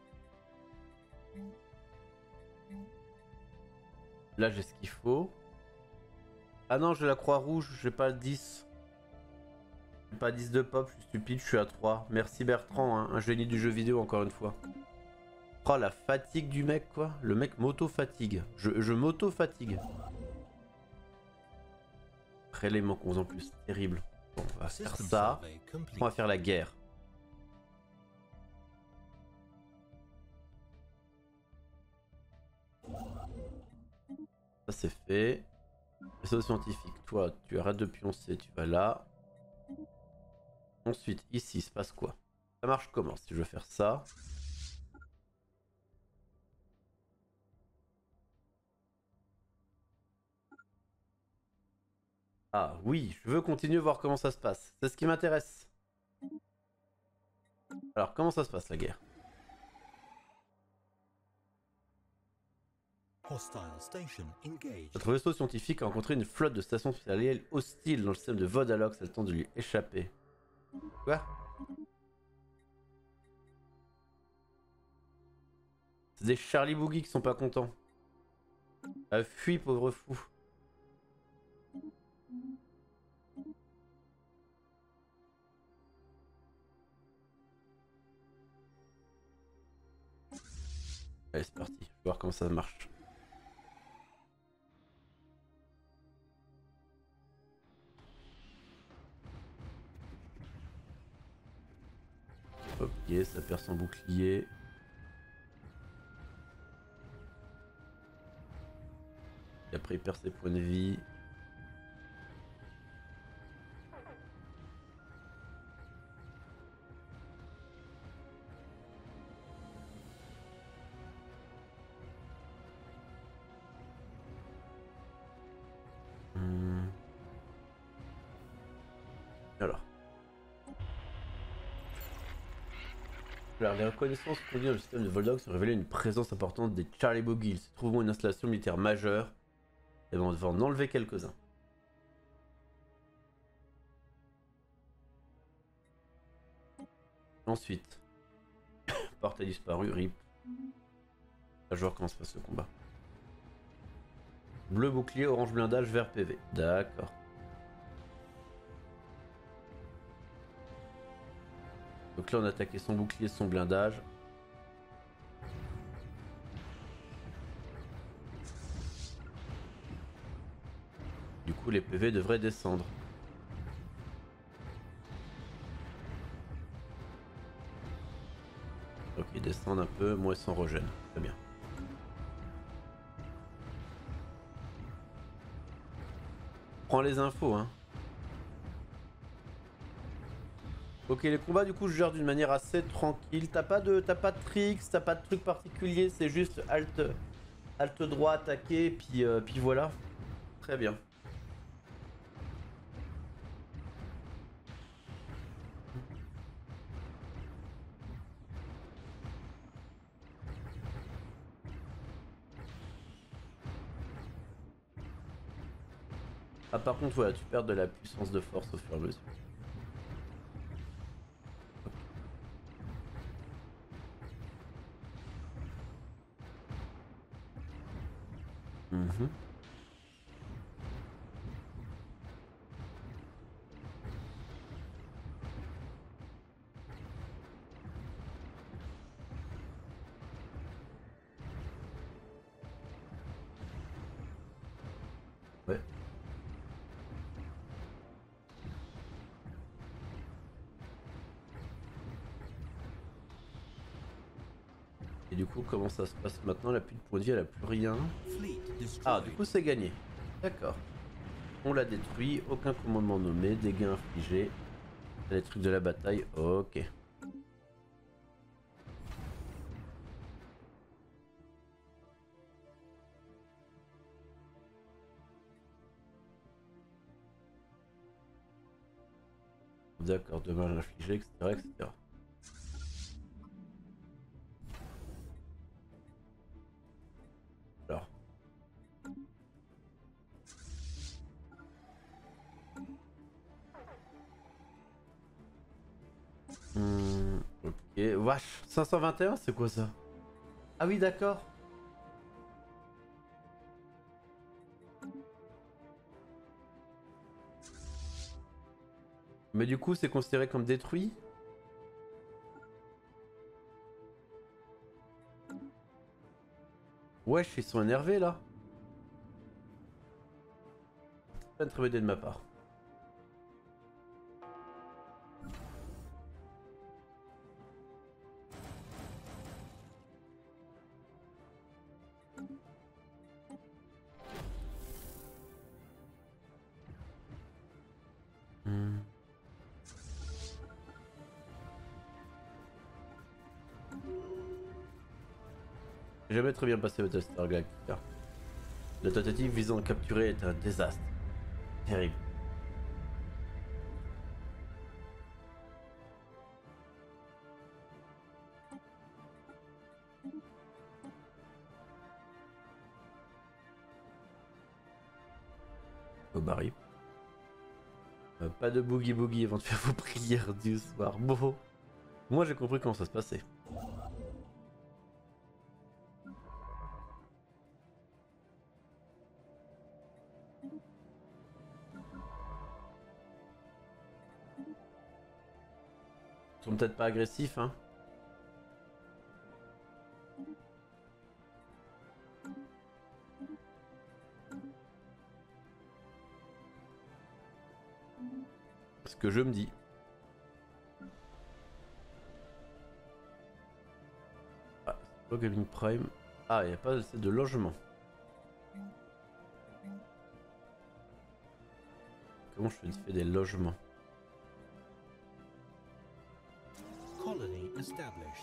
Là, j'ai ce qu'il faut. Ah non, j'ai la croix rouge, j'ai pas le 10. J'ai pas 10 de pop, je suis stupide, je suis à 3. Merci Bertrand, hein, un génie du jeu vidéo encore une fois. Oh, la fatigue du mec, quoi. Le mec m'auto-fatigue. Je m'auto-fatigue. Prélément qu'on en plus, terrible. Bon, on va faire ça. On va faire la guerre. Ça c'est fait. Vaisseau scientifique, toi tu arrêtes de pioncer, tu vas là. Ensuite, ici, il se passe quoi? Ça marche comment si je veux faire ça? Ah oui, je veux continuer voir comment ça se passe. C'est ce qui m'intéresse. Alors, comment ça se passe la guerre? Notre vaisseau scientifique a rencontré une flotte de stations spatiales hostiles dans le système de Vodalox, c'est le temps de lui échapper. Quoi? C'est des Charlie Boogie qui sont pas contents. Ah, fuis, pauvre fou. Allez, c'est parti. Je vais voir comment ça marche. Ok, ça perd son bouclier. Et après, il perd ses points de vie. Alors. Alors, les reconnaissances conduites dans le système de Voldog ont révélé une présence importante des Charlie Boogie. Ils se trouvent une installation militaire majeure et on devait en enlever quelques-uns. Ensuite, porte a disparu, RIP. Là, je vois comment se passe le combat. Bleu bouclier, orange blindage, vert PV. D'accord. Donc là on a attaqué son bouclier, son blindage. Du coup les PV devraient descendre. Ok, ils descendent un peu, moi ils s'en régènent. Très bien. Prends les infos hein. Ok, les combats du coup je gère d'une manière assez tranquille. T'as pas de tricks, t'as pas de trucs particuliers, c'est juste alt droit attaquer, puis voilà. Très bien. Ah par contre voilà, tu perds de la puissance de force au fur et à mesure. Mhm. Ouais. Et du coup comment ça se passe maintenant? Elle a plus de points de vie, elle a plus rien. Ah du coup c'est gagné. D'accord. On l'a détruit, aucun commandement nommé, dégâts infligés. Les trucs de la bataille, ok. D'accord, dommages infligés, etc., etc. Alors. Ok, wesh, 521, c'est quoi ça? Ah oui, d'accord. Mais du coup, c'est considéré comme détruit? Wesh, ils sont énervés là. C'est pas une très bonne idée de ma part. J'ai jamais très bien passé Battlestar Galactica. La tentative visant à capturer est un désastre. Terrible. Au baril. Pas de boogie boogie avant de faire vos prières du soir. Bon. Moi j'ai compris comment ça se passait. Ils sont peut-être pas agressifs hein. Ce que je me dis. Ah, c'est pas Gaming Prime. Ah, il n'y a pas assez de logement. Comment je fais des logements? Colony established.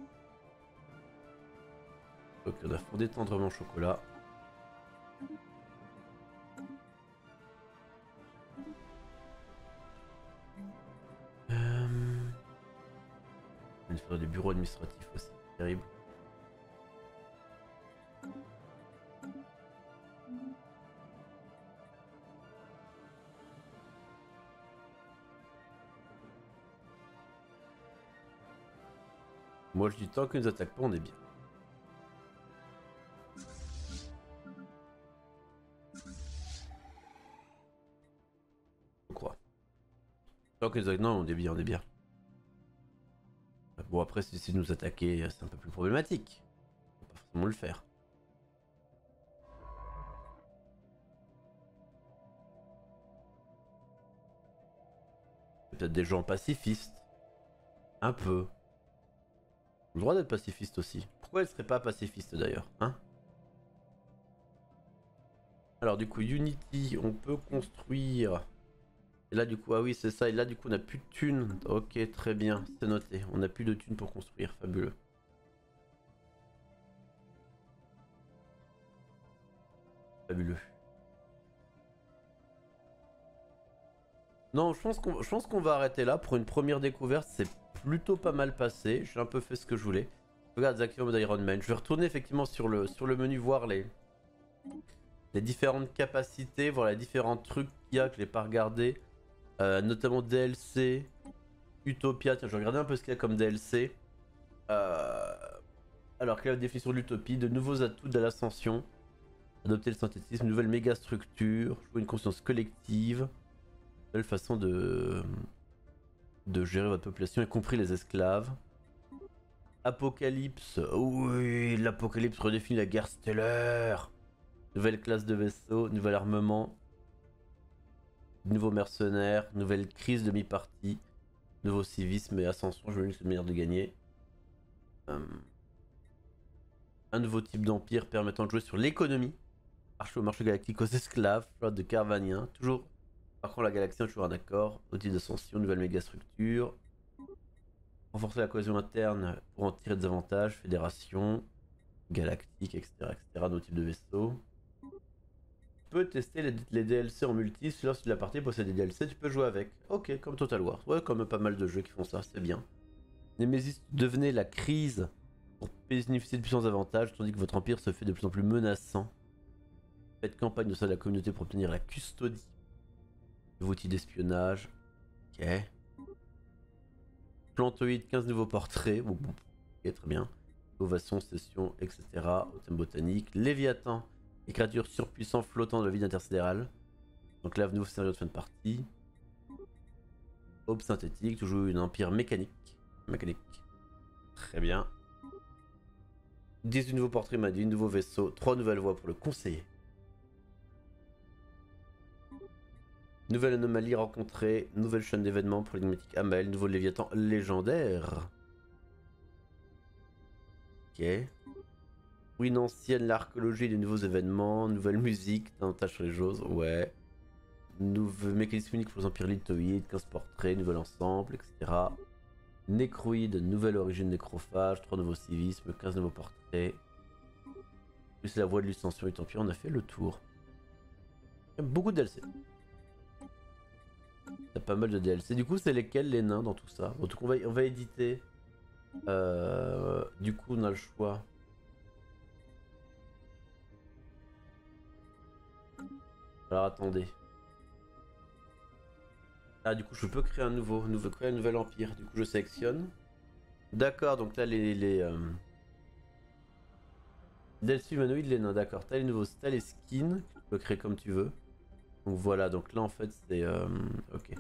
Ok, on a fondé tendrement chocolat. Il faudrait des bureaux administratifs aussi. Terrible. Moi je dis tant qu'ils nous attaquent pas, on est bien. Je crois. Tant qu'ils nous attaquent, non, on est bien, on est bien. Bon après si nous attaquer, c'est un peu plus problématique. On va pas forcément le faire. Peut-être des gens pacifistes. Un peu. Le droit d'être pacifiste aussi. Pourquoi elle serait pas pacifiste d'ailleurs, hein? Alors du coup Unity, on peut construire. Et là du coup, ah oui c'est ça, et là du coup on a plus de thunes. Ok très bien, c'est noté. On a plus de thunes pour construire, fabuleux. Fabuleux. Non, je pense qu'on va arrêter là. Pour une première découverte, c'est plutôt pas mal passé. J'ai un peu fait ce que je voulais. Regarde, désactiver mode Iron Man. Je vais retourner effectivement sur le menu, voir les différentes capacités, voir les différents trucs qu'il y a que je n'ai pas regardé. Notamment DLC, Utopia. Tiens, je vais regarder un peu ce qu'il y a comme DLC. Alors, quelle est la définition de l'utopie? De nouveaux atouts de l'ascension. Adopter le synthétisme, nouvelle méga structure, jouer une conscience collective. Nouvelle façon de gérer votre population, y compris les esclaves. Apocalypse, oui, l'apocalypse redéfinit la guerre stellaire. Nouvelle classe de vaisseau, nouvel armement, nouveaux mercenaires, nouvelle crise de mi-partie, nouveau civisme et ascension, je me dis que c'est une manière de gagner. Un nouveau type d'empire permettant de jouer sur l'économie. Marché au marché galactique aux esclaves, flotte de caravaniens, toujours. Par contre la galaxie est toujours un accord, outil d'ascension, nouvelle méga structure. Renforcer la cohésion interne pour en tirer des avantages, fédération, galactique, etc. etc. Nos types de vaisseaux. Tu peux tester les DLC en multi, si lorsque la partie possède des DLC, tu peux jouer avec. Ok, comme Total War. Ouais, comme pas mal de jeux qui font ça, c'est bien. Nemesis devenez la crise pour bénéficier de puissants avantages, tandis que votre empire se fait de plus en plus menaçant. Faites campagne au sein de la communauté pour obtenir la custodie. Nouveau outil d'espionnage. Ok. Plantoïde, 15 nouveaux portraits. Bon, ok, très bien. Ovation, session, etc. Au thème botanique. Léviathan, les créatures surpuissantes flottant dans la vide intersidérale. Donc là, nouveau scénario de fin de partie. Aube synthétique, toujours une empire mécanique. Très bien. 18 nouveaux portraits m'a dit, nouveau vaisseau, 3 nouvelles voies pour le conseiller. Nouvelle anomalie rencontrée, nouvelle chaîne d'événements pour l'énigmatique Amel, nouveau Léviathan légendaire. Ok. Ruine ancienne, l'archéologie, des nouveaux événements, nouvelle musique, davantage sur les choses, ouais. Nouveau mécanisme unique pour les empires lithoïdes, 15 portraits, nouvel ensemble, etc. Nécroïde, nouvelle origine nécrophage, 3 nouveaux civismes, 15 nouveaux portraits. Plus la voie de l'ascension et tant pis, on a fait le tour. Il y a beaucoup de DLC. T'as pas mal de DLC. Du coup, c'est lesquels les nains dans tout ça? En tout cas, on va éditer. Du coup, on a le choix. Alors attendez. Ah, du coup, je peux créer un créer un nouvel empire. Du coup, je sélectionne. D'accord, donc t'as les DLC humanoïdes, les nains. D'accord, t'as les nouveaux, t'as les skins. Tu peux créer comme tu veux. Donc voilà, donc là en fait c'est ok.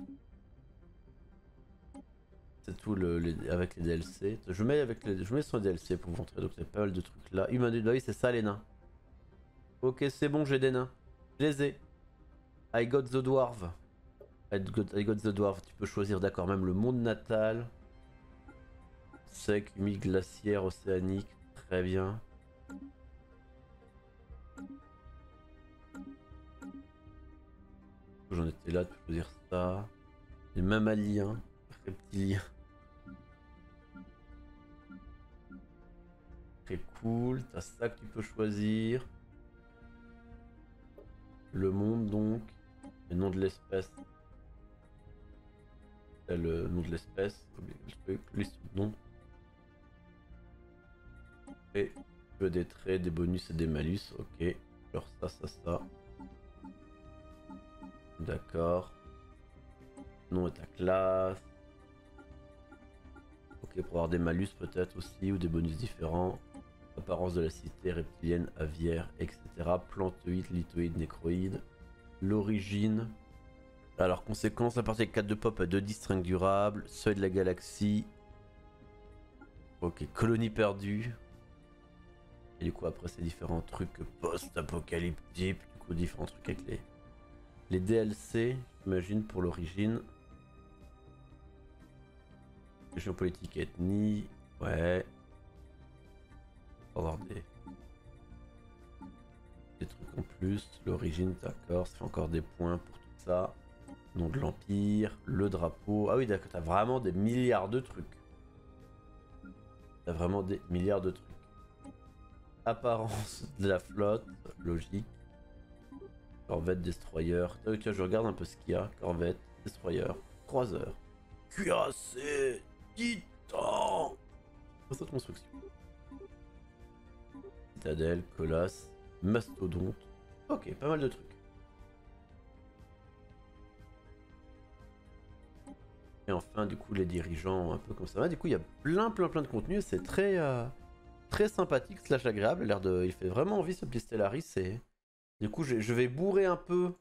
C'est tout avec les DLC. Je mets sur les DLC pour vous montrer. Donc il y a pas mal de trucs là. Humanoïde, bah oui c'est ça les nains. Ok c'est bon, j'ai des nains. Je les ai. I got the dwarf. I got the dwarf. Tu peux choisir d'accord même le monde natal. Sec, humide, glaciaire, océanique. Très bien. J'en étais là, tu peux dire ça. Les mammaliens, reptiliens. Très cool, t'as ça que tu peux choisir. Le monde donc. Le nom de l'espèce. Le nom de l'espèce. Le nom. Et tu veux des traits, des bonus et des malus, ok. Alors ça. D'accord. Nom et ta classe. Ok, pour avoir des malus peut-être aussi, ou des bonus différents. Apparence de la cité, reptilienne, aviaire, etc. Plantoïde, lithoïde, nécroïde. L'origine. Alors, conséquence, la partie 4 de pop à 2 distingues durables. Seuil de la galaxie. Ok, colonie perdue. Et du coup, après, c'est différents trucs post-apocalyptiques. Du coup, différents trucs avec les DLC, j'imagine, pour l'origine. Région politique, ethnie. Ouais. Avoir des trucs en plus. L'origine, d'accord. Ça fait encore des points pour tout ça. Nom de l'Empire. Le drapeau. Ah oui, d'accord. T'as vraiment des milliards de trucs. T'as vraiment des milliards de trucs. Apparence de la flotte. Logique. Corvette, destroyer. Ah oui, tiens, je regarde un peu ce qu'il y a. Corvette, destroyer, croiseur. Cuirassé, titan. Cette construction. Citadelle, colosse, mastodonte. Ok, pas mal de trucs. Et enfin, du coup, les dirigeants, un peu comme ça. Du coup, il y a plein de contenu. C'est très, très sympathique, slash agréable. Il fait vraiment envie ce Blistellaris. Et du coup, je vais bourrer un peu